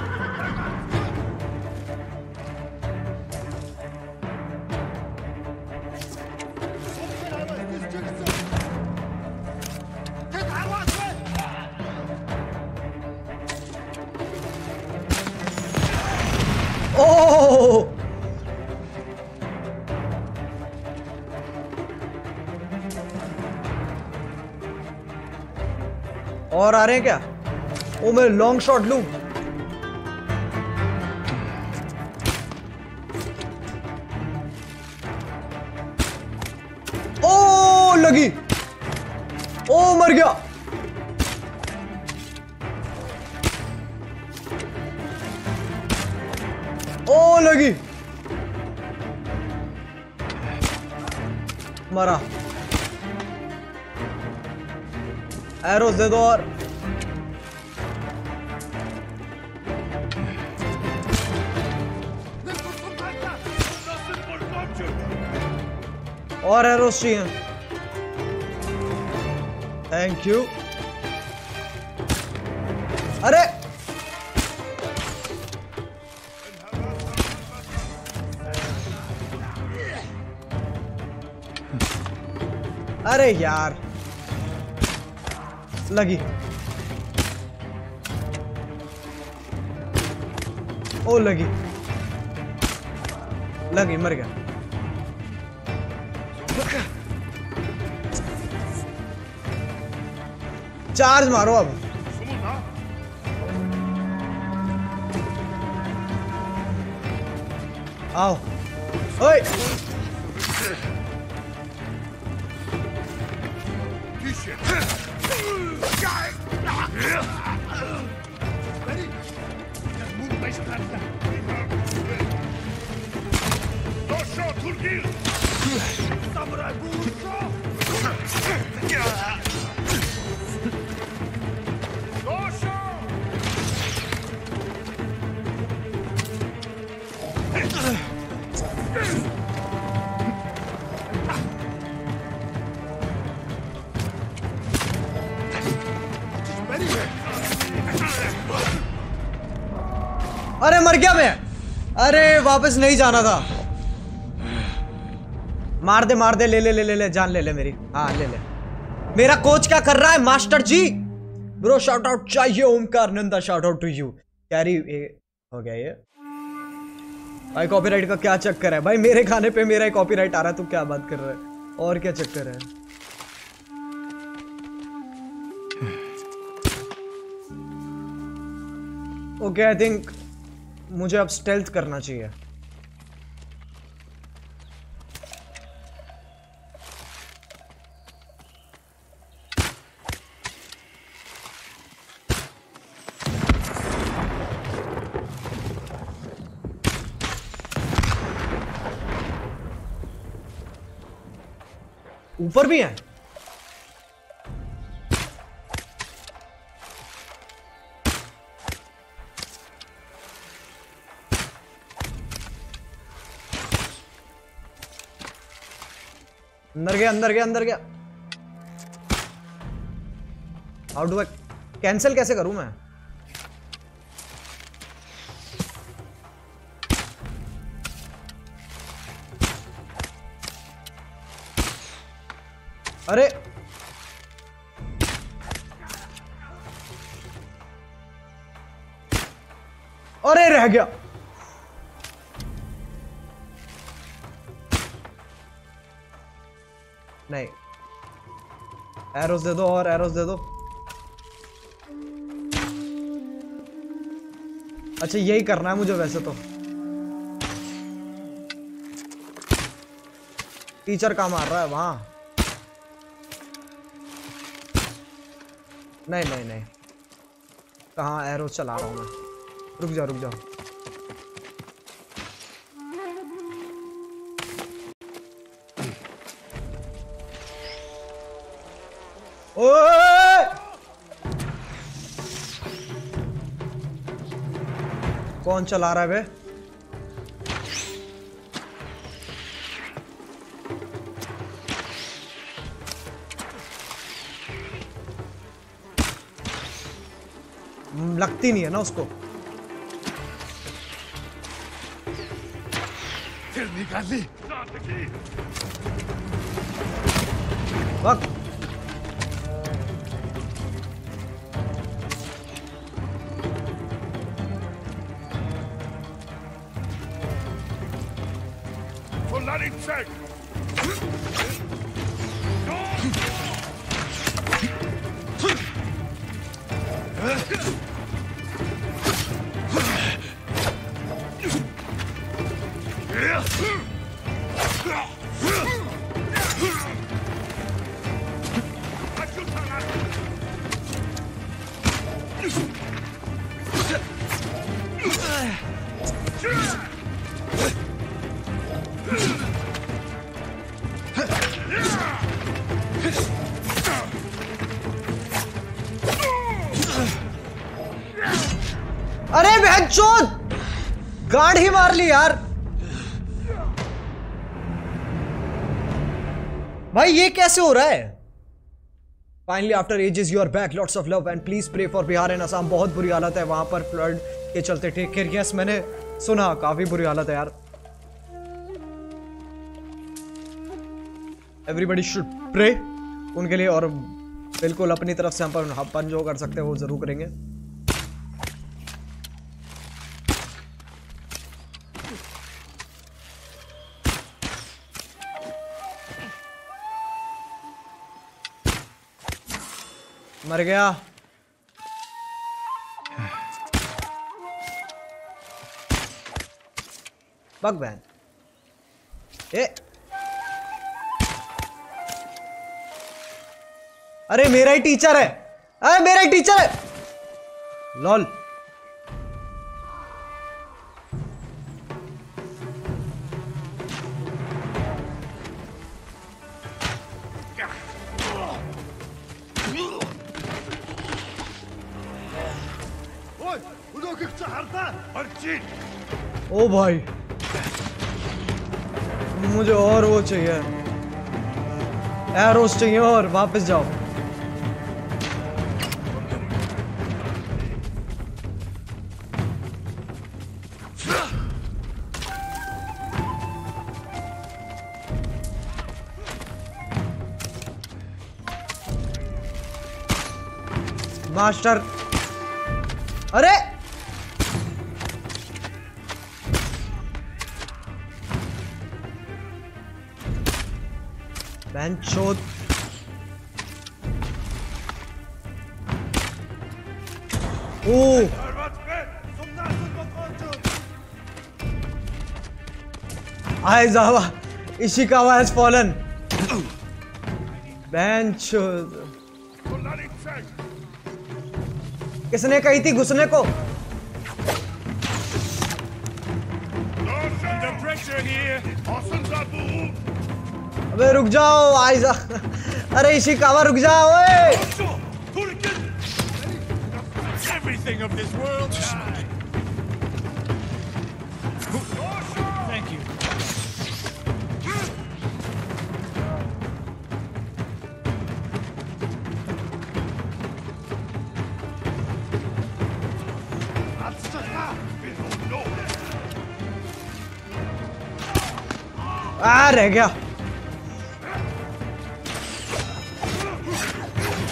Oh! और आ रहे हैं क्या? ओ मैं लॉन्ग शॉट लूं. ओ लगी. ओ मर गया. ओ लगी. मरा. एरोस दे दो और और एरोस चाहिए. Thank you. अरे अरे यार लगी. ओ लगी लगी मर गया. चार्ज मारो अब. आओ. ओए अरे मर गया मैं. अरे वापस नहीं जाना था. मार दे मार दे. ले ले ले ले ले जान ले ले मेरी. हाँ ले ले. मेरा कोच क्या कर रहा है master ji. Bro shout out चाहिए. Omkar Nanda shout out to you. Carry हो गया ये भाई. कॉपीराइट का क्या चक्कर है भाई. मेरे खाने पे मेरा कॉपीराइट आ रहा है. तू क्या बात कर रहा है. और क्या चक्कर है. ओके आई थिंक मुझे अब स्टेल्थ करना चाहिए. ऊपर भी है. अंदर गया अंदर गया अंदर गया. हाउ डू आई कैंसिल कैसे करूं मैं. अरे अरे रह गया। नहीं, एरोस दे दो और एरोस दे दो। अच्छा यही करना है मुझे वैसे तो। टीचर कहाँ मार रहा है? वहां। नहीं नहीं नहीं, कहाँ एरो चला रहा हूं मैं। रुक जाओ रुक जाओ। ओए! कौन चला रहा है बे? लगती नहीं है ना उसको। फिर निकाल ली। वक्त check. अरे बहनचोद, गांड ही मार ली यार। भाई ये कैसे हो रहा है? Finally after ages you are back, lots of love and please pray for Bihar and Assam. बहुत बुरी हालत है वहां पर फ्लड के चलते। Take care. यस मैंने सुना, काफी बुरी हालत है यार। एवरीबडी शुड प्रे उनके लिए, और बिल्कुल अपनी तरफ से हम पर अपन जो कर सकते हैं वो जरूर करेंगे। मर गया। Bug ban. ए अरे मेरा ही टीचर है। अरे मेरा ही टीचर है। लॉल। ओ भाई मुझे और वो चाहिए, एरोस चाहिए, और वापस जाओ। मास्टर, अरे बेंचोद। ओ Aizawa Ishikawa has fallen. बेंचोद। किसने कही थी घुसने को? अबे रुक जाओ आइजा। अरे इशिकावा रुक जाओ। ओए Everything of this world died. Thank you. आ रह गया।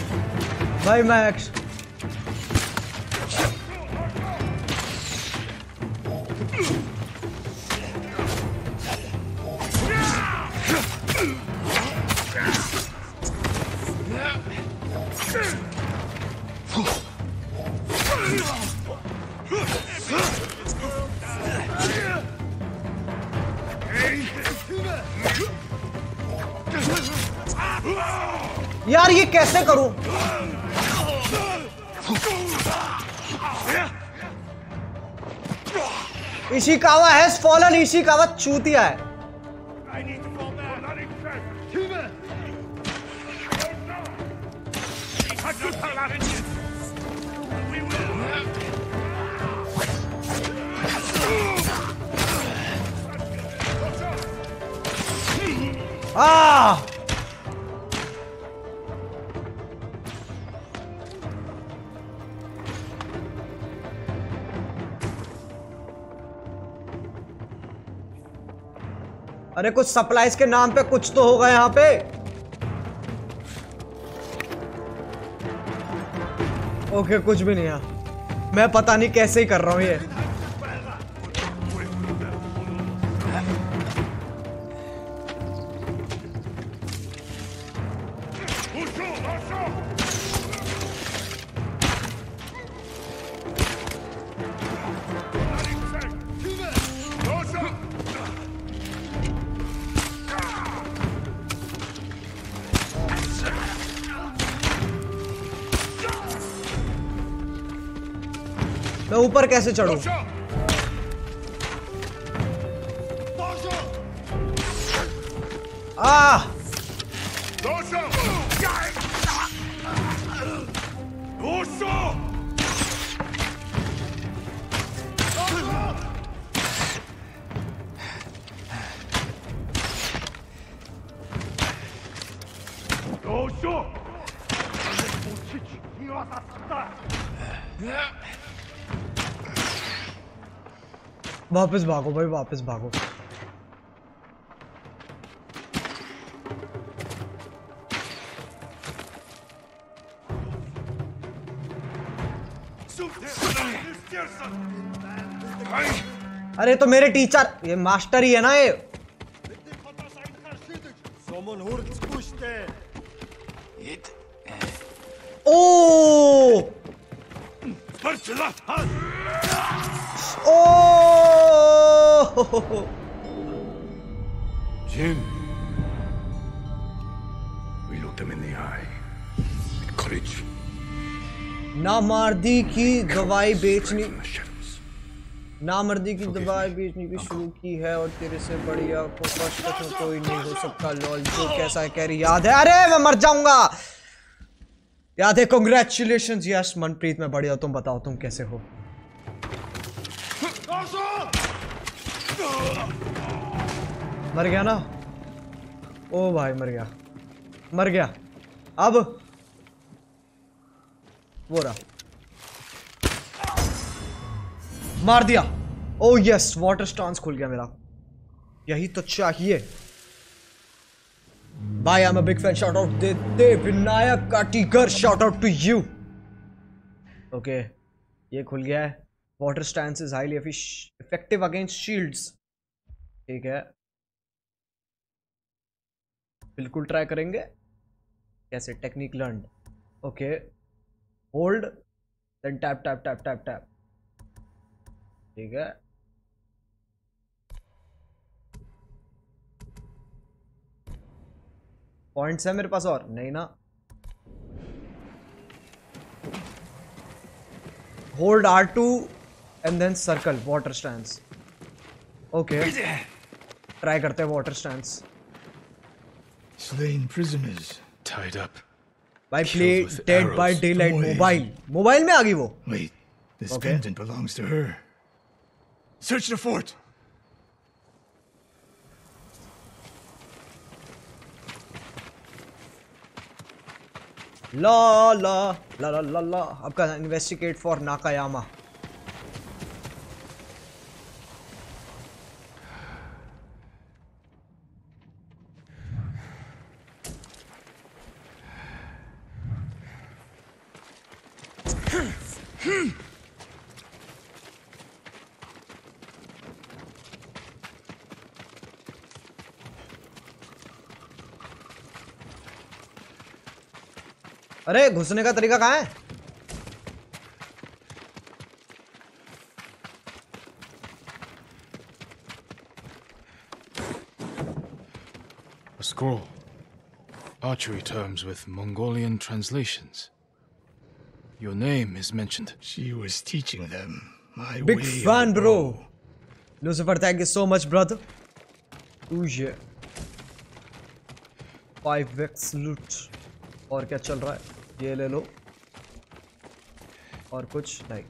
भाई मैक्स यार ये कैसे करूं? Ishikawa has fallen. इशिकावा चूतिया है। आ अरे कुछ सप्लाईज के नाम पे कुछ तो होगा यहाँ पे। ओके कुछ भी नहीं है। मैं पता नहीं कैसे ही कर रहा हूँ ये। मैं ऊपर कैसे चढ़ूं? आ वापस भागो भाई, वापस भागो। अरे तो मेरे टीचर, ये मास्टर ही है ना ये। ओ Oh! Jin. We looked him in the eye. With courage. नामर्दी की दवाई बेचनी नामर्दी की दवाई बेचनी भी शुरू की है और तेरे से बढ़िया को कष्ट तो कोई नहीं हो सकता। लॉल जो कैसा है कैरी याद है? अरे मैं मर जाऊंगा। याद है? कांग्रेचुलेशंस। यस मनप्रीत मैं बढ़िया, तुम बताओ तुम कैसे हो? मर गया ना? ओ भाई मर गया, मर गया। अब वो रहा, मार दिया। ओ यस, वाटर स्टांस खुल गया मेरा। यही तो चाहिए भाई। I am a big fan. Shout out दे दे Vinayak Katigar, shout out to you. Okay ये खुल गया है। Water stance is highly effective against shields. ठीक है बिल्कुल ट्राई करेंगे। कैसे? Technique learn. Okay hold then tap tap tap tap tap. ठीक है पॉइंट्स है मेरे पास और नहीं ना। Hold R two and then circle water stance. Okay try करते हैं water stance. Slain prisoners. Tied up. By play dead by daylight. Mobile. Mobile में आ गई वो. Wait, this Okay. pendant belongs to her. Search the fort. La la la la la la. आपका investigate for Nakayama. अरे घुसने का तरीका कहाँ है? A scroll. Archery terms with Mongolian translations. Your name is mentioned. She was teaching them my Big way fan, of the bro. bow. Lucifer, thank you so much, brother. Ooh, yeah. five x loot. और क्या चल रहा है? ये ले लो. और कुछ नहीं.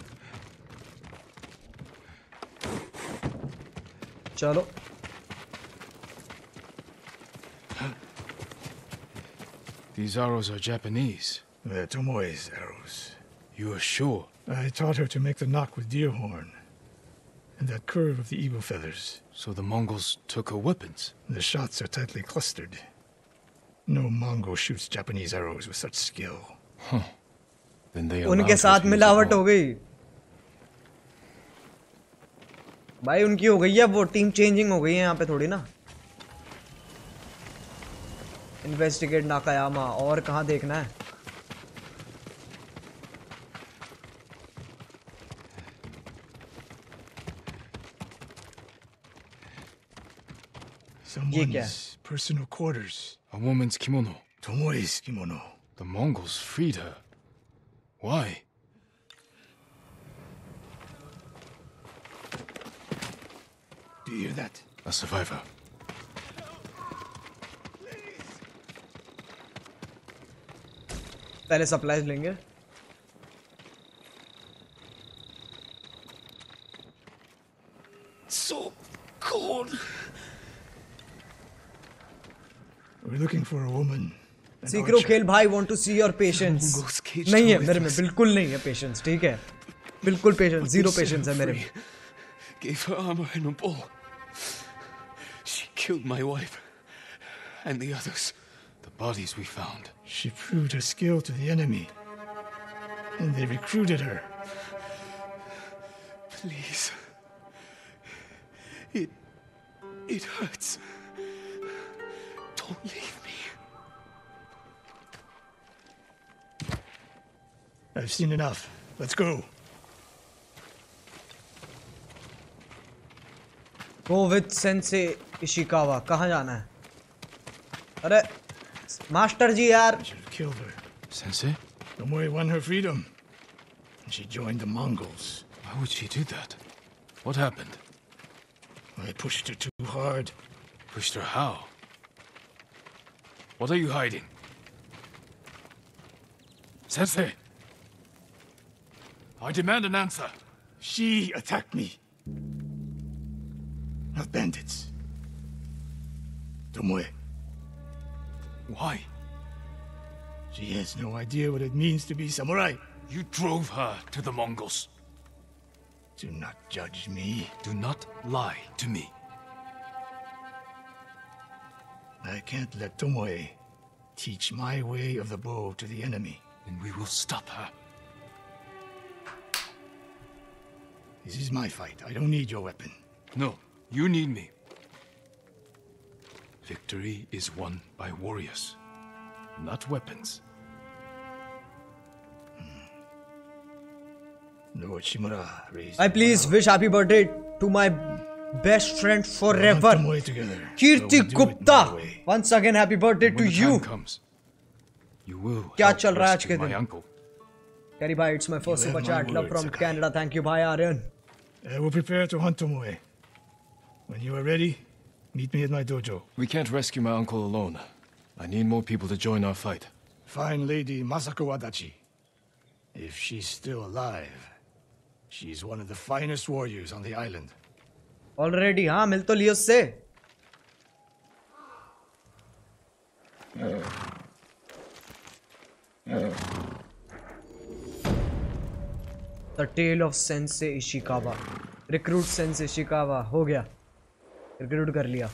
चलो. These arrows are Japanese. They're Tomoe's arrows. You are sure? I taught her to make the knock with deer horn. And that curve of the eagle feathers. So the Mongols took her weapons? The shots are tightly clustered. No Mongol shoots Japanese arrows with such skill. Huh. Then they उनके साथ मिलावट हो गई. भाई उनकी हो गई है वो टीम चेंजिंग हो गई है यहाँ पे थोड़ी ना. इन्वेस्टिगेट नाकायामा और कहाँ देखना है? Someone's personal quarters. A woman's kimono. Tomoe's kimono. The Mongols freed her. Why? Do you hear that? A survivor. पहले सप्लाईज लेंगे. So cold. We're looking for a woman. सीकरो खेल भाई want to see your patience. नहीं है मेरे में बिल्कुल नहीं है patience. ठीक है बिल्कुल patience zero patience है मेरे में. Gave her armor and a bow. She killed my wife and the others. The bodies we found. She proved her skill to the enemy, and they recruited her. Please. It... it hurts. Don't leave me. I've seen enough. Let's go. Go with Sensei Ishikawa. कहाँ जाना है? अरे master जी यार. I should have killed her. Sensei? Tomoe won her freedom. And she joined the Mongols. Why would she do that? What happened? I pushed her too hard. Pushed her how? What are you hiding? Sensei! I demand an answer. She attacked me. Not bandits. Tomoe. Why? She has no idea what it means to be samurai. You drove her to the Mongols. Do not judge me. Do not lie to me. I can't let Tomoe teach my way of the bow to the enemy. Then we will stop her. This is my fight. I don't need your weapon. No, you need me. Victory is won by warriors, not weapons. Lord Shimura raised. I please wish happy birthday to my best friend forever, Kirti Gupta. Once again, happy birthday to you. Comes, you will. क्या चल रहा है आज के my दिन? uncle. Carry bhai, it's my first super chat. Love from Canada. Thank you, bhai Aryan. I will prepare to hunt Tomoe. When you are ready, meet me at my dojo. We can't rescue my uncle alone. I need more people to join our fight. Fine lady Masako Adachi. If she's still alive, she's one of the finest warriors on the island. Already, हाँ मिल तो लिया उससे. The Tale of Sensei Ishikawa. Recruit Sensei Ishikawa. हो गया. Recruit कर लिया.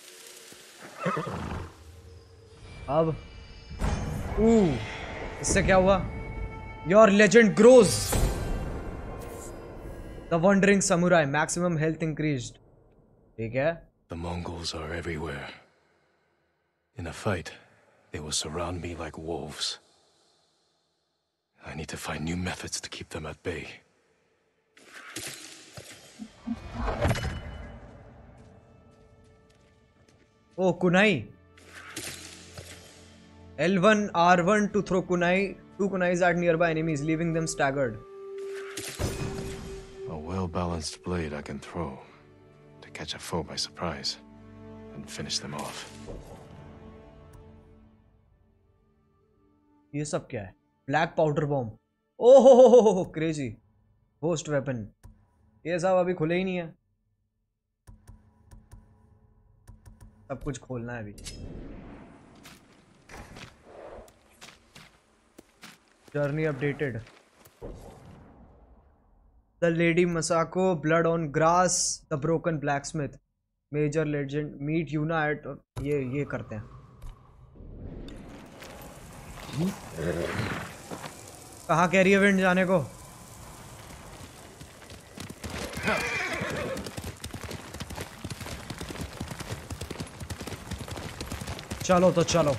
अब ooh, इससे क्या हुआ? Your legend grows. The Wandering Samurai. Maximum health increased. ठीक है? The Mongols are everywhere. In a fight, they will surround me like wolves. I need to find new methods to keep them at bay. Oh, kunai. L one R one to throw kunai. Two kunais at nearby enemies, leaving them staggered. A well-balanced blade I can throw to catch a foe by surprise and finish them off. ये सब क्या है? Black powder bomb. Oh ho ho ho ho! Crazy. Ghost weapon. ये सब अभी खुले ही नहीं है. सब कुछ खोलना है अभी. Journey updated. The Lady Masako, Blood on Grass, The Broken Blacksmith, Major Legend, Meet Yuna at ये ये करते हैं. कहाँ कह रही है विंड जाने को? चलो तो चलो.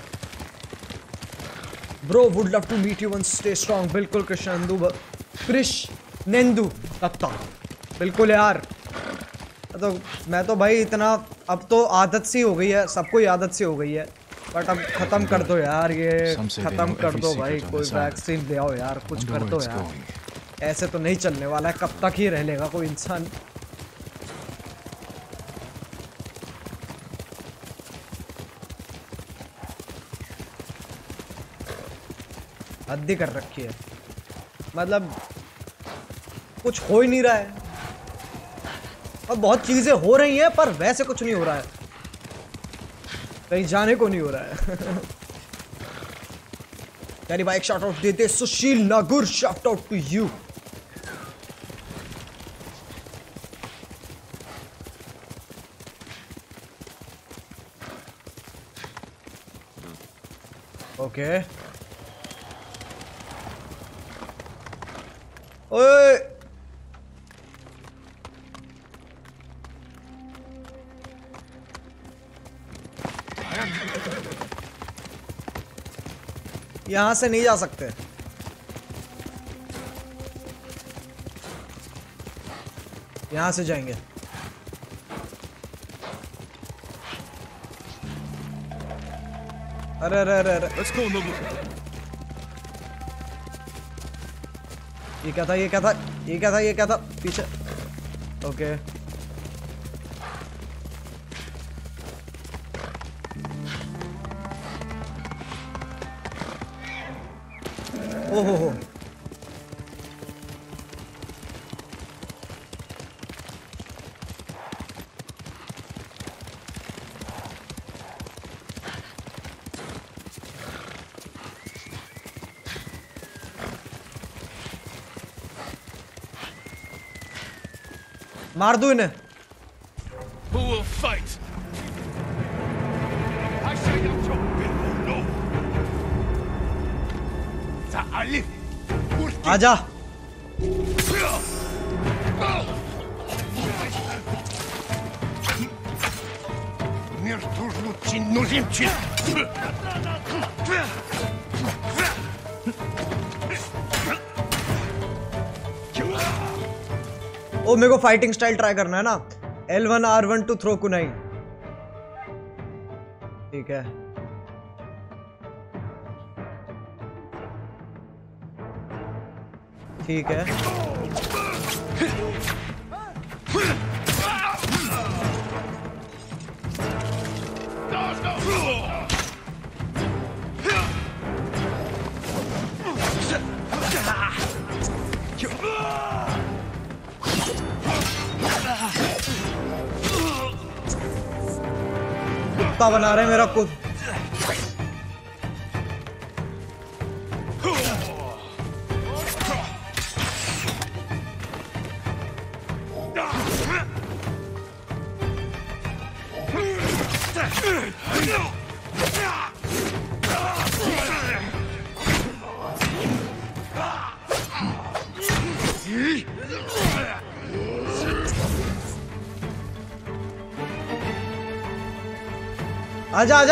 Bro, would love to meet you once. Stay strong. बिल्कुल कृष्णेंदु कृष्णेंदु दत्ता. बिल्कुल यार. तो मैं तो भाई इतना अब तो आदत सी हो गई है. सबको ही आदत सी हो गई है. बट अब खत्म कर दो यार ये. खत्म कर दो भाई. कोई वैक्सीन ले आओ यार. कुछ कर दो यार. ऐसे तो नहीं चलने वाला है. कब तक ही रह लेगा कोई इंसान. हद्दी कर रखी है. मतलब कुछ हो ही नहीं रहा है. और बहुत चीजें हो रही हैं पर वैसे कुछ नहीं हो रहा है. कहीं जाने को नहीं हो रहा है. यानी भाई एक शॉट आउट देते. Sushil Nagur shout out to you. Okay. ओए यहां से नहीं जा सकते. यहां से जाएंगे. अरे अरे अरे अरे. ये क्या था? ये क्या था? ये क्या था? ये क्या था? पीछे. ओके. ओहो हो. मार दो इन्हें. Who will fight? आजा. ओ मेरे को फाइटिंग स्टाइल ट्राई करना है ना. L one R one to throw kunai. ठीक है. ठीक है. कुत्ता बना रहे मेरा खुद. आजा आजा.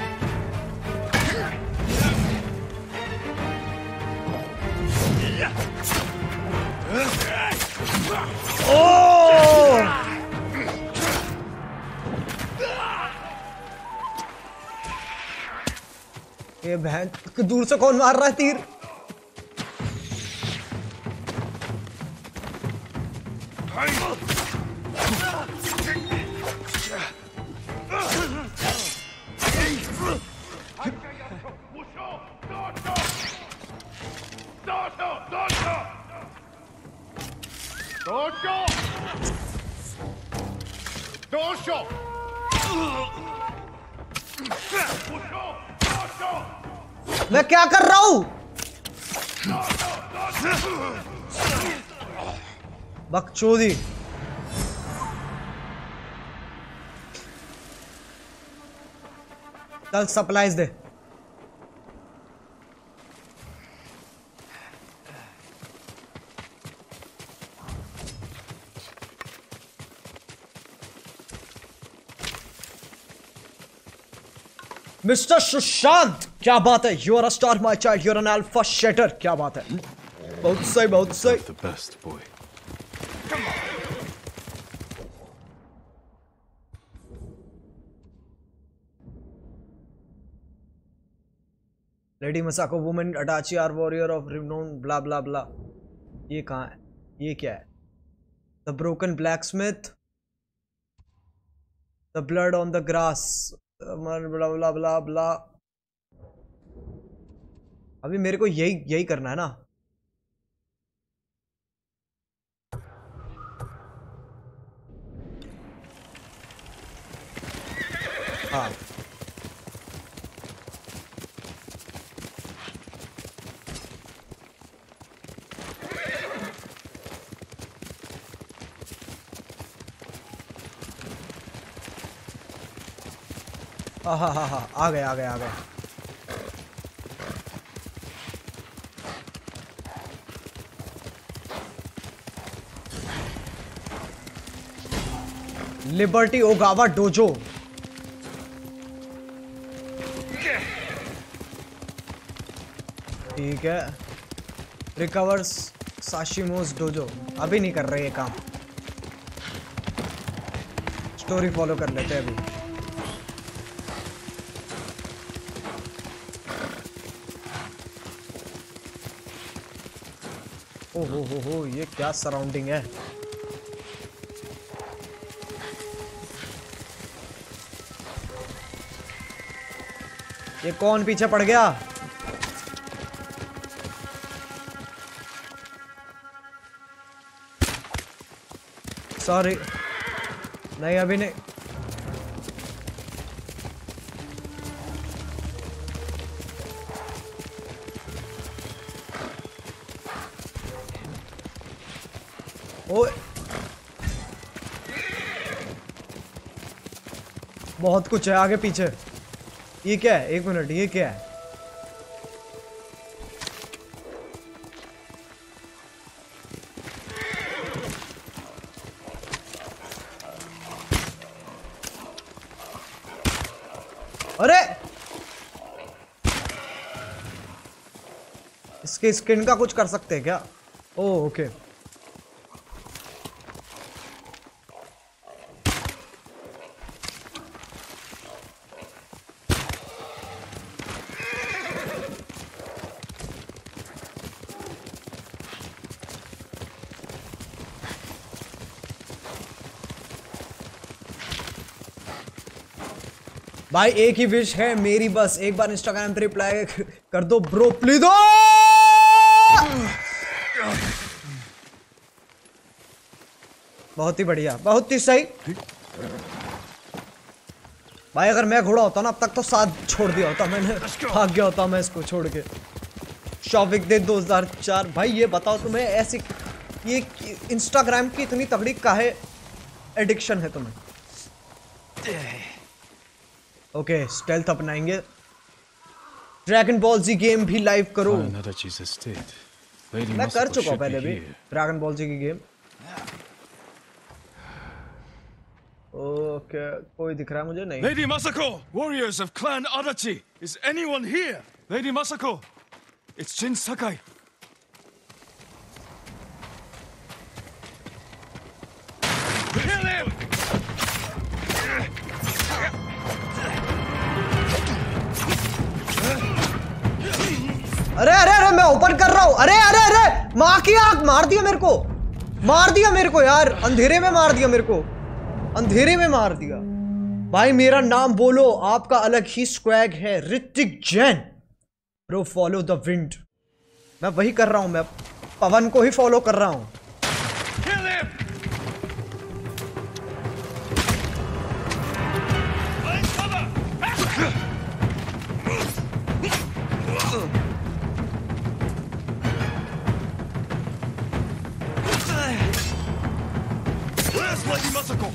ओ ये ये बहन दूर से कौन मार रहा है तीर? मैं क्या कर रहा हूं? बकचोदी। चल सप्लाईज दे। मिस्टर सुशांत, क्या बात है? You are a star my child, you are an alpha shatter. क्या बात है? बहुत सही, बहुत सही। The best boy. Lady Masako women Adachi are warrior of Rinon blah blah blah. ये कहाँ है? ये क्या है? The broken blacksmith, the blood on the grass, blah blah blah blah. अभी मेरे को यही यही करना है ना? हाँ हाँ हाँ हाँ हाँ आ गए आ गए आ गए। Liberty Ogawa dojo. ठीक है। Recovers Sashimo's dojo. अभी नहीं कर रहे ये काम, स्टोरी फॉलो कर लेते हैं अभी। ओ हो हो हो, ये क्या सराउंडिंग है? ये कौन पीछे पड़ गया? सॉरी, नहीं अभी नहीं। ओए बहुत कुछ है आगे पीछे। ये क्या है? एक मिनट, ये क्या है? अरे इसके स्किन का कुछ कर सकते हैं क्या? Oh okay. भाई एक ही विश है मेरी, बस एक बार इंस्टाग्राम पे रिप्लाई कर दो ब्रो प्लीज। दो बहुत ही बढ़िया, बहुत ही सही भाई। अगर मैं घोड़ा होता ना अब तक तो साथ छोड़ दिया होता मैंने, भाग गया होता मैं इसको छोड़ के। शॉपिंग दे दो हज़ार चार। भाई ये बताओ तुम्हें ऐसी ये इंस्टाग्राम की इतनी तगड़ी काहे एडिक्शन है तुम्हें? ओके okay, स्टेल्थ अपनाएंगे। ड्रैगन बॉल जी गेम भी लाइव करो। मैं कर चुका हूँ पहले भी ड्रैगन बॉल जी की गेम। ओके okay, कोई दिख रहा है मुझे नहीं। Lady Masako, warriors of Clan Adachi, is anyone here? Lady Masako, it's Jin Sakai. Kill him! अरे अरे अरे मैं ओपन कर रहा हूं। अरे अरे अरे माँ की आंख मार दिया मेरे को, मार दिया मेरे को यार, अंधेरे में मार दिया मेरे को, अंधेरे में मार दिया भाई। मेरा नाम बोलो, आपका अलग ही स्वैग है, Hrithik Jain bro. Follow the wind, मैं वही कर रहा हूं, मैं पवन को ही फॉलो कर रहा हूं। Lady Masako!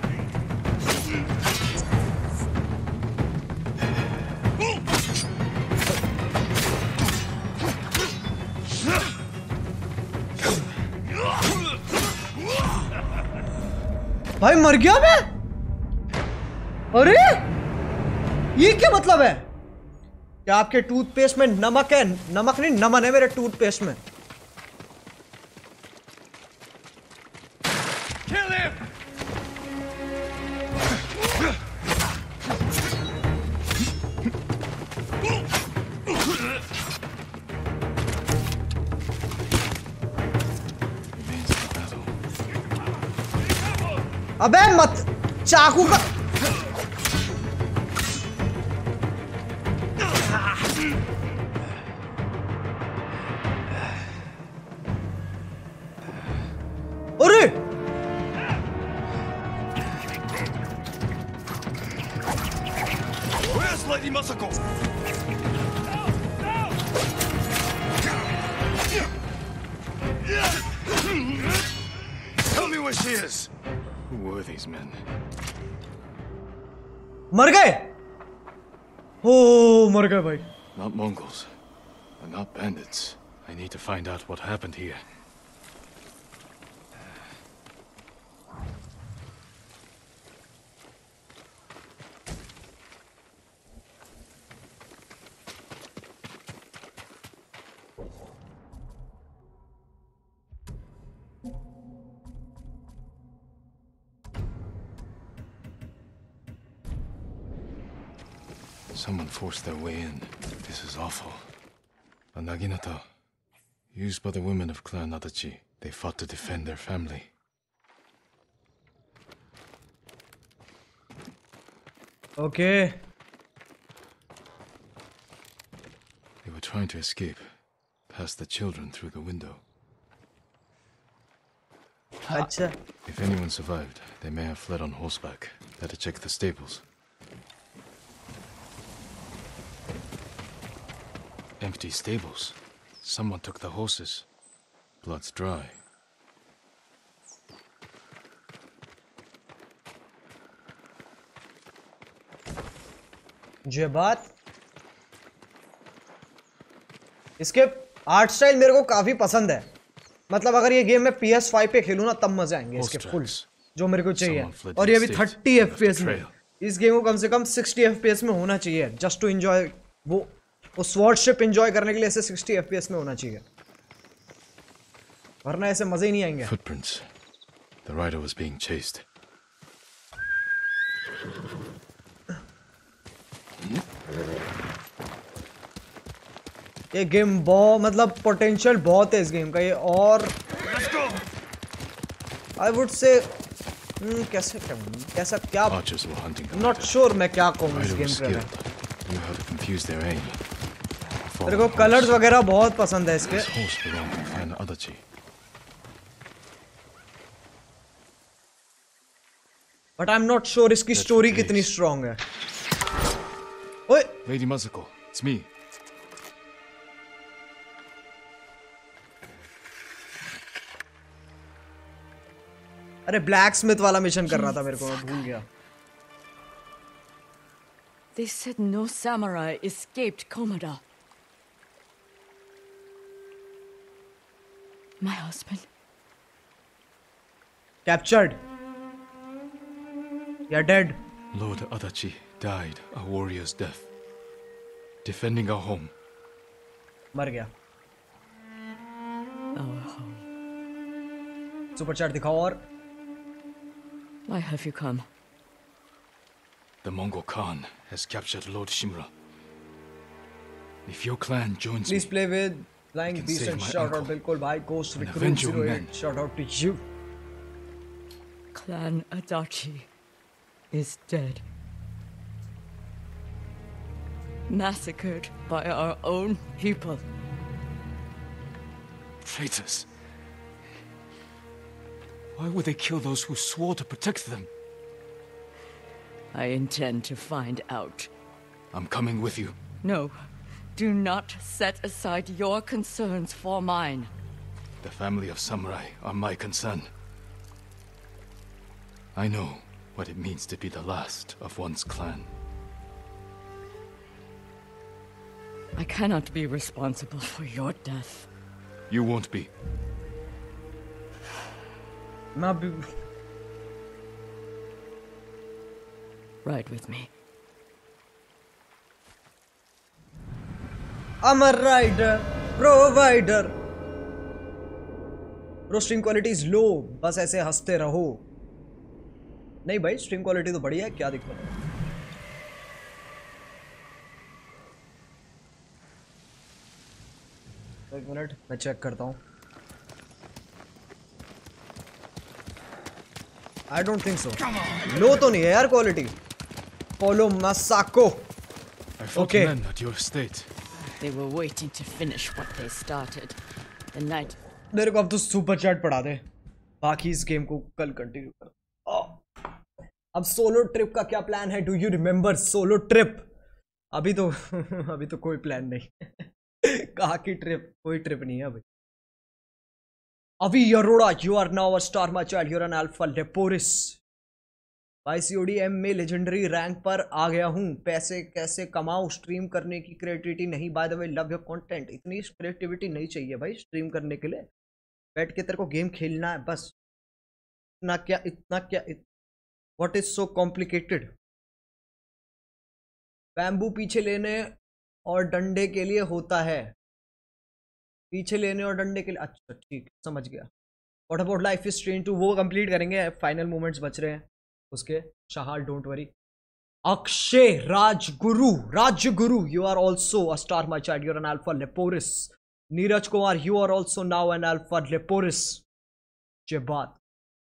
भाई मर गया मैं? अरे ये क्या मतलब है? क्या आपके टूथपेस्ट में नमक है? नमक नहीं, नमन है मेरे टूथपेस्ट में। अबे मत, चाकू का अरे Where's Lady Masako? Tell me where she is. Who were these men? मर गए? हो मर गए भाई। Not Mongols, and not bandits. I need to find out what happened here. Someone forced their way in. This is awful. A naginata, used by the women of Clan Adachi. They fought to defend their family. Okay. They were trying to escape, past the children through the window. Achha. If anyone survived, they may have fled on horseback. Better check the stables. Empty stables. Someone took the horses. Blood's dry. ये बात, इसके art style मेरे को काफी पसंद है। मतलब अगर ये गेम मैं पी एस फाइव पे खेलूं ना तब मजे आएंगे इसके फुल, जो मेरे को चाहिए। और ये भी थर्टी एफ पी एस में। इस गेम को कम से कम सिक्सटी एफ पी एस में होना चाहिए, जस्ट टू एंजॉय। वो वो स्वॉर्डशिप एंजॉय करने के लिए ऐसे सिक्सटी एफ पी एस में होना चाहिए, वरना ऐसे मजे ही नहीं आएंगे। Footprints. The rider was being chased. ये गेम बहुत, मतलब पोटेंशियल बहुत है इस गेम का ये। और आई वुड से कैसे कैसा क्या, नॉट श्योर मैं क्या कहूँ इस गेम के बारे में। मेरे को कलर्स वगैरह बहुत पसंद है इसके। But I am not sure इसकी स्टोरी कितनी स्ट्रॉन्ग है। ओए Lady Masako, it's me. अरे ब्लैक स्मिथ वाला मिशन कर रहा था मेरे को, मैं भूल गया। They said no samurai escaped Komoda. My husband. Captured. You're dead. Lord Adachi died a warrior's death, defending our home. मर गया। Our home. सुपर चैट दिखाओ। और Why have you come? The Mongol Khan has captured Lord Shimura. If your clan joins Please me, play with Flying can Beast save and my shout out uncle बिल्कुल भाई Ghost and Recruit avenge your zero men. eight shout out to you. Clan Adachi is dead. Massacred by our own people. Traitors. Why would they kill those who swore to protect them? I intend to find out. I'm coming with you. No, do not set aside your concerns for mine. The family of samurai are my concern. I know what it means to be the last of one's clan. I cannot be responsible for your death. You won't be. मैं भी Ride with me. I'm a rider, provider. Bro, stream quality is low. बस ऐसे हंसते रहो. नहीं भाई, stream quality तो बढ़िया है, क्या दिक्कत है? एक मिनट, मैं चेक करता हूँ. I don't think so. Low तो नहीं है यार quality. Follow Masako. I fought Okay. men at your estate. They were waiting to finish what they started. The night. मेरे को अब तो सुपर चैट पढ़ा दे, बाकी इस गेम को कल कंटिन्यू कर. oh. अब सोलो ट्रिप का क्या प्लान है? Do you remember solo trip? अभी तो अभी तो कोई प्लान नहीं. कहा की ट्रिप? कोई ट्रिप नहीं है अभी. अभी Arora, you are now a star my child, you are an alpha Leporis. भाई सीओडी एम में लेजेंडरी रैंक पर आ गया हूँ. पैसे कैसे कमाऊँ? स्ट्रीम करने की क्रिएटिविटी नहीं. By the way love your content. इतनी क्रिएटिविटी नहीं चाहिए भाई स्ट्रीम करने के लिए. बैठ के तेरे को गेम खेलना है बस. इतना क्या इतना क्या इत... what is so complicated? Bamboo पीछे लेने और डंडे के लिए होता है. पीछे लेने और डंडे के लिए. अच्छा ठीक, समझ गया. What about life is strange two? वो कंप्लीट करेंगे. फाइनल मोमेंट्स बच रहे हैं उसके. शहाल don't worry. Akshay Rajguru, Rajguru, you are also a star my child, you are an alpha Leporis. Neeraj Kumar, you are also now an alpha Leporis. जय बात.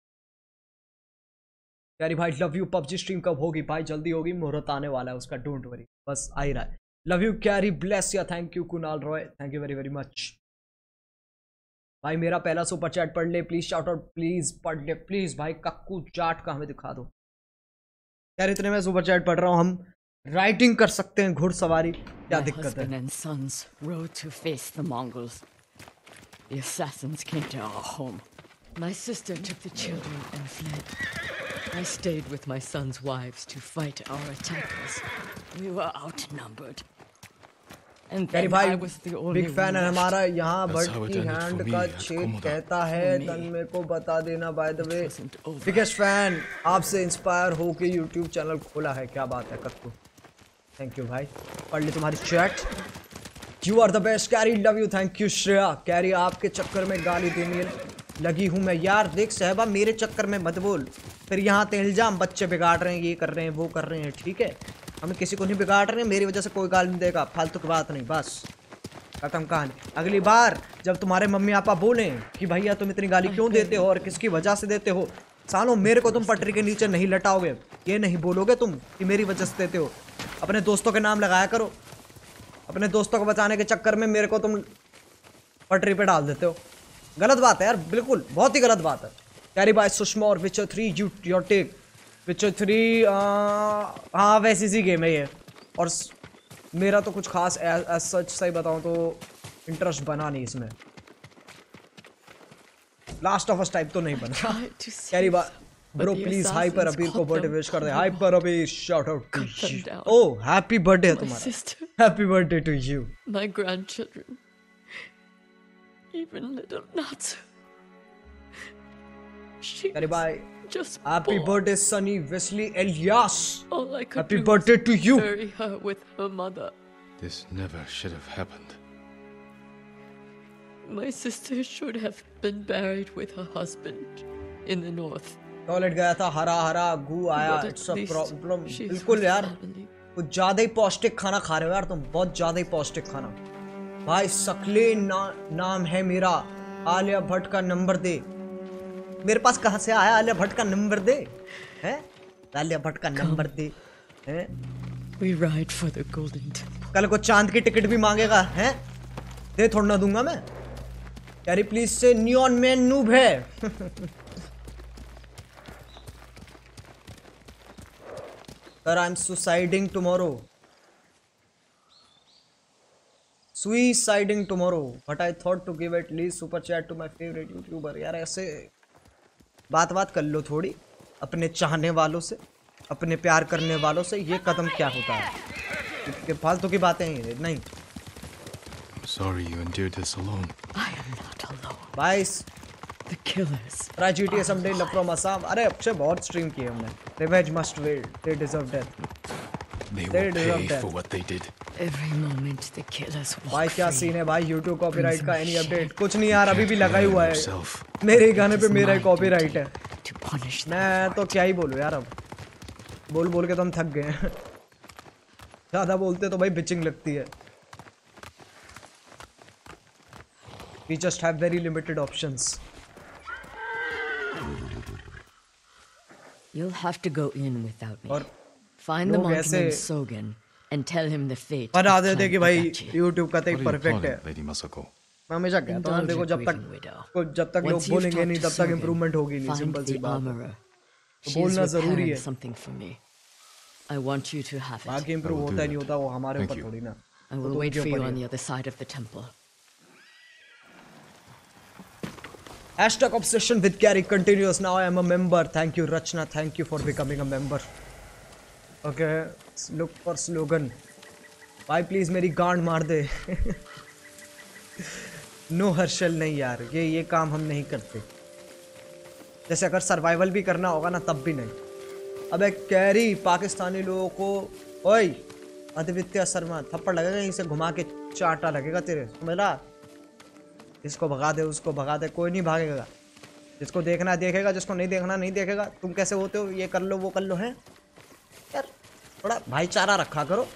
यारी भाई लव यू. पबजी स्ट्रीम कब होगी? भाई जल्दी होगी, मुहूर्त आने वाला है उसका, डोंट वरी, बस आ ही रहा है. Love you Carry, bless ya. Thank you Kunal Roy, thank you very very much. भाई मेरा पहला सुपर चैट पढ़ ले प्लीज. शाउट आउट प्लीज, पढ़ ले प्लीज भाई. कक्कू चाट का हमें दिखा दो यार. इतने में सुपर चैट पढ़ रहा हूँ. हम राइटिंग कर सकते हैं, घुड़सवारी, क्या दिक्कत है? My husband and sons rode to face the Mongols. The assassins came to our home. My sister took the children and fled. I stayed with my sons' wives to fight our attackers. We were outnumbered. And यारी then भाई I was the only big fan one है left. हमारा. यहाँ That's how it बढ़ती ended hand for me का at छेद Komoda. कहता है. For me, तन मेरे को बता देना. By the way wasn't over. Biggest fan, आपसे इंस्पायर हो के यूट्यूब चैनल खोला है. क्या बात है कक्कू, थैंक यू भाई. पढ़ ली तुम्हारी chat. You are the best Carry, love you. Thank you Shreya. Carry आपके चक्कर में गाली देने लगी हूँ मैं. यार देख सहबा, मेरे चक्कर में मत बोल. फिर यहाँ ते इल्जाम बच्चे बिगाड़ रहे हैं, ये कर रहे हैं, वो कर रहे हैं. ठीक है, हमें किसी को नहीं बिगाड़ रहे हैं. मेरी वजह से कोई गाली नहीं देगा. फालतू की बात नहीं, बस खत्म कहानी. अगली बार जब तुम्हारे मम्मी पापा बोले कि भैया तुम इतनी गाली क्यों देते हो और किसकी वजह से देते हो, सालों मेरे को तुम पटरी के नीचे नहीं लटाओगे. ये नहीं बोलोगे तुम कि मेरी वजह से देते हो. अपने दोस्तों के नाम लगाया करो. अपने दोस्तों को बचाने के चक्कर में मेरे को तुम पटरी पे डाल देते हो. गलत बात है यार, बिल्कुल बहुत ही गलत बात है. कैरी बाय सुषमा और Witcher three, you your take. Witcher three हाँ वैसी सी गेम है ये. और मेरा तो कुछ खास एज सच सही बताऊं तो इंटरेस्ट बना नहीं इसमें. लास्ट ऑफ अस टाइप तो नहीं बना. Carry bye bro please hyper Abir को बर्थडे विश कर दे. Hyper Abir shout out to you. Oh happy birthday तुम्हारा. Happy birthday to you. My grandchildren. Even little Natsu. She Carry bye just happy born. Birthday Sunny Wesley Elias. All I could Happy do birthday was to you. bury her with her mother. This never should have happened. My sister should have been buried with her husband in the north. Toilet गया था, हरा हरा गू आया. But at it's a least problem. she's बिल्कुल with यार, family. कुछ ज्यादा ही पौष्टिक खाना खा रहे हो यार तुम, बहुत ज्यादा ही पौष्टिक खाना। भाई सकले ना, नाम है मेरा, आलिया भट्ट का नंबर दे। मेरे पास कहाँ से आया आलिया भट्ट का नंबर दे? हैं? आलिया भट्ट का नंबर दे। हैं? We ride for the golden temple. कल को चांद की टिकट भी मांगेगा, हैं? दे थोड़ा ना दूंगा मैं। कैरी प्लीज से नियॉन मैन नूब है। Sir I am suiciding tomorrow. Suiciding tomorrow but I thought to give at least super chat to my favourite YouTuber. यार ऐसे बात बात कर लो थोड़ी अपने चाहने वालों से, अपने प्यार करने वालों से। ये कदम क्या होता है? कि फालतू की बातें हैं नहीं। Sorry you endured this alone. I am not alone. Guys, the killers. Try G T A someday. Love from Assam. अरे अक्षय बहुत स्ट्रीम किए हमने। Revenge must wait. They deserve death. They They will deserve pay death. for what they did. Every moment the killers walk भाई क्या free. Scene है भाई YouTube copyright का? Any Crimson update? shade. कुछ नहीं यार, अभी भी लगा ही हुआ है। Yourself. मेरे ही गाने पे It is मेरा ही my कॉपीराइट है। duty to punish them मैं for तो it. क्या ही बोलूं यार, अब बोल बोल के तो हम थक गए हैं। ज्यादा बोलते तो भाई बिचिंग लगती है। We just have very limited options. You'll have to go in without me. और Find the लोग monk ऐसे- named Sogen and tell him the fate बना of देते Clan कि भाई Adachi. YouTube का तो What are you परफेक्ट है। plotting, Lady Masako? मैं हमेशा कहता हूँ Indulge देखो, your जब तक grieving widow. को जब तक लोग Once you've बोलेंगे talked नहीं to तब तक Sogen, इम्प्रूवमेंट होगी नहीं। find सिंपल सी the बात है। armorer. तो She is बोलना जरूरी repairing है। something for me. I want you to have it. बाकी इम्प्रूव I will होता do ही नहीं that. होता, वो हमारे Thank ऊपर you. थोड़ी ना। I will तो wait उनके for you ऊपर on ही the other side of the temple. Hashtag obsession with Gary continues. Now I am a member. Thank you Rachna. Thank you for becoming a member. Okay, look for slogan. भाई please मेरी गांड मार दे। No Harshal नहीं यार, ये ये काम हम नहीं करते। जैसे अगर सर्वाइवल भी करना होगा ना तब भी नहीं। अबे कैरी पाकिस्तानी लोगों को, ओए आदित्य शर्मा थप्पड़ लगेगा, यहीं से घुमा के चाटा लगेगा तेरे, समझला? इसको भगा दे, उसको भगा दे, कोई नहीं भागेगा। जिसको देखना देखेगा, जिसको नहीं देखना नहीं देखेगा। तुम कैसे होते हो, ये कर लो वो कर लो, है यार थोड़ा भाईचारा रखा करो।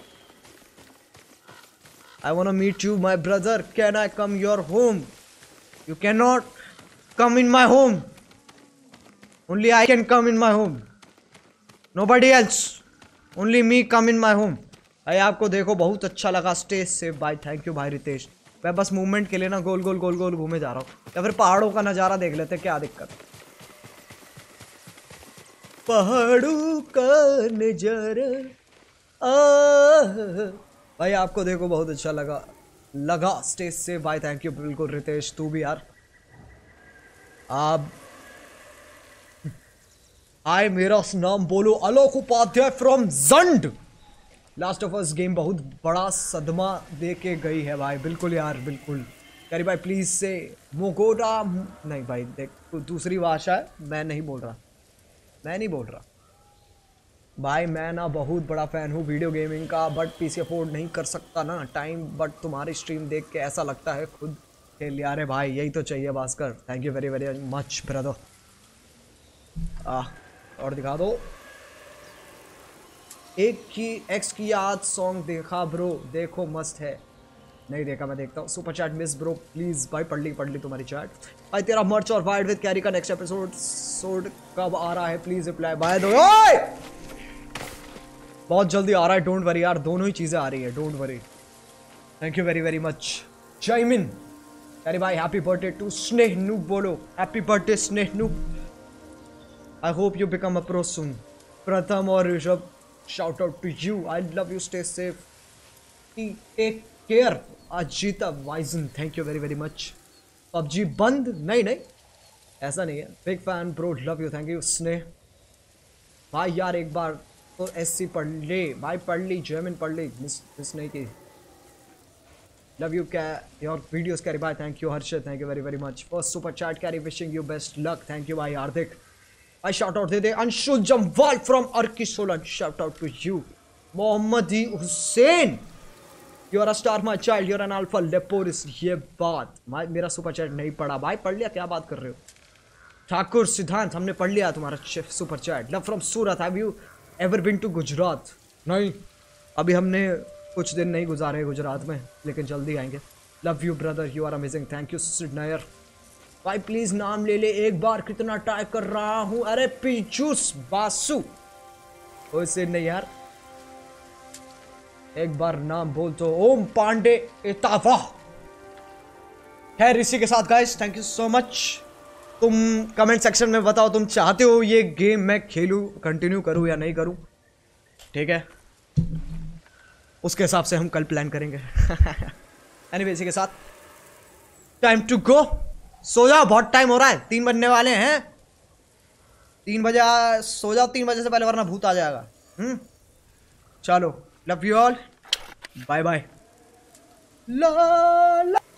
I wanna meet you, my brother. Can I come your home? You cannot come in my home. Only I can come in my home. Nobody else. Only me come in my home. भाई आपको देखो बहुत अच्छा लगा, stage से भाई thank you भाई रितेश। मैं बस मूवमेंट के लिए ना गोल गोल गोल गोल घूमे जा रहा हूँ, या फिर पहाड़ों का नज़ारा देख लेते, क्या दिक्कत? पहाड़ों का नज़ारा आ भाई आपको देखो बहुत अच्छा लगा लगा स्टेज से भाई थैंक यू बिल्कुल रितेश, तू भी यार। आप आए मेरा नाम बोलो Alok Upadhyay from Jand. Last of us game बहुत बड़ा सदमा दे के गई है भाई, बिल्कुल यार बिल्कुल। कैरी भाई प्लीज से मोगोडा नहीं भाई, देख दूसरी भाषा है, मैं नहीं बोल रहा, मैं नहीं बोल रहा भाई। मैं ना बहुत बड़ा फ़ैन हूँ वीडियो गेमिंग का, बट पीसी अफोर्ड नहीं कर सकता ना टाइम, बट तुम्हारी स्ट्रीम देख के ऐसा लगता है खुद खेल लिया रे भाई, यही तो चाहिए Bhaskar. Thank you very very much brother. आ और दिखा दो एक की एक्स की याद सॉन्ग देखा ब्रो, देखो मस्त है। नहीं देखा, मैं देखता हूँ। Super chat miss bro please भाई, पढ़ ली पढ़ ली तुम्हारी चैट भाई। तेरा मर्च और वाइड विद कैरी का नेक्स्ट एपिसोड सोड कब आ रहा है, प्लीज रिप्लाई बाय दो। बहुत जल्दी आ रहा है, डोंट वरी यार, दोनों ही चीजें आ रही है, don't worry. Thank you very very much Jaymin. अरे भाई happy birthday to Sneh noob, बोलो happy birthday Sneh noob. I hope you become a pro soon. Pratham और Rishabh shout out to you, I love you, stay safe, take care. Ajita वाइजन thank you very very much. PUBG बंद? नहीं नहीं ऐसा नहीं है, big fan bro, love you, thank you Sneh भाई। यार एक बार तो एससी पढ़ ले भाई, पढ़ ली जयमिन, पढ़ ली, मिस मिस नहीं की। लव यू क्या योर वीडियोस कैरी भाई, thank you Harshit, thank you very very much. First super chat Carry, wishing you best luck, thank you भाई हार्दिक। आई शाउट आउट दे दे Anshul Jamwal from Arki Solan, shout out to you. Mohammad ही Hussain, you are a star my child, you are an alpha Leporis. ये बात भाई मेरा super chat नहीं पढ़ा भाई, पढ़ लिया, क्या बात कर रहे हो? ठाकुर सिद्धांत हमने पढ़ लिया तुम्हारा super chat. Love from Surat, have you ever been to Gujarat? नहीं अभी हमने कुछ दिन नहीं गुजारे गुजरात में, लेकिन जल्दी आएंगे। Love you brother, you are amazing, thank you Sid Nair. भाई प्लीज नाम ले ले एक बार, कितना ट्राई कर रहा हूँ। अरे पीचूस बासु ओ सिड नहीं यार, एक बार नाम बोल तो। ओम पांडे इतावा। खैर इसी के साथ guys thank you so much. तुम कमेंट सेक्शन में बताओ तुम चाहते हो ये गेम मैं खेलूं, कंटिन्यू करूं या नहीं करूं, ठीक है? उसके हिसाब से हम कल प्लान करेंगे। एनीवे इसी के साथ टाइम टू गो, सो जाओ, बहुत टाइम हो रहा है, तीन बजने वाले हैं। तीन बजे सो जाओ, तीन बजे से पहले, वरना भूत आ जाएगा। हम्म चलो, love you all, bye bye. ला ला